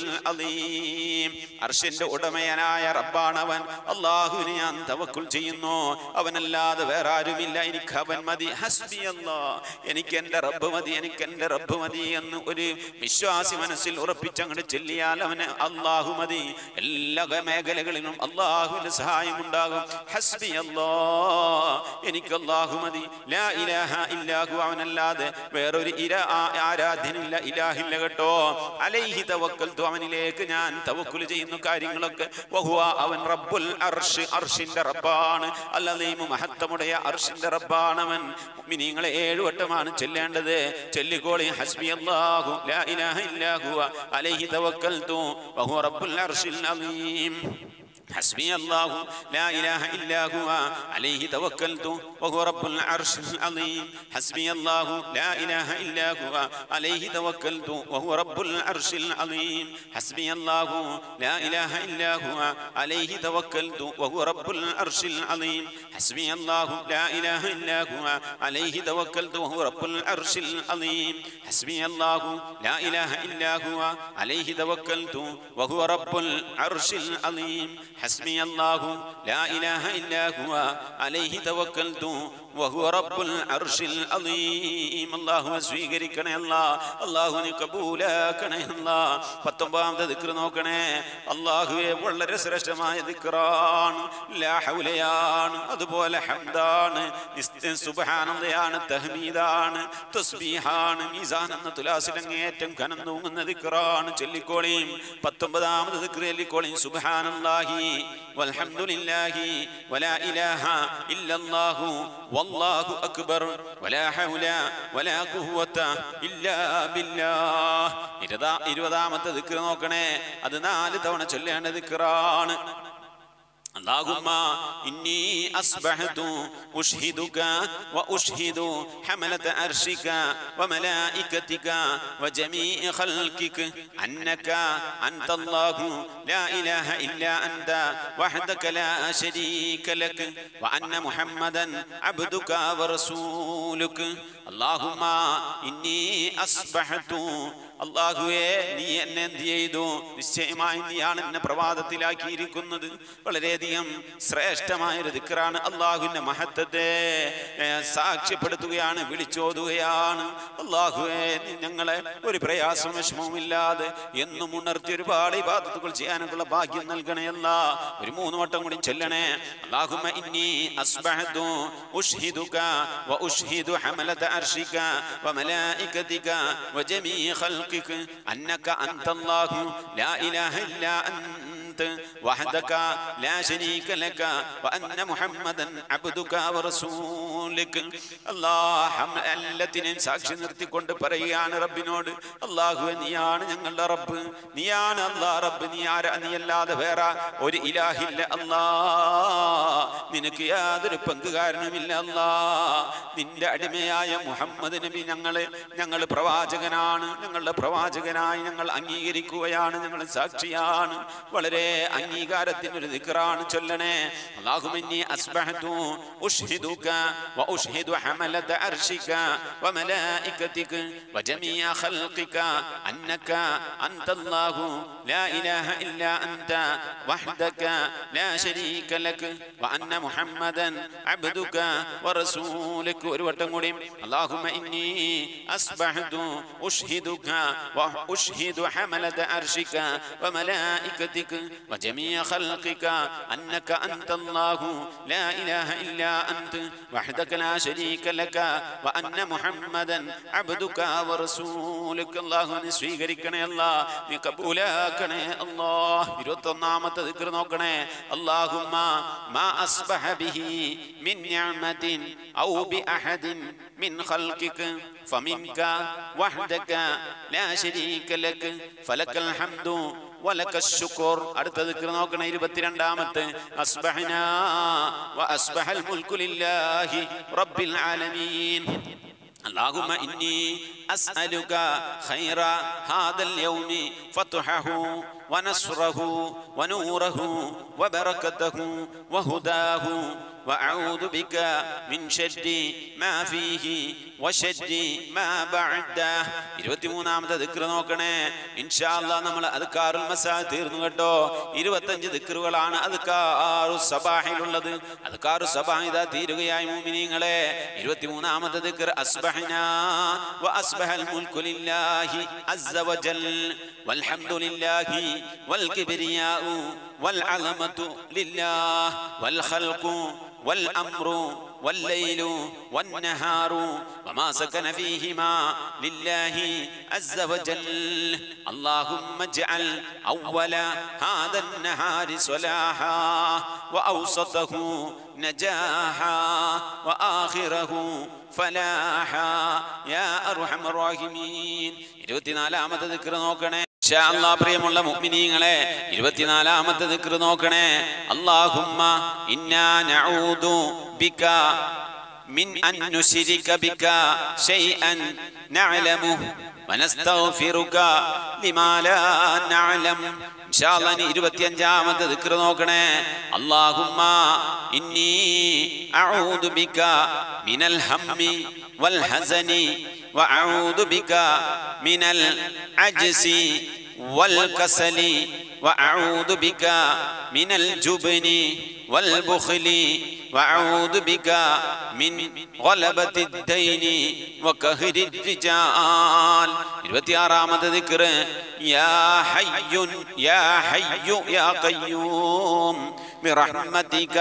S1: അദീം. അർശിന്റെ ഉടമയനായ റബ്ബാണവൻ, അല്ലാഹുവിനെ ഞാൻ തവക്കുൽ ചെയ്യുന്നു, അവനല്ലാതെ വേറെ ആരുമില്ല, എനിക്ക് അവൻ മതി. ഹസ്ബി അല്ലാഹ്, എനിക്ക് എൻ്റെ റബ്ബ് മതി, എനിക്ക് എൻ്റെ റബ്ബ് മതി എന്ന് ഒരു വിശ്വാസി മനസ്സിൽ ഉറപ്പിച്ചങ്ങോട്ട് ചെല്ലിയാൽ അവന് അല്ലാഹു മതി. എല്ലാ മേഖലകളിലും അല്ലാഹുവിന്റെ സഹായം ഉണ്ടാകും. ഹസ്ബി അല്ലാഹ്, എനിക്ക് അല്ലാഹു മതി. ലാ ഇലാഹ ഇല്ലാ ഹു, അവനല്ലാതെ വേറൊരു ഇര ആരാധ്യനില്ല, ഇലാഹില്ല കേട്ടോ. അലൈഹി തവക്കൽതു, അവനിലേക്ക് ഞാൻ തവക്കുൽ ചെയ്യുന്ന കാര്യങ്ങളൊക്കെ. വഹുവ, അവൻ റബ്ബുൽ അർശ്, അർശിന്റെ റബ്ബാണ്. അല്ലദീമു, മഹത്തമുடைய അർശിന്റെ റബ്ബാണ് അവൻ. മുഅ്മിനീങ്ങളെ ഏഴു വട്ടമാണ് ചൊല്ലേണ്ടത്. ചൊല്ലിക്കോളി. ഹസ്ബി അല്ലാഹു ലാ ഇലാഹ ഇല്ലാ ഹുവ അലൈഹി തവക്കൽതു വഹുവ റബ്ബുൽ അർശിൽ അദീം. حسبي الله لا إله إلا هو عليه توكلت وهو رب العرش العظيم. حسبي الله لا إله إلا هو عليه توكلت وهو رب العرش العظيم. حسبي الله لا إله إلا هو عليه توكلت وهو رب العرش العظيم. حسبي الله لا إله إلا هو عليه توكلت وهو رب العرش العظيم. حسبي الله لا إله إلا هو عليه توكلت وهو رب العرش العظيم. حسبي الله لا إله إلا هو عليه توكلت وهو رب العرش العظيم. الله സ്വീകരിക്കണേ അല്ലാഹ്, അല്ലാഹുവിനെ കബൂലാക്കണേ അല്ലാഹ്. പത്തൊമ്പതാമത്തെ ദിക്ർ നോക്കണേ. അല്ലാഹുവേ, വളരെ ശ്രേഷ്ഠമായ ദിക്റാണ്. ലാ ഹൗലയാണ്, അതുപോലെ ഹംദാണ്, സുബ്ഹാനല്ലാഹയാണ്, തഹ്മീദാണ്, തസ്ബീഹാണ്. മീസാൻ എന്ന തുലാസിലങ്ങേറ്റം കനം തൂങ്ങുന്ന ദിക്റാണ്. ചൊല്ലിക്കോളിയും. പത്തൊമ്പതാമത്തെ ദിക്ർ ചൊല്ലിക്കോളിയും. സുബ്ഹാനല്ലാഹി വൽഹംദുലില്ലാഹി വലാ ഇലാഹ ഇല്ലല്ലാഹു വല്ലാഹു അക്ബർ വലാ ഹൗല വലാ ഖുവത ഇല്ലാ ബില്ലാഹ്. ഇരുപതാമത്തെ ദിക്ർ നോക്കണേ. അത് നാല് തവണ ചൊല്ലേണ്ട ദിക്റാണ്. اللهم إني أصبحت أشهدك وأشهد حملة عرشك وملائكتك وجميع خلقك أنك أنت الله لا إله إلا أنت وحدك لا شريك لك وأن محمدا عبدك ورسولك. اللهم إني أصبحت, അല്ലാഹുവേ, നീ എന്നെ എന്ത് ചെയ്തു? നിശ്ചയമായി നീയാണ് എന്നെ പ്രഭാതത്തിലാക്കിയിരിക്കുന്നത്. വളരെയധികം ശ്രേഷ്ഠമായ ഒരു ദിക്റാണ്. അല്ലാഹുവിന്റെ മഹത്വത്തെ സാക്ഷ്യപ്പെടുത്തുകയാണ്, വിളിച്ചോതുകയാണ്. അല്ലാഹുവേ, ഞങ്ങളെ ഒരു പ്രയാസം വിഷമവുമില്ലാതെ എന്നും ഉണർത്തി ഒരുപാട് ഇബാദത്തുകൾ ചെയ്യാനുള്ള ഭാഗ്യം നൽകണേ അല്ലാഹ്. ഒരു മൂന്ന് വട്ടം കൂടി ചൊല്ലണേ. അല്ലാഹുമ്മ ഇന്നി അസ്ബഹതു ഉഷ്ഹിദുക വ ഉഷ്ഹിദു ഹമലത അർശിക വ മലായികതിക വ ജമീഅ ഖൽഖിക أنك أنت الله لا إله إلا أنت وحدك لا شريك لك وأن محمدا عبدك ورسولك. الله എല്ലാത്തിനെയും സാക്ഷി നിർത്തിക്കൊണ്ട് പറയുകയാണ് റബ്ബിനോട്, അല്ലാഹുവേ, നീയാണ് ഞങ്ങളുടെ റബ്ബ്, നീയാണ് അല്ലാഹ് റബ്ബ്, നീ ആരാ? നീയല്ലാതെ വേറെ ഒരു ഇലാഹില്ല അല്ലാഹ്, നിനക്ക് യാതൊരു പങ്കുകാരനുമില്ല അല്ലാഹ്. നിന്റെ അടിമയായ മുഹമ്മദ് നബി ഞങ്ങളെ ഞങ്ങൾ പ്രവാചകനാണ്, ഞങ്ങളുടെ പ്രവാചകനായി ഞങ്ങൾ അംഗീകരിക്കുകയാണ്, ഞങ്ങൾ സാക്ഷിയാണ്. വളരെ അംഗീകാരത്തിനൊരു ദിക്റാണ് ചൊല്ലണേ. അല്ലാഹുമ്മ ഇന്നി അസ്ബഹതു ഉഷ്ഹിദുക വ ഉഷ്ഹിദു ഹമലത അർശിക വ മലായികതിക വ ജമീഅ ഖൽഖിക അന്നക അൻതല്ലാഹു ലാ ഇലാഹ ഇല്ലാ അൻത വഹ്ദക ലാ ശരീക ലക വ അന്ന മുഹമ്മദൻ അബ്ദുക വ റസൂലുക. ഒരു വട്ടം കൂടി. അല്ലാഹുമ്മ ഇന്നി അസ്ബഹതു ഉഷ്ഹിദുക വ ഉഷ്ഹിദു ഹമലത അർശിക വ മലായികതിക وجميع خلقك أنك أنت الله لا إله إلا أنت وحدك لا شريك لك وأن محمدا عبدك ورسولك. الله സ്വീകരിക്കണേ അല്ലാഹ്, നീ കബൂലാക്കണേ അല്ലാഹ്. ഇരുപത്തൊന്നാമത്തെ ദിക്ർ നോക്കണേ. അല്ലാഹുമ്മ മാ അസ്ബഹ ബിഹി മിൻ നിഅമതിൻ ഔ ബി അഹദിൻ മിൻ ഖൽഖിക ഫമിൻക വഹ്ദക ലാ ശരീക ലക ഫലക്കൽ ഹംദു വലകശ്ശുക്ർ. അടുത്ത ദിക്ർ നോക്കണേ ഇരുപത്തിരണ്ടാമത്തെ. അസ്ബഹനാ വഅസ്ബഹൽ മുൽക്കു ലില്ലാഹി റബ്ബിൽ ആലമീൻ. اللهم إني أسألك خير هذا اليوم فتحه ونصره ونوره وبركته وهداه وأعوذ بك من شر ما فيه وشر ما بعده. ഇരുപത്തിമൂന്നാമത്തെ ദിക്ർ നോക്കണേ. ഇൻഷാ അല്ലാഹ് നമ്മൾ അദ്കാറുൽ മസാ തീർന്നു കേട്ടോ. ഇരുപത്തഞ്ച് ദിക്റുകളാണ് അദ്കാറു സബാഹിലുള്ളത്. അദ്കാറു സബാഹ് ഇതാ തീരുകയായി മുഅ്മിനീങ്ങളെ. ഇരുപത്തിമൂന്നാമത്തെ ദിക്ർ അസ്ബഹനാ വഅസ്ബഹൽ മുൽക്കു ലില്ലാഹി അസ്സ വജൽ വൽഹംദുലില്ലാഹി വൽകിബ്രിയാഉ വൽഅളമതു ലില്ലാഹ് വൽഖൽഖു والأمر والليل والنهار وما سكن فيهما لله عز وجل. اللهم اجعل أول هذا النهار صلاحا وأوسطه نجاحا وآخره فلاحا يا أرحم الراحمين. ഇരുപത്തിനാലാമത്തെ ദിക്ർ നോക്കണേ. ഇൻഷാ അല്ലാഹ് പ്രിയമുള്ള മുഅ്മിനീങ്ങളെ ഇരുപത്തിനാലാമത്തെ ദിക്ർ നോക്കണേ. അല്ലാഹുമ്മ ഇന്നാ നഊദു ബിക മിൻ അൻ നുശ്രിക ബിക ശൈഅൻ നഅലമുഹു വനസ്തഗ്ഫിറുക ലിമാ ലാ നഅലം. ഇൻഷാ അല്ലാഹ് ഇരുപത്തിയഞ്ചാമത്തെ ദിക്ർ നോക്കണേ. അല്ലാഹുമ്മ ഇന്നി അഊദു ബിക മിനൽ ഹമ്മി വൽ ഹസനി وأعوذ بك من العجز والكسل وأعوذ بك من الجبن والبخل وأعوذ بك من غلبة الدين وقهر الرجال. ഇരുപത്തിയാറാമത്തെ ദിക്ർ യാ ഹയ്യുൻ യാ ഹയ്യു യാ ഖയ്യൂം ബിറഹ്മതിക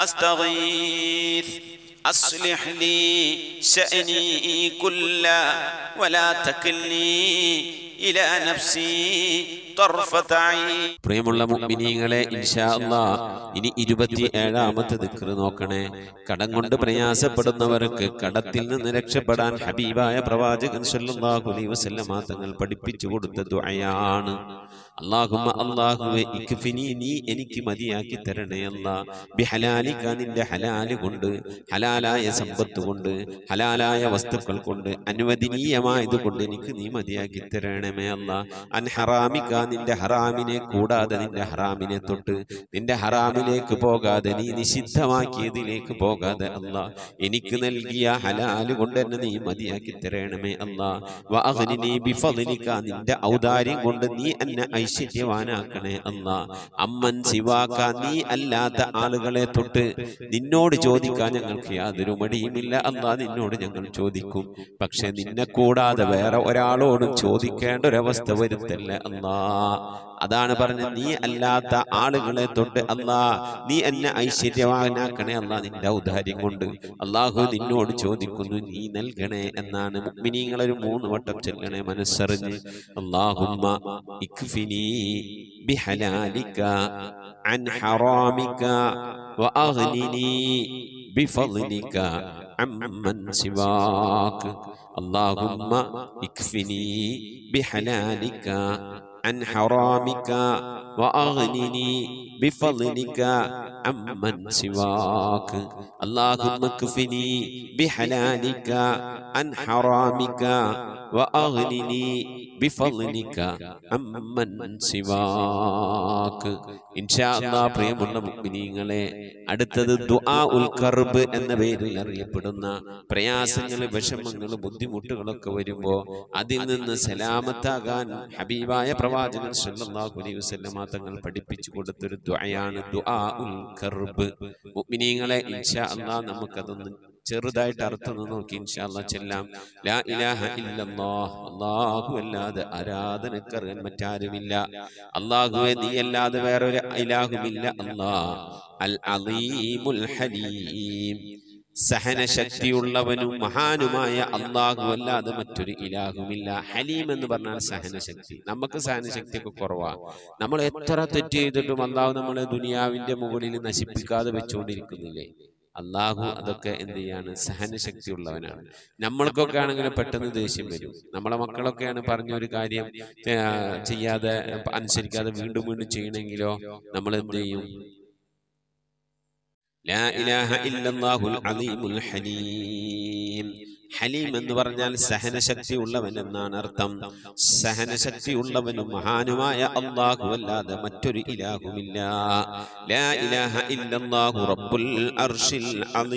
S1: അസ്തഗീസ് أصلح لي شأني كله ولا تكلني إلى نفسي طرفة عين. പ്രിയമുള്ള മുഅ്മിനീങ്ങളെ ഇൻഷാ അല്ലാഹ് ഇനി ഇരുപത്തിയേഴാമത്തെ ദിക്ർ നോക്കണേ. കടം കൊണ്ട് പ്രയാസപ്പെടുന്നവർക്ക് കടത്തിൽ നിന്ന് രക്ഷപ്പെടാൻ ഹബീബായ പ്രവാചകൻ സല്ലല്ലാഹു അലൈഹി വസല്ലമ തങ്ങൾ പഠിപ്പിച്ചു കൊടുത്ത ദുആയാണ്. അല്ലാഹുമ്മ അല്ലാഹുവേ ഇക്ഫിനി നീ എനിക്ക് മതിയാക്കി തരണേ അല്ലാഹ് ബിഹലാലിക നിന്റെ ഹലാൽ കൊണ്ട് ഹലാലായ സമ്പത്ത് കൊണ്ട് ഹലാലായ വസ്തുക്കൾ കൊണ്ട് അനുവദനീയമായത് കൊണ്ട് എനിക്ക് നീ മതിയാക്കി തരണമേ അല്ലാഹ്. അൻ ഹറാമിക നിന്റെ ഹറാമിനെ കൂടാതെ നിന്റെ ഹറാമിനെ തൊട്ട് നിന്റെ ഹറാമിലേക്ക് പോകാതെ നീ നിഷിദ്ധമാക്കിയതിലേക്ക് പോകാതെ അല്ലാഹ് എനിക്ക് നൽകിയ ഹലാൽ കൊണ്ട് എന്നെ നീ മതിയാക്കി തരണമേ അല്ലാഹ്. വഅഗ്നിനി ബിഫദ്ലിക നിന്റെ ഔദാര്യം കൊണ്ട് നീ എന്നെ ഐശ്വര്യവാനാക്കണേ അല്ലാഹ്. അമ്മൻ സിവാക നീ അല്ലാത്ത ആളുകളെ തൊട്ട് നിന്നോട് ചോദിക്കാൻ ഞങ്ങൾക്ക് യാതൊരു മടിയുമില്ല അല്ലാഹ്. നിന്നോട് ഞങ്ങൾ ചോദിക്കും, പക്ഷെ നിന്നെ കൂടാതെ വേറെ ഒരാളോടും ചോദിക്കേണ്ട ഒരവസ്ഥ വരുത്തല്ലേ അല്ലാഹ്. അതാണ് പറഞ്ഞത്, നീ അല്ലാത്ത ആളുകളെ തൊട്ട് അല്ലാഹ് നീ എന്നെ ഐശ്വര്യവാനാക്കണേ അല്ലാഹ് നിന്റെ ഔദാര്യം കൊണ്ട്. അല്ലാഹു നിന്നോട് ചോദിക്കുന്നു, നീ നൽകണേ എന്നാണ്. മുഅ്മിനീങ്ങൾ ഒരു മൂന്ന് വട്ടം ചൊല്ലണേ മനസ്സറിഞ്ഞ്. അല്ലാഹുമ്മ ഇക്ഫിനി ബിഹലാലിക അൻ ഹറാമിക വഅഗ്നിനി ബിഫദ്ലിക അമ്മൻ സിവാക. അല്ലാഹുമ്മ ഇക്ഫിനി ബിഹലാലിക عن حرامك وأغنني بفضلك عمن سواك. اللهم اكفني بحلالك عن حرامك وأغنني بفضلك عمن سواك. ഇൻഷാ അല്ലാഹ് പ്രിയമുള്ള മുഅ്മിനീങ്ങളെ അടുത്തത് ദുആ ഉൽ കർബ് എന്ന പേരിൽ അറിയപ്പെടുന്ന പ്രയാസങ്ങൾ, വിഷമങ്ങൾ, ബുദ്ധിമുട്ടുകളൊക്കെ വരുമ്പോൾ അതിൽ നിന്ന് സലാമത്താകാൻ ഹബീബായ പ്രവാചകൻ സല്ലല്ലാഹു അലൈഹി വസല്ലമ തങ്ങൾ പഠിപ്പിച്ചു കൊടുത്തൊരു ദുആയാണ് ദുആ ഉൽ കർബ്. മുഅ്മിനീങ്ങളെ ഇൻഷാ അല്ലാഹ് നമുക്കതൊന്ന് ചെറുതായിട്ട് അർത്ഥം നോക്കി ഇൻഷാ അല്ലാഹ് ചെല്ലാം. ലാ ഇലാഹ ഇല്ലല്ലാഹ് അല്ലാഹു അല്ലാതെ ആരാധനക്കറിയാൻ മറ്റാരുമില്ല. അല്ലാഹുവേ നീ അല്ലാതെ വേറൊരു ഇലാഹുമില്ല. അല്ലാഹ് അൽ അലീമുൽ ഹലീം സഹനശക്തിയുള്ളവനും മഹാനുമായ അല്ലാഹു അല്ലാതെ മറ്റൊരു ഇലാഹുമില്ല. ഹലീം എന്ന് പറഞ്ഞാൽ സഹനശക്തി. നമുക്ക് സഹനശക്തിയൊക്കെ കുറവാണ്. നമ്മൾ എത്ര തെറ്റ് ചെയ്തിട്ടും അല്ലാഹു നമ്മളെ ദുനിയാവിന്റെ മുകളിൽ നശിപ്പിക്കാതെ വെച്ചുകൊണ്ടിരിക്കുന്നില്ലേ? അള്ളാഹു അതൊക്കെ എന്ത് ചെയ്യാണ്? സഹനശക്തി ഉള്ളവനാണ്. നമ്മൾക്കൊക്കെ ആണെങ്കിൽ പെട്ടെന്ന് ദേഷ്യം വരും. നമ്മളെ മക്കളൊക്കെയാണ് പറഞ്ഞൊരു കാര്യം ചെയ്യാതെ അനുസരിക്കാതെ വീണ്ടും വീണ്ടും ചെയ്യണമെങ്കിലോ നമ്മൾ എന്ത് ചെയ്യും? ലാ ഇലാഹ ഇല്ലല്ലാഹുൽ അലീമുൽ ഹലീം. ഹലീം എന്ന് പറഞ്ഞാൽ സഹനശക്തി ഉള്ളവൻ എന്നാണ് അർത്ഥം. സഹനശക്തി ഉള്ളവനും മഹാനുമായ അല്ലാഹു അല്ലാതെ മറ്റൊരു ഇലാഹുമില്ല. ലാ ഇലാഹ ഇല്ലല്ലാഹു റബ്ബുൽ അർശിൽ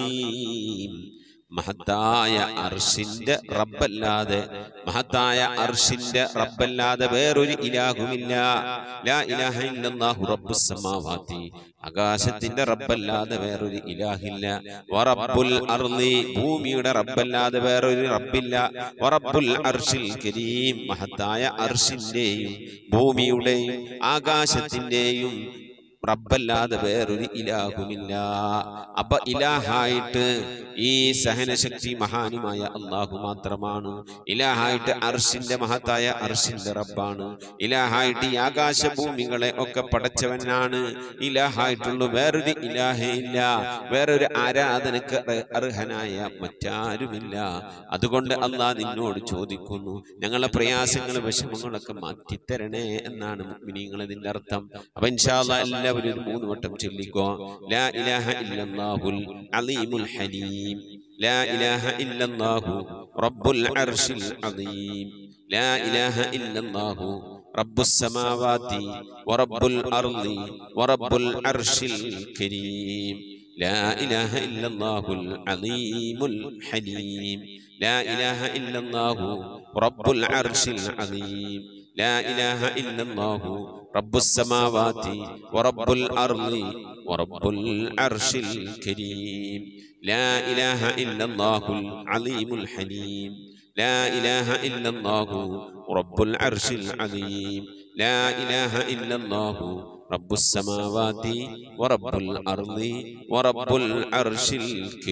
S1: അലീം. മഹത്തായ അർശിന്റെ റബ്ബല്ലാതെ മഹത്തായ അർശിന്റെ റബ്ബല്ലാതെ വേറൊരു ഇലാഹുമില്ല. ലാ ഇലാഹ ഇല്ലല്ലാഹു റബ്ബുസ് സമാവാതി. ആകാശത്തിന്റെ റബ്ബല്ലാതെ വേറൊരു ഇലാഹില്ല. വറബ്ബുൽ അർളി. ഭൂമിയുടെ റബ്ബല്ലാതെ വേറൊരു റബ്ബില്ല. വറബ്ബുൽ അർശിൽ കരീം. മഹത്തായ അർശിന്റെയും ഭൂമിയുടെയും ആകാശത്തിന്റെയും റബ്ബല്ലാതെ വേറൊരു ഇലാഹുമില്ല. അപ്പൊ ഇലാഹായിട്ട് ഈ സഹനശക്തി മഹാനുമായ അള്ളാഹു മാത്രമാണ്. ഇലാഹായിട്ട് അർശിന്റെ മഹത്തായ അർശിന്റെ റബ്ബാണ്. ഇലാഹായിട്ട് ഈ ആകാശഭൂമികളെ ഒക്കെ പടച്ചവനാണ്. ഇലാഹായിട്ടുള്ള വേറൊരു ഇലാഹേ ഇല്ല. വേറൊരു ആരാധനക്ക് അർഹനായ മറ്റാരുമില്ല. അതുകൊണ്ട് അള്ളാഹ് നിന്നോട് ചോദിക്കുന്നു, ഞങ്ങളെ പ്രയാസങ്ങൾ വിഷമങ്ങളൊക്കെ മാറ്റിത്തരണേ എന്നാണ് മുഅ്മിനീങ്ങൾ ഇതിന്റെ അർത്ഥം. അപ്പൊ ഇൻഷാ അല്ലാഹ് എല്ലാവരും ഒരു മൂന്ന് വട്ടം ചൊല്ലിക്കോ. ലാ ഇലാഹ ഇല്ലല്ലാഹുൽ അലീമുൽ ഹലീം. ലാ ഇലാഹ ഇല്ലല്ലാഹു റബ്ബുൽ അർശിൽ അലീം. ലാ ഇലാഹ ഇല്ലല്ലാഹു റബ്ബുസ് സമാവാതി വറബ്ബുൽ അർളി വറബ്ബുൽ അർശിൽ കരീം. ലാ ഇലാഹ ഇല്ലല്ലാഹുൽ അലീമുൽ ഹലീം. ലാ ഇലാഹ ഇല്ലല്ലാഹു റബ്ബുൽ അർശിൽ അലീം. ലാ ഇലാഹ ഇല്ലല്ലാഹു റബ്ബുസ് സമാവാതി വറബ്ബുൽ അർളി വറബ്ബുൽ അർശിൽ കരീം. ലാ ഇലാഹ ഇല്ലല്ലാഹുൽ അലീമുൽ ഹലീം. ലാ ഇലാഹ ഇല്ലല്ലാഹു റബ്ബുൽ അർശിൽ അലീം. ലാ ഇലാഹ ഇല്ലല്ലാഹു റബ്ബുസ് സമാവാതി വറബ്ബുൽ അർളി വറബ്ബുൽ അർശിൽ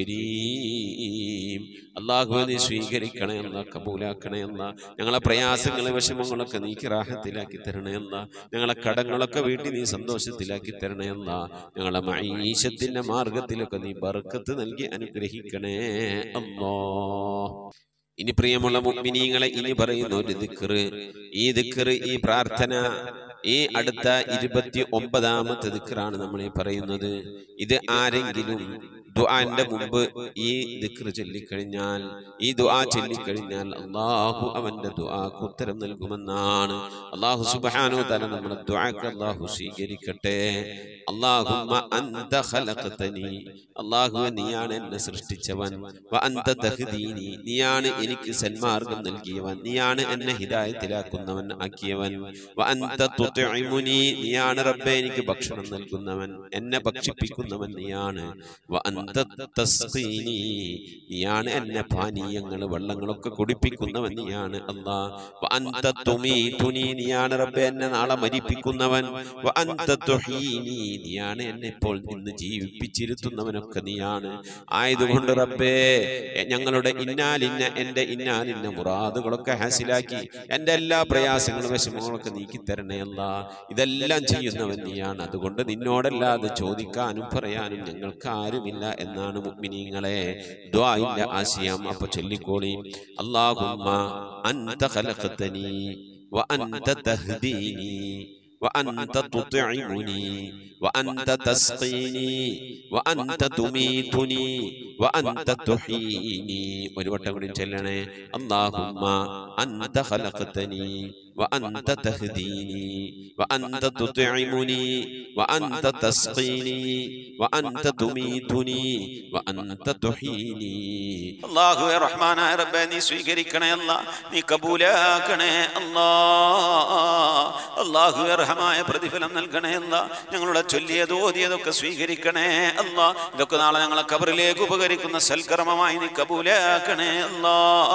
S1: കരീം. അല്ലാഹുവേ നീ സ്വീകരിക്കണേ അല്ലാ, കബൂലാക്കണേ അല്ലാ. ഞങ്ങളെ പ്രയാസങ്ങളെ വിഷമങ്ങളൊക്കെ നീ റാഹത്തിലാക്കി തരണേ അല്ലാ. ഞങ്ങളെ കടങ്ങളൊക്കെ വീട്ടിൽ നീ സന്തോഷത്തിലാക്കി തരണേ അല്ലാ. ഞങ്ങളെ മഈശത്തിന്റെ മാർഗത്തിലൊക്കെ നീ ബർക്കത്ത് നൽകി അനുഗ്രഹിക്കണേ അല്ലാഹ്. ഇനി പ്രിയമുള്ള മുഅ്മിനീങ്ങളെ, ഇനി പറയുന്ന ഒരു ദിക്ർ, ഈ ദിക്ർ, ഈ പ്രാർത്ഥന, ഈ അടുത്ത ഇരുപത്തി ഒമ്പതാമത്തെ ദിക്റാണ് നമ്മൾ ഈ പറയുന്നത്. ഇത് ആരെങ്കിലും ദുആന്റെ മുമ്പ് ഈ ദിക്ർ ചൊല്ലിക്കഴിഞ്ഞാൽ, ഈ ദുആ ചൊല്ലിക്കഴിഞ്ഞാൽ അല്ലാഹു അവന്റെ ദുആക്ക് ഉത്തരം നൽകുമെന്നാണ്. അല്ലാഹു സുബ്ഹാനഹു വ തആല നമ്മുടെ ദുആക്ക് അല്ലാഹു സ്വീകരിക്കട്ടെ. അല്ലാഹുമ്മ അൻത ഖലഖതനി. അല്ലാഹുവേ നീയാണ് എന്നെ സൃഷ്ടിച്ചവൻ. വ അൻത തഹ്ദീനി. നീയാണ് എനിക്ക് സന്മാർഗം നൽകിയവൻ. നീയാണ് എന്നെ ഹിദായത്തിലാക്കുന്നവൻ ആക്കിയവൻ. വ അൻത തുത്ഇമുനി. നീയാണ് റബ്ബേ എനിക്ക് ഭക്ഷണം നൽകുന്നവൻ, എന്നെ ഭക്ഷിപ്പിക്കുന്നവൻ നീയാണ്. വ അൻത തസ്ഖീനി. നീയാണ് എന്നെ പാനീയങ്ങൾ വെള്ളങ്ങളൊക്കെ കുടിപ്പിക്കുന്നവൻ നീയാണ് അല്ലാഹ്. വ അൻത തുമീതുനി. നീയാണ് റബ്ബേ എന്നെ നാളെ മരിപ്പിക്കുന്നവൻ. വ അൻത തുഹീനി. നീയാണ് എന്നെ ഇപ്പോൾ ഇന്ന് ജീവിപ്പിച്ചിരുത്തുന്നവനൊക്കെ നീയാണ്. ആയതുകൊണ്ട് റബ്ബേ ഞങ്ങളുടെ ഇന്നാലിന്ന എന്റെ ഇന്നാലിന്ന മുറാദുകളൊക്കെ ഹാസിലാക്കി എന്റെ എല്ലാ പ്രയാസങ്ങളും വിഷമങ്ങളൊക്കെ നീക്കി തരണേ അല്ലാഹ്. ഇതെല്ലാം ചെയ്യുന്നവൻ നീയാണ്. അതുകൊണ്ട് നിന്നോടല്ലാതെ ചോദിക്കാനും പറയാനും ഞങ്ങൾക്ക് ആരുമില്ല എന്നാണ് മുഅ്മിനീങ്ങളെ ദുആഇന്റെ ആശയം. അപ്പൊ ചൊല്ലിക്കോളി. അല്ലാഹുമ്മ അൻത ഖലഖതനി വ അൻത തഹ്ദീനി വ അൻത തുത്ഇമുനി വ അൻത തസ്ഖീനി വ അൻത തുമീതുനി വ അൻത തുഹീനി. ഒരു വട്ടം കൂടി ചൊല്ലണേ. അല്ലാഹുമ്മ അൻത ഖലഖതനി വ അൻത തഹ്ദീനി വ അൻത തുത്ഇമുനി വ അൻത തസ്ഖീനി വ അൻത തുമീതുനി വ അൻത തുഹീനി. അല്ലാഹുവേ റഹ്മാനായ റബ്ബേ നീ സ്വീകരിക്കണേ അല്ലാ, നീ കബൂലാക്കണേ അല്ലാ. അല്ലാഹുവേ റഹ്മായ പ്രതിഫലം നൽകണേ അല്ലാ. ഞങ്ങളുടെ ചൊല്ലിയത് ഓതിയതൊക്കെ സ്വീകരിക്കണേ അല്ലാ. ഇതൊക്കെ നാളെ ഞങ്ങളെ ഖബറിലേക്ക് ഉപകരിക്കുന്ന സൽക്കർമ്മമായി നീ കബൂലാക്കണേ അല്ലാ.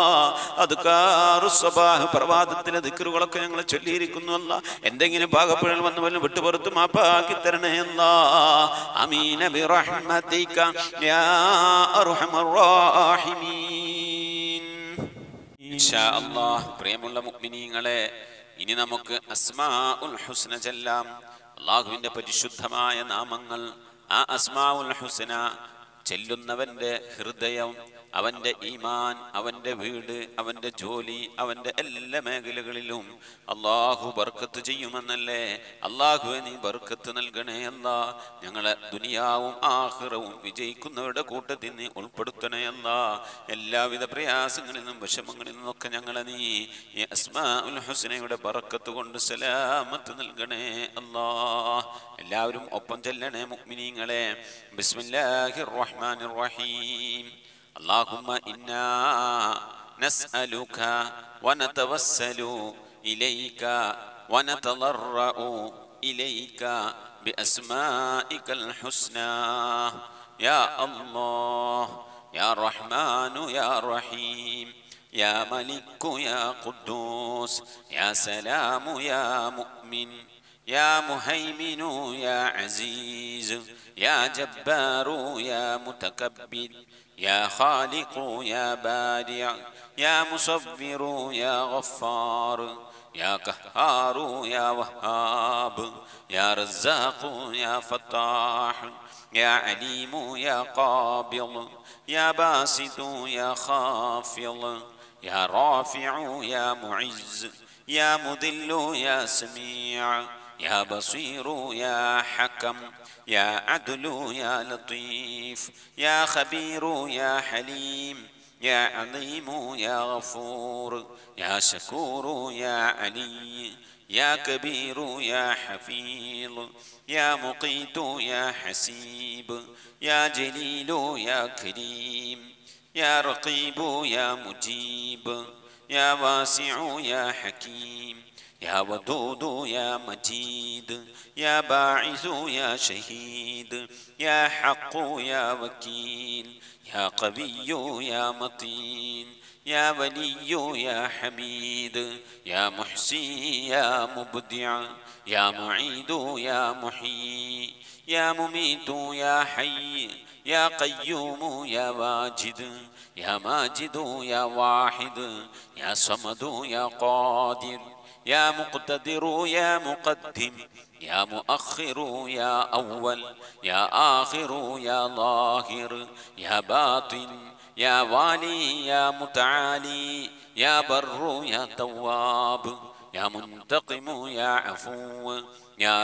S1: അദ്കാറു സ്വബാഹ് പ്രഭാതത്തിലെ ദിക്റുകളൊക്കെ ഞങ്ങൾ ചൊല്ലിയിരിക്കുന്നു അല്ലാ. എന്തെങ്കിലും പാകപ്പിഴൽ വന്നു വല്ല വിട്ടുപുറത്ത് മാപ്പാക്കി തരണേ അല്ലാ. ആമീന ബിറഹ്മതിക യാ അർഹമർ റഹീമീൻ. ഇൻഷാ അല്ലാഹ് പ്രിയമുള്ള മുഅ്മിനീങ്ങളെ, ഇനി നമുക്ക് അസ്മാഉൽ ഹുസ്ന ചൊല്ലാം. അല്ലാഹുവിന്റെ പരിശുദ്ധമായ നാമങ്ങൾ, ആ അസ്മാഉൽ ഹുസ്ന ചെല്ലുന്നവൻ്റെ ഹൃദയം, അവൻ്റെ ഈമാൻ, അവൻ്റെ വീട്, അവൻ്റെ ജോലി, അവൻ്റെ എല്ലാ മേഖലകളിലും അള്ളാഹു ബർക്കത്ത് ചെയ്യുമെന്നല്ലേ. അള്ളാഹുവെ നീ ബർക്കത്ത് നൽകണേ അല്ലാ. ഞങ്ങളെ ദുനിയാവും ആഖിറവും വിജയിക്കുന്നവരുടെ കൂട്ടത്തിൽ നീ ഉൾപ്പെടുത്തണേ അല്ലാ. എല്ലാവിധ പ്രയാസങ്ങളിൽ നിന്നും വിഷമങ്ങളിൽ നിന്നൊക്കെ ഞങ്ങളെ നീ ഈ അസ്മാഉൽ ഹുസ്നയുടെ ബർക്കത്ത് കൊണ്ട് സലാമത്ത് നൽകണേ അല്ലാ. എല്ലാവരും ഒപ്പം ചെല്ലണേ മുഅ്മിനീങ്ങളെ. ബിസ്മില്ലാഹിർ റഹ്മാനിർ റഹീം. اللهم إنا نسألك ونتوسل إليك ونتضرع إليك بأسمائك الحسنى يا الله يا رحمن يا رحيم يا ملك يا قدوس يا سلام يا مؤمن يا مهيمن يا عزيز يا جبار يا متكبر يا خالق يا بارع يا مصور يا غفار يا قهار يا وهاب يا رزاق يا فتاح يا عليم يا قابض يا باسط يا خافض يا رافع يا معز يا مذل يا سميع يا بصير يا حكم يا عدل يا لطيف يا خبير يا حليم يا عظيم يا غفور يا شكور يا علي يا كبير يا حفيظ يا مقيت يا حسيب يا جليل يا كريم يا رقيب يا مجيب يا واسع يا حكيم يا ودود يا مجيد يا باعث يا شهيد يا حق يا وكيل يا قوي يا متين يا ولي يا حميد يا محسي يا مبدع يا معيد يا محيي يا مميت يا حي يا قيوم يا واجد يا ماجد يا واحد يا صمد يا قادر يا مقتدر يا مقدم يا مؤخر يا أول يا آخر يا ظاهر يا باطن يا والي يا متعالي يا بر يا تواب يا منتقم يا عفو يا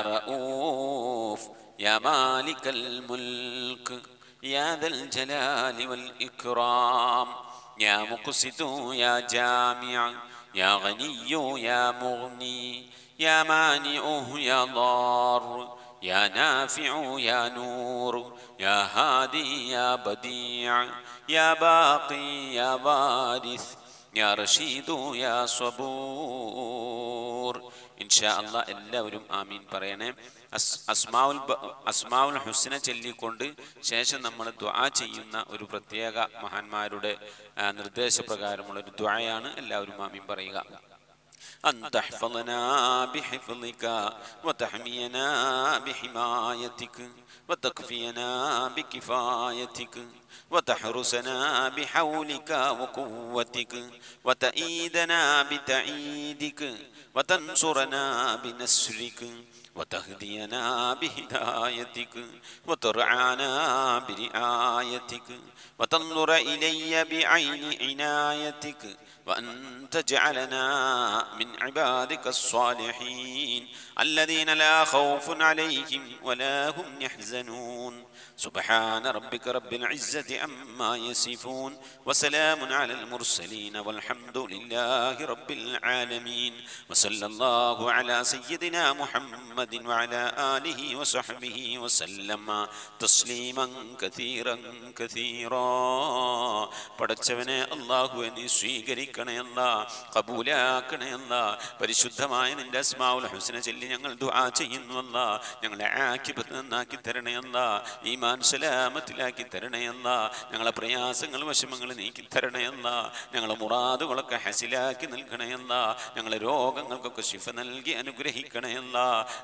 S1: رؤوف يا مالك الملك يا ذا الجلال والإكرام يا مقسط يا جامع يا غني يا مغني يا مانع يا ضار يا نافع يا نور يا هادي يا بديع يا باقي يا وارث يا رشيد يا صبور إن شاء الله എല്ലാവരും ആമീൻ പറയണേ. അസ്മാഉൽ അസ്മാഉൽ ഹുസ്ന ചൊല്ലിക്കൊണ്ട് ശേഷം നമ്മൾ ദുആ ചെയ്യുന്ന ഒരു പ്രത്യേക മഹാന്മാരുടെ നിർദ്ദേശപ്രകാരമുള്ള ഒരു ദുആയാണ്. എല്ലാവരും ആമീൻ പറയുക. أن تحفظنا بحفظك وتحمينا بحمايتك وتكفينا بكفايتك وتحرسنا بحولك وقوتك وتأيدنا بتأييدك وتنصرنا بنصرك وتهدينا بهدايتك وترعانا برعايتك وتنظر إلي بعين عنايتك وأن تجعلنا من عبادك الصالحين الذين لا خوف عليهم ولا هم يحزنون سبحان ربك رب العزة عما يصفون وسلام على المرسلين والحمد لله رب العالمين وصلى الله على سيدنا محمد وعلى آله وصحبه وسلم تسليما كثيرا كثيرا. പടച്ചവനെ അല്ലാഹുവേ നീ സ്വീകരിക്കണേ അല്ലാ, ഖബൂലാക്കണേ അല്ലാ. പരിശുദ്ധമായ നിന്റെ അസ്മാഉൽ ഹുസ്ന ചൊല്ലി ഞങ്ങൾ ദുആ ചെയ്യുന്നു അല്ലാ. ഞങ്ങളെ ആഖിബത്ത് നന്നാക്കി തരണേ അല്ലാ, ഈമാൻ സലാമത്തിലാക്കി തരണേ അല്ലാ. ഞങ്ങളെ പ്രയാസങ്ങൾ വിഷമങ്ങൾ നീക്കി തരണേ അല്ലാ. ഞങ്ങളെ മുറാദുകളൊക്കെ ഹസിലാക്കി നൽകണേ അല്ലാ. ഞങ്ങളെ രോഗങ്ങൾക്കൊക്കെ ശിഫ നൽകി അനുഗ്രഹിക്കണേ അല്ലാ.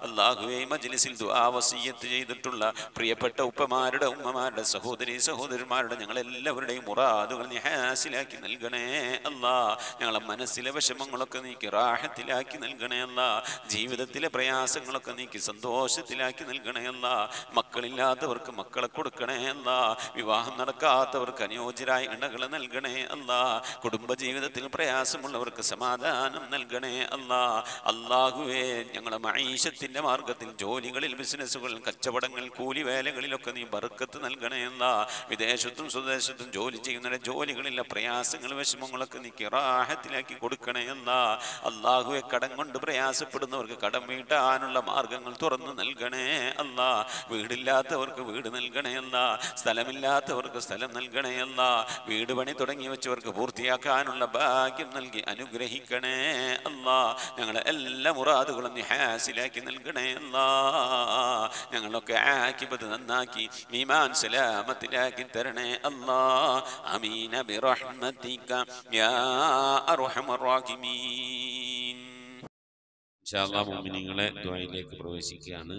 S1: അല്ലാഹുവേ മജ്ലിസിൽ ദുആ വസിയ്യത്ത് ചെയ്തിട്ടുള്ള പ്രിയപ്പെട്ട ഉപ്പമാരുടെ ഉമ്മമാരുടെ സഹോദരി സഹോദരന്മാരുടെ ഞങ്ങളെല്ലാവരുടെയും മുറാദുകൾ നീ ഹാസിലാക്കി നൽകണേ അല്ലാ. ഞങ്ങളെ മനസ്സിലെ വിഷമങ്ങളൊക്കെ നീക്കി റാഹത്തിലാക്കി നൽകണേ അല്ലാ. ജീവിതത്തിലെ പ്രയാസങ്ങളൊക്കെ നീക്കി സന്തോഷത്തിലാക്കി നൽകണേ അല്ലാ. മക്കളില്ലാത്തവർക്ക് മക്കളെ കൊടുക്കണേ അല്ലാ. വിവാഹം നടക്കാത്തവർക്ക് അനുയോജ്യരായ ഇണകളെ നൽകണേ അല്ലാ. കുടുംബജീവിതത്തിൽ പ്രയാസമുള്ളവർക്ക് സമാധാനം നൽകണേ അല്ലാ. അല്ലാഹുവേ ഞങ്ങളെ മഈശത്തിന്റെ മാർഗത്തിൽ ജോലികളിൽ ബിസിനസ്സുകളിൽ കച്ചവടങ്ങൾ കൂലിവേലകളിലൊക്കെ നീ ബർക്കത്ത് നൽകണേ അല്ലാ. വിദേശത്തും സ്വദേശത്തും ജോലി ചെയ്യുന്ന ജോലികളിലെ പ്രയാസങ്ങൾ വിഷമങ്ങളൊക്കെ നീ റാഹത്തിലാക്കി കൊടുക്കണേ അല്ലാ. അല്ലാഹുവെ കടം കൊണ്ട് പ്രയാസപ്പെടുന്നവർക്ക് കടം വീട്ടാനുള്ള മാർഗങ്ങൾ തുറന്നു നൽകണേ അല്ലാ. വീടില്ലാത്തവർക്ക് വീട് നൽകണേ അല്ലാ. സ്ഥലമില്ലാത്തവർക്ക് സ്ഥലം നൽകണേ അല്ലാ. വീട് പണി തുടങ്ങി വെച്ചവർക്ക് പൂർത്തിയാക്കാനുള്ള ഭാഗ്യം നൽകി അനുഗ്രഹിക്കണേ അല്ലാ. ഞങ്ങളെ എല്ലാ മുറാദുകളും നീ ഹാസിലാക്കി നൽകണേ അല്ലാ. ഞങ്ങളൊക്കെ ആക്കിബത്ത് നന്നാക്കി ഈമാൻ സലാമത്തിലാക്കി തരണേ അല്ലാ. ആമീന ബിറഹ്മതിക യാ അർഹമർ റഹീമീൻ.
S4: ഇൻഷാ അല്ലാഹ് മുഅ്മിനീങ്ങളെ ദുആയിലേക്ക് പ്രവേശിക്കുകയാണ്.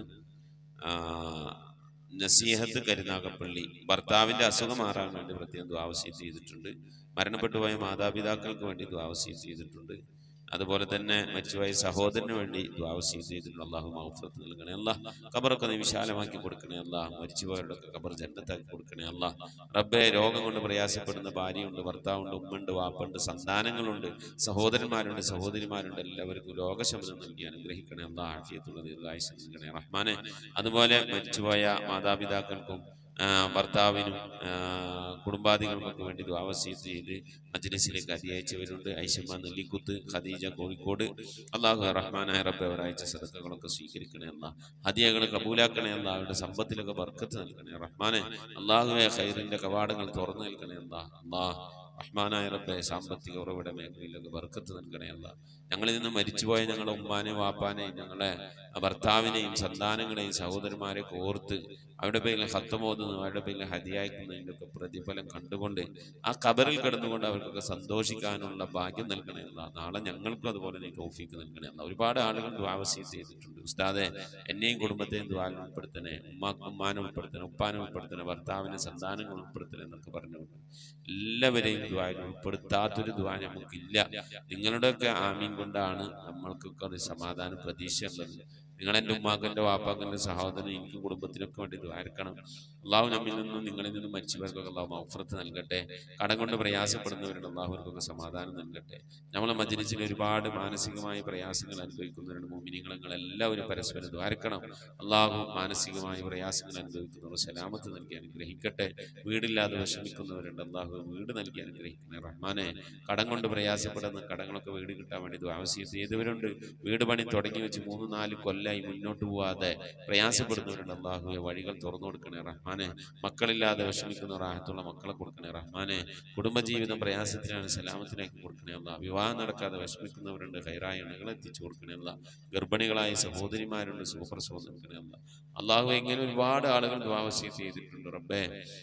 S4: നസീഹത്ത് കരുനാഗപ്പള്ളി ഭർത്താവിന്റെ അസുഖം മാറാൻ വേണ്ടി പ്രത്യേകം ദുആ വസിയത്ത് ചെയ്തിട്ടുണ്ട്. മരണപ്പെട്ടുപോയ മാതാപിതാക്കൾക്ക് വേണ്ടി ദുആ വസിയത്ത് ചെയ്തിട്ടുണ്ട്. അതുപോലെ തന്നെ മരിച്ചുപോയ സഹോദരന് വേണ്ടി ദുആ വസിയത്ത് ചെയ്തിട്ടുണ്ട്. അല്ലാഹു മഗ്ഫിറത്ത് നൽകണേ അല്ലാഹ്. ഖബറൊക്കെ നീ വിശാലമാക്കി കൊടുക്കണേ അല്ലാഹ്. മരിച്ചുപോയവരുടെ ഖബർ ജന്നത്താക്കി കൊടുക്കണേ അല്ലാഹ്. റബ്ബേ രോഗം കൊണ്ട് പ്രയാസപ്പെടുന്ന ഭാര്യയുണ്ട്, ഭർത്താവുണ്ട്, ഉമ്മയുണ്ട്, വാപ്പുണ്ട്, സന്താനങ്ങളുണ്ട്, സഹോദരന്മാരുണ്ട്, സഹോദരിമാരുണ്ട്, എല്ലാവർക്കും രോഗശമനം നൽകി അനുഗ്രഹിക്കണേ അല്ലാഹ്. ആഫിയത്തുള്ള ദീർഘായുസ്സ് നൽകണേ റഹ്മാനെ. അതുപോലെ മരിച്ചുപോയ മാതാപിതാക്കൾക്കും ഭർത്താവിനും കുടുംബാദികൾക്കൊക്കെ വേണ്ടി ദുആ വസിയത്ത് ചെയ്ത് മജ്ലിസിലേക്ക് അതിയയച്ചവരുണ്ട്. ഐഷമ്മ നെല്ലിക്കുത്ത്, ഖദീജ കോഴിക്കോട്. അല്ലാഹു റഹ്മാനായ റബ്ബേ അവരയച്ച സദഖകളൊക്കെ സ്വീകരിക്കണേ അല്ലാഹ്. ഹദിയകൾ കബൂലാക്കണേ അല്ലാഹ്. അവരുടെ സമ്പത്തിലൊക്കെ ബർക്കത്ത് നൽകണേ റഹ്മാനെ. അല്ലാഹുവേ ഖൈറിന്റെ കവാടങ്ങൾ തുറന്നു നൽകണേ അല്ലാഹ്. അല്ലാഹ് റഹ്മാനായ റബ്ബേ സാമ്പത്തിക ഉറവിട മേഖലയിലൊക്കെ ബർക്കത്ത് നൽകണേ അല്ലാഹ്. ഞങ്ങളിൽ നിന്ന് മരിച്ചുപോയ ഞങ്ങളുടെ ഉമ്മാനെയും വാപ്പാനെയും ഞങ്ങളെ ഭർത്താവിനെയും സന്താനങ്ങളെയും സഹോദരന്മാരെ കോർത്ത് അവരുടെ പേരിൽ ഹത്തമോതുന്നു, അവരുടെ പേരിൽ ഹദിയായിക്കുന്നതിൻ്റെയൊക്കെ പ്രതിഫലം കണ്ടുകൊണ്ട് ആ ഖബറിൽ കിടന്നുകൊണ്ട് അവർക്കൊക്കെ സന്തോഷിക്കാനുള്ള ഭാഗ്യം നൽകണേ അല്ലാഹ്. നാളെ ഞങ്ങൾക്കും അതുപോലെ നീ തൗഫീക്ക് നൽകണേ അല്ലാഹ്. ഒരുപാട് ആളുകൾ ദുആ വസിയത്ത് ചെയ്തിട്ടുണ്ട്. ഉസ്താദെ എന്നെയും കുടുംബത്തെയും ദുആയിൽ ഉൾപ്പെടുത്തണേ, ഉമ്മാക്കും ഉമ്മാനെ ഉൾപ്പെടുത്തണേ, ഉപ്പാനെ ഉൾപ്പെടുത്തണേ, ഭർത്താവിനെ സന്താനങ്ങൾ ഉൾപ്പെടുത്തണേ എന്നൊക്കെ പറഞ്ഞുകൊണ്ട് എല്ലാവരെയും ദുആയിൽ ഉൾപ്പെടുത്താത്തൊരു ദുആ നമുക്കില്ല. നിങ്ങളുടെയൊക്കെ ആമീൻ കൊണ്ടാണ് നമ്മൾക്കൊക്കെ അത് സമാധാന പ്രതീക്ഷ ഉള്ളത്. നിങ്ങളെൻ്റെ ഉമ്മാക്കൻ്റെ വാപ്പാക്കൻ്റെ സഹോദരൻ എനിക്കും കുടുംബത്തിനൊക്കെ വേണ്ടി ദ്വാരക്കണം. അള്ളാഹു നമ്മിൽ നിന്നും നിങ്ങളിൽ നിന്നും മരിച്ചവർക്കൊക്കെ അള്ളാഹു മഗ്ഫിറത്ത് നൽകട്ടെ. കടം കൊണ്ട് പ്രയാസപ്പെടുന്നവരുണ്ട്, അള്ളാഹുവർക്കൊക്കെ സമാധാനം നൽകട്ടെ. നമ്മളെ മജ്ലിസിൽ ഒരുപാട് മാനസികമായ പ്രയാസങ്ങൾ അനുഭവിക്കുന്നവരുണ്ട്. മുഅ്മിനീങ്ങൾ എല്ലാവരും പരസ്പരം ദ്വാരക്കണം. അള്ളാഹു മാനസികമായ പ്രയാസങ്ങൾ അനുഭവിക്കുന്നവർ സലാമത്ത് നൽകി അനുഗ്രഹിക്കട്ടെ. വീടില്ലാതെ വിഷമിക്കുന്നവരുണ്ട്, അള്ളാഹു വീട് നൽകി അനുഗ്രഹിക്കണേ റഹ്മാനെ. കടം കൊണ്ട് പ്രയാസപ്പെടുന്ന കടങ്ങളൊക്കെ വീട് കിട്ടാൻ വേണ്ടി ദുആ വസിയത്ത് ചെയ്തവരുണ്ട്. വീട് പണി തുടങ്ങി വെച്ച് മൂന്ന് നാല് കൊല്ലം മുന്നോട്ട് പോവാതെ പ്രയാസപ്പെടുന്നവരുണ്ട്, അല്ലാഹുവേ വഴികൾ തുറന്നു കൊടുക്കണേ റഹ്മാനെ. മക്കളില്ലാതെ വിഷമിക്കുന്ന റാഹത്തുള്ള മക്കളെ കൊടുക്കണേ റഹ്മാനെ. കുടുംബജീവിതം പ്രയാസത്തിലാണ്, സലാമത്തിനാക്കി കൊടുക്കണേ അല്ലാഹ്. വിവാഹം നടക്കാതെ വിഷമിക്കുന്നവരുണ്ട്, ഖൈറായ ഇണകളെ എത്തിച്ചു കൊടുക്കണേ അല്ലാഹ്. ഗർഭിണികളായ സഹോദരിമാരുണ്ട്, സുഖപ്രസവം നൽകണേ അല്ലാഹ്. അല്ലാഹു ഇങ്ങനെ ഒരുപാട് ആളുകൾ ദുആ വസിയത്ത് ചെയ്തിട്ടുണ്ട് റബ്ബേ.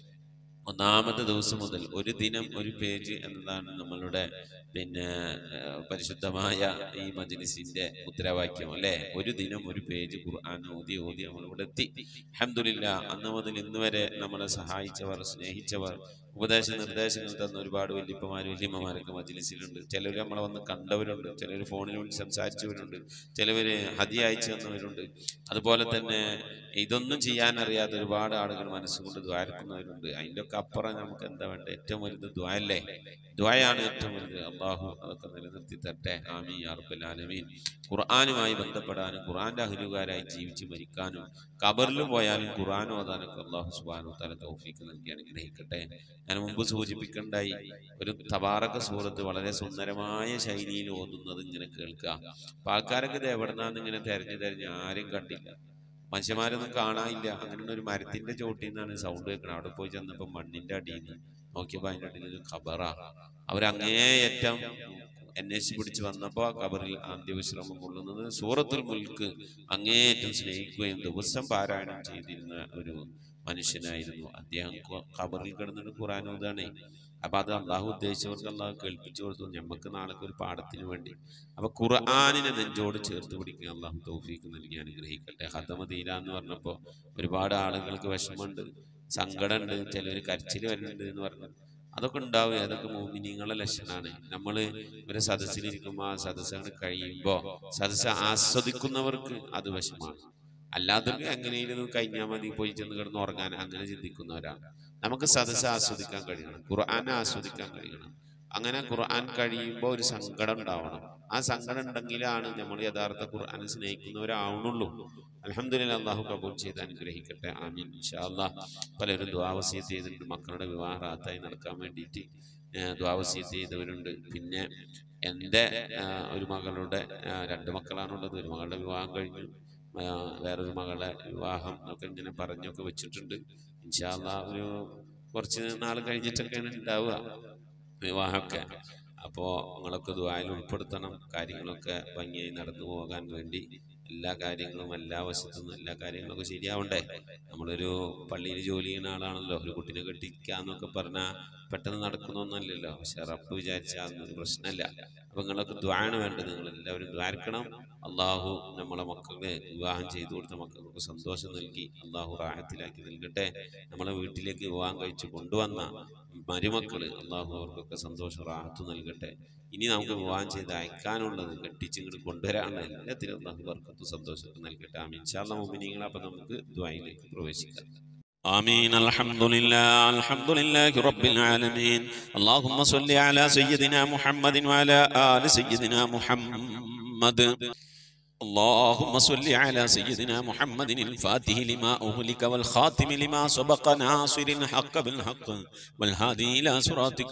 S4: ഒന്നാമത്തെ ദിവസം മുതൽ ഒരു ദിനം ഒരു പേജ് എന്നതാണ് നമ്മളുടെ പിന്നെ പരിശുദ്ധമായ ഈ മജ്ലിസിന്റെ മുദ്രാവാക്യം അല്ലെ. ഒരു ദിനം ഒരു പേജ് ഖുർആൻ ഓതി ഓതി നമ്മളിവിടെ എത്തി. അൽഹംദുലില്ലാഹ്. അന്ന് മുതൽ ഇന്ന് വരെ നമ്മളെ സഹായിച്ചവർ, സ്നേഹിച്ചവർ, ഉപദേശ നിർദ്ദേശങ്ങൾ തന്ന ഒരുപാട് വല്യപ്പമാർ വല്യമ്മമാരൊക്കെ മജ്ലിസിലുണ്ട്. ചിലർ നമ്മളെ വന്ന് കണ്ടവരുണ്ട്, ചിലർ ഫോണിൽ വിളിച്ച് സംസാരിച്ചവരുണ്ട്, ചിലവർ ഹദിയ അയച്ചു തന്നവരുണ്ട്. അതുപോലെ തന്നെ ഇതൊന്നും ചെയ്യാൻ അറിയാത്ത ഒരുപാട് ആളുകൾ മനസ്സുകൊണ്ട് ദ്വാരക്കുന്നവരുണ്ട്. അതിൻ്റെ ഒക്കെ അപ്പുറം നമുക്ക് എന്താ വേണ്ടത്? ഏറ്റവും വലുത് ദ്വായല്ലേ. ദ്വായാണ് ഏറ്റവും വലുത്. അള്ളാഹു അതൊക്കെ നിലനിർത്തി തരട്ടെ. ആമീൻ യാ റബ്ബൽ ആലമീൻ. ഖുർആനുമായി ബന്ധപ്പെടാനും ഖുർആന്റെ അഹ്ലുകാരായി ജീവിച്ച് മരിക്കാനും ഖബറിൽ പോയാലും ഖുർആൻ ഓതാനൊക്കെ അള്ളാഹു സുബ്ഹാനഹു വ തആല തൗഫീഖ് നൽകി അനുഗ്രഹിക്കട്ടെ. ഞാൻ മുമ്പ് സൂചിപ്പിക്കണ്ടായി, ഒരു തബാറക സൂറത്ത് വളരെ സുന്ദരമായ ശൈലിയിൽ ഓതുന്നത് ഇങ്ങനെ കേൾക്കുക. അപ്പൊ ആൾക്കാരൊക്കെ ഇത് എവിടെന്നാന്ന് ഇങ്ങനെ തെരഞ്ഞു തെരഞ്ഞ് ആരും കണ്ടില്ല, മനുഷ്യന്മാരൊന്നും കാണാനില്ല. അങ്ങനെ ഒരു മരത്തിന്റെ ചോട്ടിൽ നിന്നാണ് സൗണ്ട് കേൾക്കണം. അവിടെ പോയി ചെന്നപ്പോ മണ്ണിന്റെ അടിയിൽ നിന്ന് നോക്കിയപ്പോ അതിന്റെ അടിയിൽ ഒരു ഖബറാ. അവരങ്ങേയറ്റം അന്വേഷിച്ച് പിടിച്ച് വന്നപ്പോ ഖബറിൽ അന്ത്യവിശ്രമം കൊള്ളുന്നത് സൂറത്തുൽ മുൽക്ക് അങ്ങേയറ്റം സ്നേഹിക്കുകയും ദിവസം പാരായണം ചെയ്തിരുന്ന ഒരു
S1: മനുഷ്യനായിരുന്നു. അദ്ദേഹം ഖബറിൽ കിടന്നിട്ട് ഖുർആൻ ഓതുകയാണേ. അപ്പൊ അത് അള്ളാഹു ഉദ്ദേശിച്ചവർക്ക് അള്ളാഹു കേൾപ്പിച്ചു കൊടുത്തു. നമുക്ക് നാളെ ഒരു പാഠത്തിന് വേണ്ടി. അപ്പൊ ഖുർആനിനെ നെഞ്ചോട് ചേർത്ത് പിടിക്കുക അള്ളാഹു തൗഫീഖ് നൽകി അനുഗ്രഹിക്കട്ടെ. ഖതമ തീര എന്ന് പറഞ്ഞപ്പോൾ ഒരുപാട് ആളുകൾക്ക് വിഷമമുണ്ട്, സങ്കടമുണ്ട്, ചിലർ കരച്ചിൽ വരുന്നുണ്ട് എന്ന് പറഞ്ഞു. അതൊക്കെ ഉണ്ടാവും. അതൊക്കെ മോമിനിങ്ങളുടെ ലക്ഷണമാണ്. നമ്മൾ ഒരു സദസ്സിലിരിക്കുമ്പോൾ ആ സദസ്സുകൾ കഴിയുമ്പോൾ സദസ്സ് ആസ്വദിക്കുന്നവർക്ക് അത് വിഷമാണ്. അല്ലാത്തവർക്ക് എങ്ങനെയും കഴിഞ്ഞാൽ മതി, പോയി ചെന്ന് കിടന്ന് ഉറങ്ങാൻ അങ്ങനെ ചിന്തിക്കുന്നവരാണ്. നമുക്ക് സദസ്സ് ആസ്വദിക്കാൻ കഴിയണം, ഖുർആനെ ആസ്വദിക്കാൻ കഴിയണം. അങ്ങനെ ഖുർആൻ കഴിയുമ്പോൾ ഒരു സങ്കടം ഉണ്ടാവണം. ആ സങ്കടം ഉണ്ടെങ്കിലാണ് നമ്മൾ യഥാർത്ഥ ഖുർആനെ സ്നേഹിക്കുന്നവരാവണുള്ളൂ. അൽഹംദുലില്ലാഹ്, അല്ലാഹു കബൂൽ ചെയ്ത് അനുഗ്രഹിക്കട്ടെ. ആമീൻ. ഇൻഷാ അല്ലാഹ് പലരും ദുആ വസിയത്ത് ചെയ്തിട്ടുണ്ട്. മക്കളുടെ വിവാഹ റാത്തായി നടക്കാൻ വേണ്ടിയിട്ട് ദുആ വസിയത്ത് ചെയ്തവരുണ്ട്. പിന്നെ എൻ്റെ ഒരു മകളുടെ, രണ്ട് മക്കളാണുള്ളത്, ഒരു മകളുടെ വിവാഹം കഴിഞ്ഞു, വേറൊരു മകളുടെ വിവാഹം ഒക്കെ ഇങ്ങനെ പറഞ്ഞൊക്കെ വെച്ചിട്ടുണ്ട്. ഇൻഷാ അല്ലാഹ് ഒരു കുറച്ച് നാൾ കഴിഞ്ഞിട്ടൊക്കെയാണ് ഉണ്ടാവുക വിവാഹമൊക്കെ. അപ്പോൾ നിങ്ങളൊക്കെ ദുആയിൽ ഉൾപ്പെടുത്തണം. കാര്യങ്ങളൊക്കെ ഭംഗിയായി നടന്നു പോകാൻ വേണ്ടി എല്ലാ കാര്യങ്ങളും എല്ലാ വശത്തുനിന്നും എല്ലാ കാര്യങ്ങളൊക്കെ ശരിയാവണ്ടേ. നമ്മളൊരു പള്ളിയിൽ ജോലി ചെയ്യുന്ന ആളാണല്ലോ. ഒരു കുട്ടീനെ കെട്ടിക്കാന്നൊക്കെ പറഞ്ഞാൽ പെട്ടെന്ന് നടക്കുന്നൊന്നുമല്ലല്ലോ. പക്ഷെ റബ്ബ് വിചാരിച്ചാൽ അതൊന്നും പ്രശ്നമല്ല. അപ്പം നിങ്ങളൊക്കെ ദ്വാണ് വേണ്ടത്. നിങ്ങളെല്ലാവരും ദ്വാരക്കണം. അള്ളാഹു നമ്മളെ മക്കളെ വിവാഹം ചെയ്തു കൊടുത്ത മക്കൾക്ക് സന്തോഷം നൽകി അള്ളാഹു റാഹത്തിലാക്കി നൽകട്ടെ. നമ്മളെ വീട്ടിലേക്ക് വിവാഹം കഴിച്ച് കൊണ്ടുവന്ന മരുമക്കള് അള്ളാഹു അവർക്കൊക്കെ സന്തോഷം റാഹത്ത് നൽകട്ടെ. ഇനി നമുക്ക് വിവാഹം ചെയ്ത് അയക്കാനുള്ളത്, കെട്ടിച്ചിങ്ങോട്ട് കൊണ്ടുവരാനുള്ളത് എല്ലാത്തിനും അള്ളാഹു ബർക്കത്തും സന്തോഷമൊക്കെ നൽകട്ടെ. ആമീൻ. ഇൻഷാ അല്ലാഹ് മുഅ്മിനീങ്ങളെ അപ്പം നമുക്ക് ദുആയിലേക്ക് പ്രവേശിക്കാം.
S4: آمين. الحمد لله الحمد لله رب العالمين. اللهم صل على سيدنا محمد وعلى آل سيدنا محمد. اللهم صل على سيدنا محمد الفاتح لما أهلك والخاتم لما سبق ناصر الحق بالحق والهادي إلى صراطك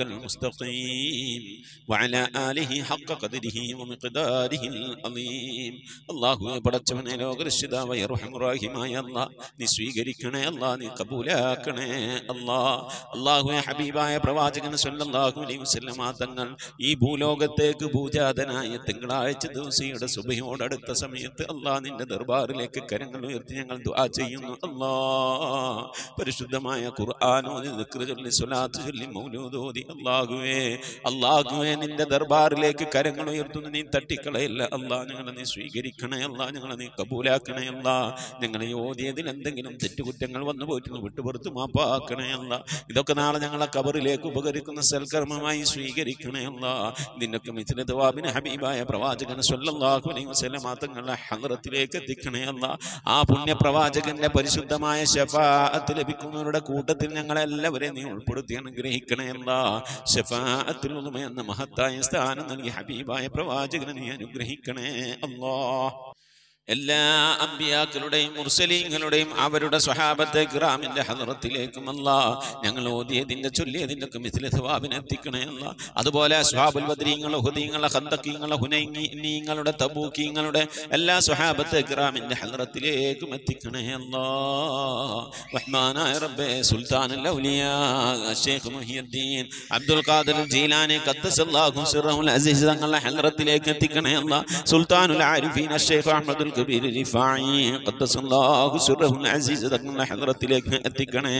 S4: المستقيم وعلى آله حق قدره ومقداره العظيم. الله പടച്ചവനെ ലോകരക്ഷിതാവായ റഹ്മാനായ അല്ലാഹ്, നീ സ്വീകരിക്കണേ അല്ലാഹ്, നീ കബൂലാക്കണേ അല്ലാഹ്. അല്ലാഹുവേ, ഹബീബായ പ്രവാചകൻ സല്ലല്ലാഹു അലൈഹി വസല്ലം തങ്ങൾ ഈ ഭൂലോകത്തേക്ക് ഭൂജാതനായ തിങ്കളാഴ്ച ദിവസയുടെ സുബഹിയോടടുത്ത സമയത്ത് അല്ലാഹ് നിന്റെ ദർബാറിലേക്ക് കരങ്ങൾ ഉയർത്തി ഞങ്ങൾ ദുആ ചെയ്യുന്നു. അല്ലാഹ്, പരിശുദ്ധമായ ഖുർആൻ ഓതി, ദിക്ർ ചൊല്ലി, സ്വലാത്ത് ചൊല്ലി, മൗലൂദ് ഓതി അല്ലാഹുവേ അല്ലാഹുവേ നിന്റെ ദർബാറിലേക്ക് കരങ്ങൾ ഉയർത്തുന്നു. നീ തട്ടിക്കളയല്ല അല്ലാഹ്. ഞങ്ങളെ നീ സ്വീകരിക്കണേ അല്ലാഹ്, ഞങ്ങളെ നീ കബൂലാക്കണേ അല്ലാഹ്. ഞങ്ങളെ ഓതിയതിൽ എന്തെങ്കിലും തെറ്റുകുറ്റങ്ങൾ വന്നു പോയിട്ടുണ്ട് വിട്ടുപുറത്ത് മാപ്പാക്കണേ അല്ലാഹ്. ഇതൊക്കെ നാളെ ഞങ്ങളെ ഖബറിലേക്ക് ഉപകരിക്കുന്ന സൽക്കർമ്മമായി സ്വീകരിക്കണേ അല്ലാഹ്. ഇതിനൊക്കെ മിഥില ദവാബിന് ഹബീബായ പ്രവാചകൻ സ്വല്ലല്ലാഹു അലൈഹി വസല്ലം തങ്ങളുടെ ഹദ്റത്തിലേക്ക് എത്തിക്കണേ അല്ലാഹ്. ആ പുണ്യ പ്രവാചകന്റെ പരിശുദ്ധമായ ശഫാഅത്ത് ലഭിക്കുന്നവരുടെ കൂട്ടത്തിൽ ഞങ്ങളെല്ലാവരെയും നീ ഉൾപ്പെടുത്തി അനുഗ്രഹിക്കണേ അല്ലാഹ്. ശഫാഅത്തുൽ ഉദ്മ എന്ന മഹത്തായ സ്ഥാനം നൽകി ഹബീബായ പ്രവാചകനെ നീ അനുഗ്രഹിക്കണേ അല്ലാഹ്. എല്ലാ അമ്പിയാക്കളുടെയും മുർസലീങ്ങളുടെയും അവരുടെ സ്വഹാബത്തെ കിറാമിന്റെ ഹദ്റത്തിലേക്കും അല്ലാഹ് ഞങ്ങൾ ഓതിയതിന്റെ ചൊല്ലിയതിന്റെ ഒക്കെ മിഥില സവാബിനെ എത്തിക്കണേ അല്ലാഹ്. അതുപോലെ അസ്ഹാബുൽ ബദ്രീങ്ങൾ, ഉഹദീങ്ങൾ, ഖന്തഖീങ്ങൾ, ഹുനൈനീങ്ങളുടെ, തബൂക്കീങ്ങളുടെ എല്ലാ സ്വഹാബത്തെ കിറാമിന്റെ ഹദ്റത്തിലേക്കും എത്തിക്കണേ അല്ലാഹ്. റഹ്മാനായ റബ്ബേ, സുൽത്താനുൽ ഔലിയാ ശൈഖ് മുഹിയുദ്ദീൻ അബ്ദുൽ ഖാദിർ ജീലാനി ഖദ്ദസല്ലാഹു സിർറഹുൽ അസീസ് തങ്ങളുടെ ഹദ്റത്തിലേക്ക് എത്തിക്കണേ അല്ലാഹ്. സുൽത്താനുൽ ആരിഫീൻ ശൈഖ് അഹ്മദുൽ കബീർ റിഫായി ഖദ്ദസല്ലാഹു സിർറഹുൽ അസീസ് തങ്ങളുടെ ഹദ്റത്തിലേക്ക് എത്തിക്കണേ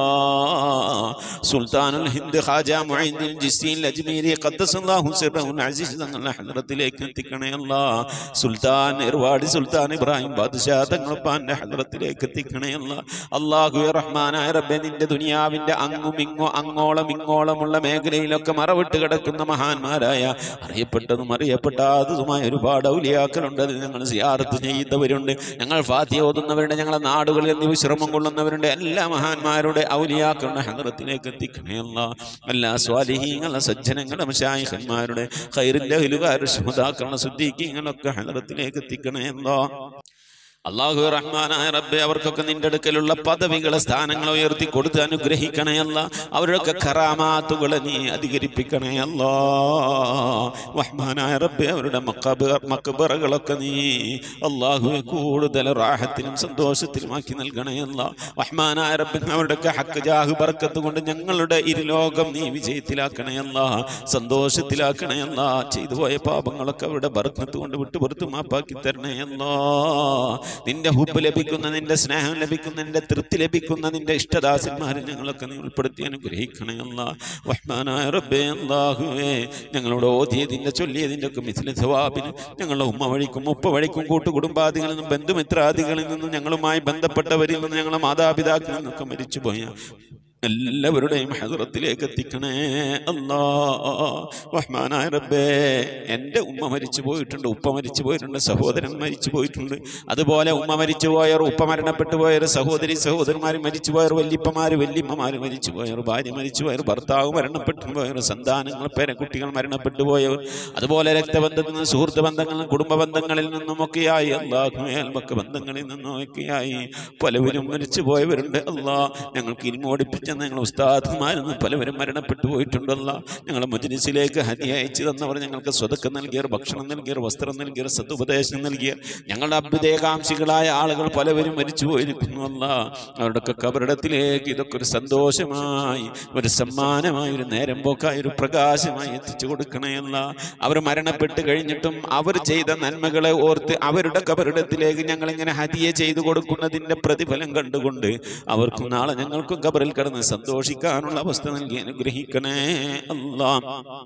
S4: അല്ലാഹ്. സുൽത്താനുൽ ഹിന്ദ് ഖാജ മുഈനുദ്ദീൻ ജിസ്സീൽ അജ്മീരി ഖദ്ദസല്ലാഹു സിർറഹുൽ അസീസ് തങ്ങളുടെ ഹദ്റത്തിലേക്ക് എത്തിക്കണേ അല്ലാഹ്. സുൽത്താൻ ഇർവാടി സുൽത്താൻ ഇബ്രാഹിം ബാദ്ശാ തങ്ങളുടെ ഹദ്റത്തിലേക്ക് എത്തിക്കണേ അല്ലാഹ്. അല്ലാഹുവേ റഹ്മാനായ റബ്ബേ, നിന്റെ ദുനിയാവിന്റെ അങ്ങും ഇങ്ങോ അങ്ങോളം ഇങ്ങോളമുള്ള മേഖലയിലൊക്കെ മറവിട്ട് കിടക്കുന്ന മഹാന്മാരായ അറിയപ്പെട്ടതും അറിയപ്പെടാത്തതുമായ ഒരുപാട് ഔലിയാക്കളുണ്ട്. അത് ഞങ്ങൾ സിയാറത്ത് ചെയ്യുന്നവരുണ്ട്, ഞങ്ങൾ ഫാത്തിഹ ഓതുന്നവരുണ്ട്, ഞങ്ങളെ നാടുകളിൽ നിന്ന് വിശ്രമം കൊള്ളുന്നവരുണ്ട്. എല്ലാ മഹാന്മാരുടെ ഔലിയാക്കളുടെ ഹദ്റത്തിലേക്ക് എത്തിക്കണേ അല്ലാഹ്. എല്ലാ സ്വാലിഹീങ്ങളുടെ സജ്ജനങ്ങളുടെ മശായിഖന്മാരുടെ ഖൈറിന്റെ അഹ്ലുകാരുടെ ശുഹദാക്കളുടെ സിദ്ദീഖീങ്ങളൊക്കെ ഹദ്റത്തിലേക്ക് എത്തിക്കണേ അല്ലാഹ്. അല്ലാഹു റഹ്മാനായ റബ്ബേ, അവർക്കൊക്കെ നിന്റെ അടുക്കലുള്ള പദവികളെ സ്ഥാനങ്ങൾ ഉയർത്തി കൊടുത്ത് അനുഗ്രഹിക്കണേ അല്ലാഹ്. അവരൊക്കെ കറാമാത്തുകളെ നീ അധികരിപ്പിക്കണേ അല്ലാഹ്. റഹ്മാനായ റബ്ബേ, അവരുടെ മഖബറകളൊക്കെ നീ അല്ലാഹുവേ കൂടുതൽ റാഹത്തിലും സന്തോഷത്തിലുമാക്കി നൽകണേ അല്ലാഹ്. റഹ്മാനായ റബ്ബേ, അവരുടെയൊക്കെ ഹക്ക് ജാഹ് ബർക്കത്ത് കൊണ്ട് ഞങ്ങളുടെ ഇരുലോകം നീ വിജയത്തിലാക്കണേ അല്ലാഹ്, സന്തോഷത്തിലാക്കണേ അല്ലാഹ്. ചെയ്തു പോയ പാപങ്ങളൊക്കെ അവരുടെ ബർക്കത്ത് കൊണ്ട് വിട്ടുപുറത്ത് മാപ്പാക്കി തരണേ അല്ലാഹ്.
S1: നിന്റെ ഹുബ് ലഭിക്കുന്ന, നിന്റെ സ്നേഹം ലഭിക്കുന്ന, നിന്റെ തൃപ്തി ലഭിക്കുന്ന നിന്റെ ഇഷ്ടദാസന്മാരിൽ ഞങ്ങളൊക്കെ നീ ഉൾപ്പെടുത്തി അനുഗ്രഹിക്കണേ അല്ലാഹ്. റഹ്മാനായ റബ്ബേ അല്ലാഹുവേ, ഞങ്ങളോട് ഓതിയതിൻ്റെ ചൊല്ലിയതിൻ്റെ ഒക്കെ മിസ്ല സവാബിന് ഞങ്ങളുടെ ഉമ്മ വഴിക്കും ഉപ്പ വഴിക്കും കൂട്ടുകുടുംബാദികളിൽ നിന്നും ബന്ധുമിത്രാദികളിൽ നിന്നും ഞങ്ങളുമായി ബന്ധപ്പെട്ടവരിൽ നിന്നും ഞങ്ങളുടെ മാതാപിതാക്കളിൽ നിന്നൊക്കെ മരിച്ചുപോയ എല്ലാവരുടെയും ഹദ്റത്തിലേക്ക് എത്തിക്കണേ അല്ലാഹ്. റഹ്മാനായ റബ്ബേ, എൻ്റെ ഉമ്മ മരിച്ചു പോയിട്ടുണ്ട്, ഉപ്പ മരിച്ചു പോയിട്ടുണ്ട്, സഹോദരൻ മരിച്ചു പോയിട്ടുണ്ട്. അതുപോലെ ഉമ്മ മരിച്ചു പോയവർ, ഉപ്പ മരണപ്പെട്ടു പോയവർ, സഹോദരി സഹോദരന്മാർ മരിച്ചു പോയവർ, വല്യപ്പമാർ വല്യമ്മമാർ മരിച്ചു പോയവർ, ഭാര്യ മരിച്ചു പോയവർ, ഭർത്താവ് മരണപ്പെട്ടു പോയവർ, സന്താനങ്ങൾ പേരക്കുട്ടികൾ മരണപ്പെട്ടു പോയവർ, അതുപോലെ രക്തബന്ധത്തിൽ നിന്ന്, സുഹൃത്ത് ബന്ധങ്ങളിൽ നിന്നും, കുടുംബ ബന്ധങ്ങളിൽ നിന്നുമൊക്കെയായി അല്ലാഹുവേ, അയൽപക്ക ബന്ധങ്ങളിൽ നിന്നുമൊക്കെയായി പലവരും മരിച്ചു പോയവരുണ്ട് അല്ലാഹ്. ഞങ്ങൾക്ക് ഇൽമോടിപ്പിച്ച ഞങ്ങൾ ഉസ്താദുമാരിൽ നിന്ന് പലവരും മരണപ്പെട്ടു പോയിട്ടുണ്ടല്ല. ഞങ്ങളെ മജ്‌ലിസിലേക്ക് ഹദിയ അയച്ചു തന്നവർ, ഞങ്ങൾക്ക് സ്വതക്ക നൽകിയവർ, ഭക്ഷണം നൽകിയവർ, വസ്ത്രം നൽകിയവർ, സതുപദേശം നൽകിയവർ, ഞങ്ങളുടെ അഭ്യുദയകാംക്ഷികളായ ആളുകൾ പലവരും മരിച്ചു പോയിരിക്കുന്നുവല്ല. അവരുടെയൊക്കെ കബറിടത്തിലേക്ക് ഇതൊക്കെ ഒരു സന്തോഷമായി, ഒരു സമ്മാനമായി, ഒരു നേരം പോക്കായി, ഒരു പ്രകാശമായി എത്തിച്ചു കൊടുക്കണമല്ല. അവർ മരണപ്പെട്ട് കഴിഞ്ഞിട്ടും അവർ ചെയ്ത നന്മകളെ ഓർത്ത് അവരുടെ കബറിടത്തിലേക്ക് ഞങ്ങളിങ്ങനെ ഹദിയ ചെയ്തു കൊടുക്കുന്നതിൻ്റെ പ്രതിഫലം കണ്ടുകൊണ്ട് അവർക്കും നാളെ ഞങ്ങൾക്കും കബറിൽ കിടന്ന് സന്തോഷിക്കാനുള്ള അവസ്ഥ നൽകി അനുഗ്രഹിക്കണേ അല്ലാഹ്.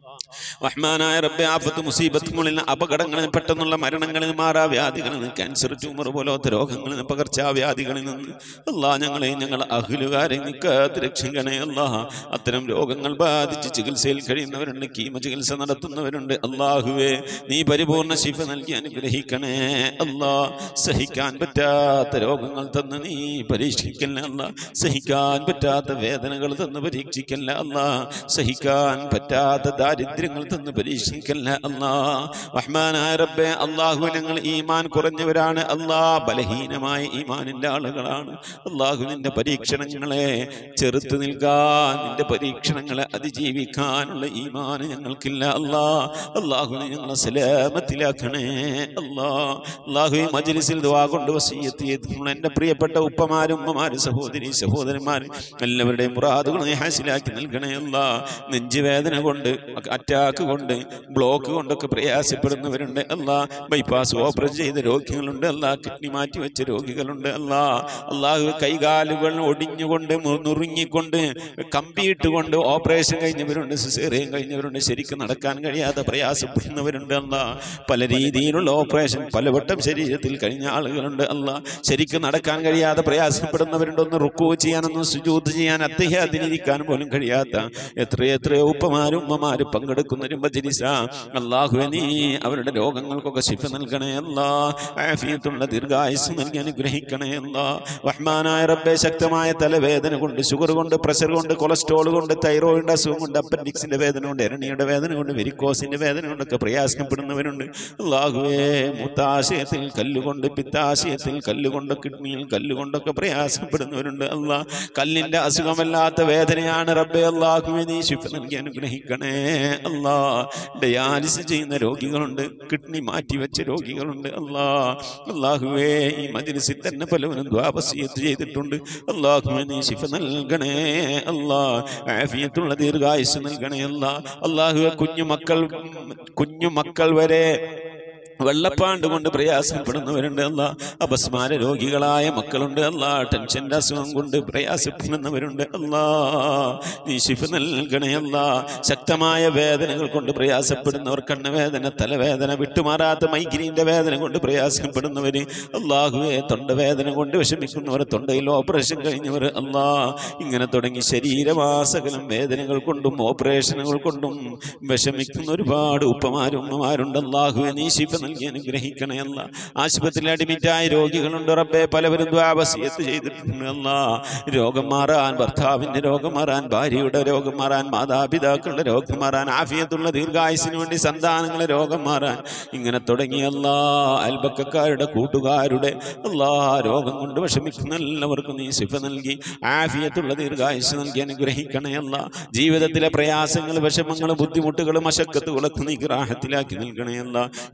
S1: റഹ്മാനായ റബ്ബേ, ആഫത്ത് മുസീബത്ത് മുകളിൽ അപകടങ്ങളിൽ പെട്ടെന്നുള്ള മരണങ്ങളിൽ, മാറാവ്യാധികളിൽ നിന്ന്, ക്യാൻസർ, ട്യൂമർ പോലത്തെ രോഗങ്ങളിൽ നിന്ന്, പകർച്ചാവ്യാധികളിൽ നിന്ന് അല്ലാഹ് ഞങ്ങളെ ഞങ്ങൾ അഹ്ലുകാരെ നിക്കാത്ത് രക്ഷിക്കണേ അല്ലാഹ്. അത്തരം രോഗങ്ങൾ ബാധിച്ച് ചികിത്സയിൽ കഴിയുന്നവരുണ്ട്, കീമ ചികിത്സ നടത്തുന്നവരുണ്ട്. അല്ലാഹുവേ, നീ പരിപൂർണ്ണ ശിഫ നൽകി അനുഗ്രഹിക്കണേ അല്ലാഹ്. സഹിക്കാൻ പറ്റാത്ത രോഗങ്ങൾ തന്ന് നീ പരീക്ഷിക്കണേ അല്ലാഹ്. സഹിക്കാൻ പറ്റാത്ത വേദനകൾ തന്ന് പരീക്ഷിക്കല്ല അല്ലാഹ്. സഹിക്കാൻ പറ്റാത്ത ദാരിദ്ര്യങ്ങൾ തന്ന് പരീക്ഷിക്കല്ല അല്ലാഹ്. റഹ്മാനായ റബ്ബേ അല്ലാഹു, ഞങ്ങൾ ഈമാൻ കുറഞ്ഞവരാണ് അല്ലാഹ്, ബലഹീനമായ ഈമാനിൻ്റെ ആളുകളാണ് അല്ലാഹു. നിന്റെ പരീക്ഷണങ്ങളെ ചെറുത്തു നിൽക്കാൻ, നിന്റെ പരീക്ഷണങ്ങളെ അതിജീവിക്കാനുള്ള ഈമാൻ ഞങ്ങൾക്കില്ല അല്ലാഹ്. അല്ലാഹു, ഞങ്ങളെ സലാമത്തിലാക്കണേ അല്ലാഹ്. അല്ലാഹു, ഈ മജ്‌ലിസിൽ ദുആ കൊണ്ട് വസിയ്യത്ത് ചെയ്തിട്ടുള്ള എൻ്റെ പ്രിയപ്പെട്ട ഉപ്പമാരും ഉമ്മമാരും സഹോദരി സഹോദരന്മാർ എല്ലാവരുടെയും മുറാദുകൾ നീ ഹാസിലാക്കി നൽകണേ അല്ലാഹ്. നെഞ്ചുവേദന കൊണ്ട്, അറ്റാക്ക് കൊണ്ട്, ബ്ലോക്ക് കൊണ്ടൊക്കെ പ്രയാസപ്പെടുന്നവരുണ്ട് അല്ലാഹ്. ബൈപ്പാസ് ഓപ്പറേഷൻ ചെയ്ത രോഗികളുണ്ട് അല്ലാഹ്. കിഡ്നി മാറ്റി വെച്ച രോഗികളുണ്ട് അല്ലാഹ്. അല്ലാഹു, കൈകാലുകൾ ഒടിഞ്ഞുകൊണ്ട്, നുറുങ്ങിക്കൊണ്ട്, കമ്പിയിട്ടുകൊണ്ട് ഓപ്പറേഷൻ കഴിഞ്ഞവരുണ്ട്, സിസേറിയൻ കഴിഞ്ഞവരുണ്ട്, ശരിക്കും നടക്കാൻ കഴിയാതെ പ്രയാസപ്പെടുന്നവരുണ്ട് അല്ലാഹ്. പല രീതിയിലുള്ള ഓപ്പറേഷൻ പലവട്ടം ശരീരത്തിൽ കഴിഞ്ഞ ആളുകളുണ്ട് അല്ലാഹ്. ശരിക്കും നടക്കാൻ കഴിയാതെ പ്രയാസപ്പെടുന്നവരുണ്ട്. ഒന്ന് റുക്കൂ ചെയ്യാനൊന്നും സുജൂദ് ചെയ്യാൻ, അത്തഹിയ്യാത്തിനിരിക്കാൻ പോലും കഴിയാത്ത എത്രയെത്രയോ ഉപ്പമാരും ഉമ്മമാരും പങ്കെടുക്കുന്ന ഒരു മജ്‌ലിസാ അല്ലാഹുവേ. നീ അവരുടെ രോഗങ്ങൾക്കൊക്കെ ശിഫ നൽകണേ അല്ലാഹ്. ആഫിയത്തുള്ള ദീർഘായുസ്സ് നൽകി അനുഗ്രഹിക്കണേ അല്ലാഹ്. റഹ്മാനായ റബ്ബേ, ശക്തമായ തലവേദന കൊണ്ട്, ഷുഗർ കൊണ്ട്, പ്രഷർ കൊണ്ട്, കൊളസ്ട്രോൾ കൊണ്ട്, തൈറോയിഡ് അസുഖം കൊണ്ട്, അപ്പൻഡിക്സിന്റെ വേദന കൊണ്ട്, എരണിയുടെ വേദന കൊണ്ട്, വെരിക്കോസിന്റെ വേദന കൊണ്ടൊക്കെ പ്രയാസപ്പെടുന്നവരുണ്ട് അല്ലാഹുവേ. മുത്താശയത്തിൽ കല്ലുകൊണ്ട്, പിത്താശയത്തിൽ കല്ലുകൊണ്ട്, കിഡ്നിയിൽ കല്ലുകൊണ്ടൊക്കെ പ്രയാസപ്പെടുന്നവരുണ്ട് അല്ലാഹ്. കല്ലിന്റെ അസുഖമല്ലാത്ത വേദനയാണ് റബ്ബേ അല്ലാഹുവേ. നീ ശിഫ നൽകി അനുഗ്രഹിക്കണേ അല്ലാഹ്. ഡയാലിസിസ് ചെയ്യുന്ന രോഗികളുണ്ട്, കിഡ്നി മാറ്റിവെച്ച രോഗികളുണ്ട് അല്ലാഹ്. അല്ലാഹുവേ, ഈ മജ്‌ലിസിൽ തന്നെ പലവരും ദുആ വസിയ്യത്ത് ചെയ്തിട്ടുണ്ട് അല്ലാഹുവേ. നീ ശിഫ നൽകണേ അല്ലാഹ്. ആഫിയത്തുള്ള ദീർഘായുസ്സ് നൽകണേ അല്ലാഹ്. അല്ലാഹുവേ, കുഞ്ഞു മക്കൾ കുഞ്ഞു മക്കൾ വരെ വെള്ളപ്പാണ്ട് കൊണ്ട് പ്രയാസപ്പെടുന്നവരുണ്ട് അല്ലാഹ്. അപസ്മാര രോഗികളായ മക്കളുണ്ട് അല്ലാഹ്. ടെൻഷൻ്റെ അസുഖം കൊണ്ട് പ്രയാസപ്പെടുന്നവരുണ്ട് അല്ലാഹ്. നീ ശിഫ നൽകണേ അല്ലാഹ്. ശക്തമായ വേദനകൾ കൊണ്ട് പ്രയാസപ്പെടുന്നവർ, കണ്ണുവേദന, തലവേദന, വിട്ടുമാറാത്ത മൈഗ്രീൻ്റെ വേദന കൊണ്ട് പ്രയാസപ്പെടുന്നവർ അല്ലാഹുവേ. തൊണ്ടവേദന കൊണ്ട് വിഷമിക്കുന്നവർ, തൊണ്ടയിൽ ഓപ്പറേഷൻ കഴിഞ്ഞവർ അല്ലാഹ്. ഇങ്ങനെ തുടങ്ങി ശരീരമാസകലം വേദനകൾ കൊണ്ടും ഓപ്പറേഷനുകൾ കൊണ്ടും വിഷമിക്കുന്ന ഒരുപാട് ഉപ്പമാരും ഉമ്മമാരുണ്ട് അല്ലാഹുവേ. നീ ശിഫ നൽകി അനുഗ്രഹിക്കണേ അല്ലാഹ്. ആശുപത്രിയിൽ അഡ്മിറ്റായ രോഗികളുണ്ട് റബ്ബേ. പലവരും ദുആ വസിയ്യത്ത് ചെയ്തിട്ടുണ്ട് അല്ലാഹ്. രോഗം മാറാൻ, ഭർത്താവിൻ്റെ രോഗം മാറാൻ, ഭാര്യയുടെ രോഗം മാറാൻ, മാതാപിതാക്കളുടെ രോഗം മാറാൻ, ആഫിയത്തുള്ള ദീർഘായുസിന് വേണ്ടി സന്താനങ്ങളെ രോഗം മാറാൻ, ഇങ്ങനെ തുടങ്ങി അല്ലാഹ്. അയൽപക്കക്കാരുടെ, കൂട്ടുകാരുടെ അല്ലാഹ് രോഗം കൊണ്ട് വിഷമിക്കുന്ന എല്ലാവർക്കും നീ ശിഫ നൽകി ആഫിയത്തുള്ള ദീർഘായുസ് നൽകി അനുഗ്രഹിക്കണേ അല്ലാഹ്. ജീവിതത്തിലെ പ്രയാസങ്ങൾ, വിഷമങ്ങൾ, ബുദ്ധിമുട്ടുകൾ, മശക്കത്തുകളൊക്കെ നീ റാഹത്തിലാക്കി നൽകണേ അല്ലാഹ്. ഈ മജ്‌ലിസ്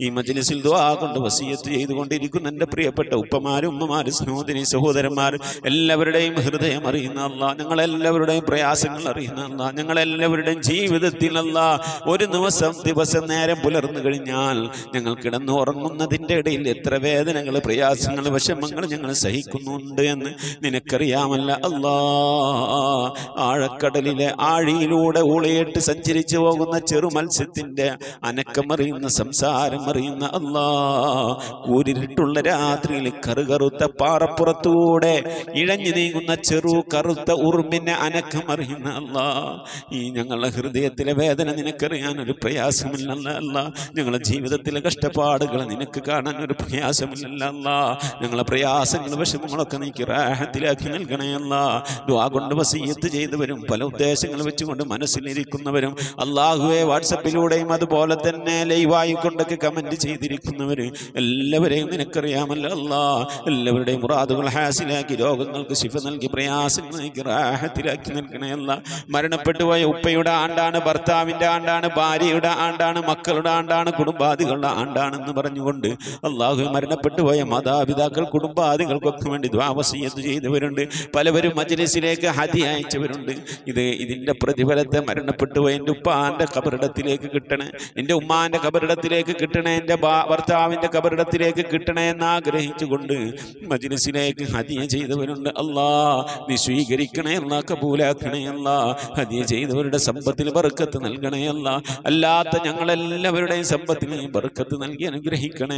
S1: മജ്ലിസിൽ ദുആ കൊണ്ട് വസിയത്ത് ചെയ്തുകൊണ്ടിരിക്കുന്ന എൻ്റെ പ്രിയപ്പെട്ട ഉപ്പമാരും ഉമ്മമാരും സഹോദരി സഹോദരന്മാരും എല്ലാവരുടെയും ഹൃദയം അറിയുന്ന അല്ലാഹ്, ഞങ്ങളെല്ലാവരുടെയും പ്രയാസങ്ങൾ അറിയുന്ന അല്ലാഹ്, ഞങ്ങളെല്ലാവരുടെയും ജീവിതത്തിൽ അല്ലാഹ് ഒരു ദിവസം ദിവസം നേരം പുലർന്നു കഴിഞ്ഞാൽ ഞങ്ങൾ കിടന്ന് ഉറങ്ങുന്നതിൻ്റെ ഇടയിൽ എത്ര വേദനകൾ, പ്രയാസങ്ങൾ, വിഷമങ്ങൾ ഞങ്ങൾ സഹിക്കുന്നുണ്ട് എന്ന് നിനക്കറിയാമല്ല അല്ലാഹ്. ആഴക്കടലിലെ ആഴിയിലൂടെ ഊളയിട്ട് സഞ്ചരിച്ചു പോകുന്ന ചെറു മത്സ്യത്തിൻ്റെ അനക്കമറിയുന്ന സംസാരം അറിയുന്ന അല്ലാഹ്, കൂരിട്ടുള്ള രാത്രിയിൽ കറുകറുത്ത പാറപ്പുറത്തൂടെ ഇഴഞ്ഞു നീങ്ങുന്ന ചെറു കറുത്ത ഉറുമ്പിൻ്റെ അനക്കം അറിയുന്ന അല്ലാഹ്, ഈ ഞങ്ങളുടെ ഹൃദയത്തിലെ വേദന നിനക്കറിയാൻ ഒരു പ്രയാസമില്ലല്ല അല്ലാഹ്. ഞങ്ങളുടെ ജീവിതത്തിലെ കഷ്ടപ്പാടുകൾ നിനക്ക് കാണാൻ ഒരു പ്രയാസമില്ലല്ല അല്ലാഹ്. ഞങ്ങളെ പ്രയാസങ്ങൾ വിഷമങ്ങളൊക്കെ നീക്കി റാഹത്തിലാക്കി നൽകണേ അല്ലാഹ്. ദുആ കൊണ്ട് വസിയത്ത് ചെയ്തവരും പല ഉദ്ദേശങ്ങൾ വെച്ചുകൊണ്ട് മനസ്സിലിരിക്കുന്നവരും അല്ലാഹുവേ വാട്സപ്പിലൂടെയും അതുപോലെ തന്നെ ലൈവായി കൊണ്ടൊക്കെ കമന്റ് ചെയ്തിരിക്കുന്നവർ എല്ലാവരെയും നിനക്കറിയാമല്ലോ അല്ലാഹ്. എല്ലാവരുടെയും മുറാദുകൾ ഹാസിലാക്കി രോഗങ്ങൾക്ക് ശിഫ നൽകി പ്രയാസങ്ങൾ നീക്കി റാഹത്തിലാക്കി നൽകണേ അല്ലാഹ്. മരണപ്പെട്ടു പോയ ഉപ്പയുടെ ആണ്ടാണ്, ഭർത്താവിൻ്റെ ആണ്ടാണ്, ഭാര്യയുടെ ആണ്ടാണ്, മക്കളുടെ ആണ്ടാണ്, കുടുംബാദികളുടെ ആണ്ടാണെന്ന് പറഞ്ഞുകൊണ്ട് അല്ലാഹു മരണപ്പെട്ടു പോയ മാതാപിതാക്കൾ കുടുംബാദികൾക്കൊക്കെ വേണ്ടി ദുആ വസിയത്ത് ചെയ്തവരുണ്ട്. പലവരും മജ്ലിസിലേക്ക് ഹദിയ അയച്ചവരുണ്ട്. ഇത് ഇതിൻ്റെ പ്രതിഫലത്തെ മരണപ്പെട്ടു പോയ എൻ്റെ ഉപ്പാൻ്റെ കബറിടത്തിലേക്ക് കിട്ടണേ, എൻ്റെ ഉമ്മാൻ്റെ കബറിടത്തിലേക്ക് കിട്ടണേ, എൻ്റെ ഭർത്താവിൻ്റെ കബറിടത്തിലേക്ക് കിട്ടണേ എന്ന് ആഗ്രഹിച്ചുകൊണ്ട് മജ്ലിസിലേക്ക് ഹദിയ ചെയ്തവരുണ്ട്. അല്ലാഹ് നീ സ്വീകരിക്കണേ അല്ലാഹ്, കബൂലാക്കണേ അല്ലാഹ്. ഹദിയ ചെയ്തവരുടെ സമ്പത്തിൽ ബർക്കത്ത് നൽകണേ അല്ലാഹ്. അല്ലാത്ത ഞങ്ങളെല്ലാവരുടെയും സമ്പത്തിൽ നീ ബർക്കത്ത് നൽകി അനുഗ്രഹിക്കണേ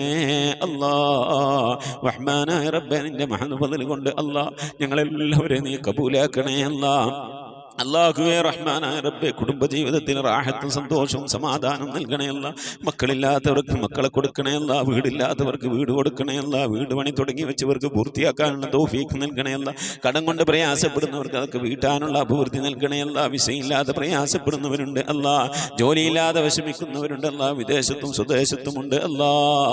S1: അല്ലാഹ്. റഹ്മാനായ റബ്ബേ നിന്റെ മഹത്വത്തിൽ കൊണ്ട് അല്ലാഹ് ഞങ്ങളെല്ലാവരെയും നീ കബൂലാക്കണേ അല്ലാഹ്. അല്ലാഹുവേ റഹ്മാനായ റബ്ബേ കുടുംബജീവിതത്തിൽ റാഹത്തും സന്തോഷവും സമാധാനം നൽകണയല്ല. മക്കളില്ലാത്തവർക്ക് മക്കളെ കൊടുക്കണയല്ല, വീടില്ലാത്തവർക്ക് വീട് കൊടുക്കണയല്ല, വീട് പണി തുടങ്ങി വെച്ചവർക്ക് പൂർത്തിയാക്കാനുള്ള തൗഫീഖ് നൽകണയല്ല. കടം കൊണ്ട് പ്രയാസപ്പെടുന്നവർക്ക് അതൊക്കെ വീട്ടാനുള്ള അഭിവൃദ്ധി നൽകണയല്ല. വിസയില്ലാതെ പ്രയാസപ്പെടുന്നവരുണ്ട് അല്ലാ, ജോലിയില്ലാതെ വിഷമിക്കുന്നവരുണ്ട് അല്ലാ, വിദേശത്തും സ്വദേശത്തുമുണ്ട് അല്ലാ.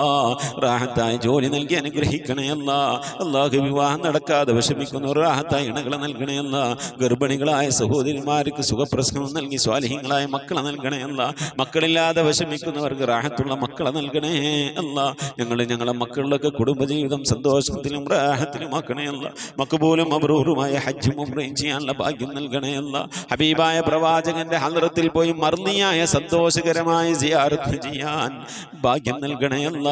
S1: റാഹത്തായ ജോലി നൽകി അനുഗ്രഹിക്കണയല്ല. അല്ലാഹു വിവാഹം നടക്കാതെ വിഷമിക്കുന്നവർ റാഹത്തായ ഇണകളെ നൽകണയല്ല. ഗർഭിണികളായ സഹോദരിമാർക്ക് സുഖപ്രസവം നൽകി സ്വാലിഹീങ്ങളായ മക്കളെ നൽകണേ അല്ല. മക്കളില്ലാതെ വിഷമിക്കുന്നവർക്ക് റാഹത്തുള്ള മക്കളെ നൽകണേ അല്ല. ഞങ്ങൾ ഞങ്ങളെ മക്കളിലൊക്കെ കുടുംബജീവിതം സന്തോഷത്തിലും റാഹത്തിലുമാക്കണേ അല്ല. മക്ബൂലും മബ്റൂറുമായ ഹജ്ജും ഉംറയും ചെയ്യാനുള്ള ഭാഗ്യം നൽകണേ അല്ല. ഹബീബായ പ്രവാചകന്റെ ഹദ്റത്തിൽ പോയി മർനിയായ സന്തോഷകരമായ സിയാറത്ത് ചെയ്യാൻ ഭാഗ്യം നൽകണേ അല്ല.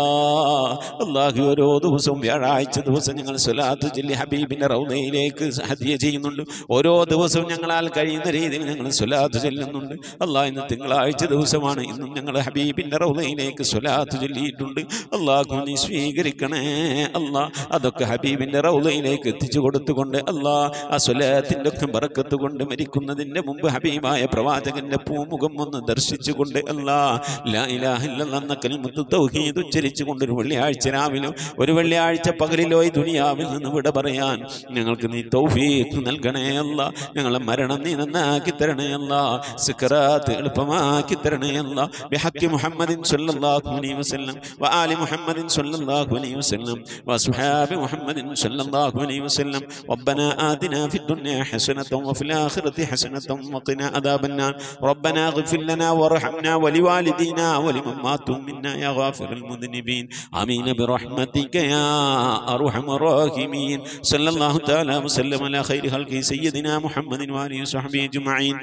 S1: അല്ലാഹു ഓരോ ദിവസവും വ്യാഴാഴ്ച ദിവസം ഞങ്ങൾ സ്വലാത്ത് ചൊല്ലി ഹബീബിന്റെ റൗദയിലേക്ക് ഹദിയ ചെയ്യുന്നുണ്ട്. ഓരോ ദിവസവും ഞങ്ങളാൽ കഴിയുന്ന രീതിയിൽ ഞങ്ങൾ സ്വലാത്ത് ചൊല്ലുന്നുണ്ട്. അല്ലാഹ് ഇന്ന് തിങ്കളാഴ്ച ദിവസമാണ്, ഇന്നും ഞങ്ങൾ ഹബീബിന്റെ റൗദയിലേക്ക് സ്വലാത്ത് ചൊല്ലിയിട്ടുണ്ട്. അല്ലാഹു നീ സ്വീകരിക്കണേ അല്ലാഹ്. അതൊക്കെ ഹബീബിന്റെ റൗദയിലേക്ക് എത്തിച്ചു കൊടുത്തുകൊണ്ട് അല്ലാഹ് ആ സ്വലാത്തിന്റെ ഒക്കെ ബറക്കത്ത് കൊണ്ട് മരിക്കുന്നതിന്റെ മുമ്പ് ഹബീബായ പ്രവാചകന്റെ പൂമുഖം ഒന്ന് ദർശിച്ചുകൊണ്ട് അല്ലാഹ് ലാ ഇലാഹ ഇല്ലല്ലാഹ് എന്ന കലിമത്ത് തൗഹീദ് ഉച്ചരിച്ചുകൊണ്ട് ഒരു വെള്ളിയാഴ്ച രാവിലോ ഒരു വെള്ളിയാഴ്ച പകലിലോ ഈ ദുനിയാവിൽ നിന്ന് വിട പറയാൻ ഞങ്ങൾക്ക് നീ തൗഫീഖ് നൽകണേ അല്ലാഹ്. ഞങ്ങളെ മരണം നീ നന്നാക്കി തരണേ അല്ലാഹ്. സിക്റാത്ത് എളുപ്പമാക്കി തരണേ അല്ലാഹ്. ബിഹഖി മുഹമ്മദിൻ സ്വല്ലല്ലാഹു അലൈഹി വസല്ലം വആലി മുഹമ്മദിൻ സ്വല്ലല്ലാഹു അലൈഹി വസല്ലം വഅസ്ഹാബി മുഹമ്മദിൻ സ്വല്ലല്ലാഹു അലൈഹി വസല്ലം. റബ്ബനാ ആതിനാ ഫിദ്ദുനിയാ ഹസനതൻ വഫിൽ ആഖിറതി ഹസനതൻ വഖിനാ അദാബന്നാർ. റബ്ബനാ ഇഗ്ഫിർ ലനാ വർഹംനാ വലിവാലിദീനാ വലിമൻ മാതു മിന്നാ യാ ഗാഫിറൽ മുദ്നിബീൻ. ആമീൻ ബിറഹ്മതിക യാ അർഹമർ റഹീമീൻ. സ്വല്ലല്ലാഹു തആല വസല്ലം അലാ ഖൈരി ഖൽഖി സയ്യിദിനാ മുഹമ്മദിൻ വആലിഹി വസഹ്ബിഹി അജ്മഈൻ.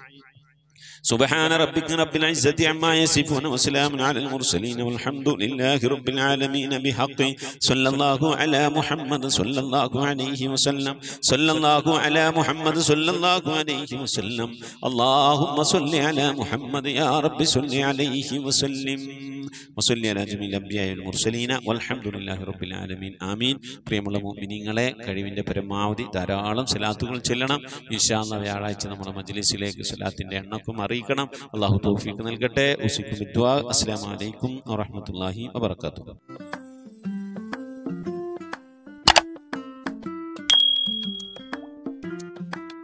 S1: سبحان ربك رب العزة عما يصفون وسلام على المرسلين والحمد لله رب العالمين. بحق صلى الله على محمد صلى الله عليه وسلم. صلى الله على محمد صلى الله عليه وسلم. اللهم صل على محمد يا رب صل عليه وسلم. وصلي على جميع الأنبياء والمرسلين والحمد لله رب العالمين. ആമീൻ. പ്രിയമുള്ള മുഅ്മിനീങ്ങളെ, കഴിവിൻ്റെ പരമാവധി ധാരാളം സ്വലാത്തുകൾ ചൊല്ലണം. ഇൻഷാ അല്ലാഹ് വ്യാഴാഴ്ച നമ്മുടെ മജ്ലിസിലേക്ക് സ്വലാത്തിൻ്റെ എണ്ണക്കും അറിയിക്കണം. അല്ലാഹു തൗഫീഖ് നൽകട്ടെ. ഉസിക്കും ബിദ്ദുആ. അസ്സലാമു അലൈക്കും വറഹ്മത്തുള്ളാഹി വബറകാതുഹു.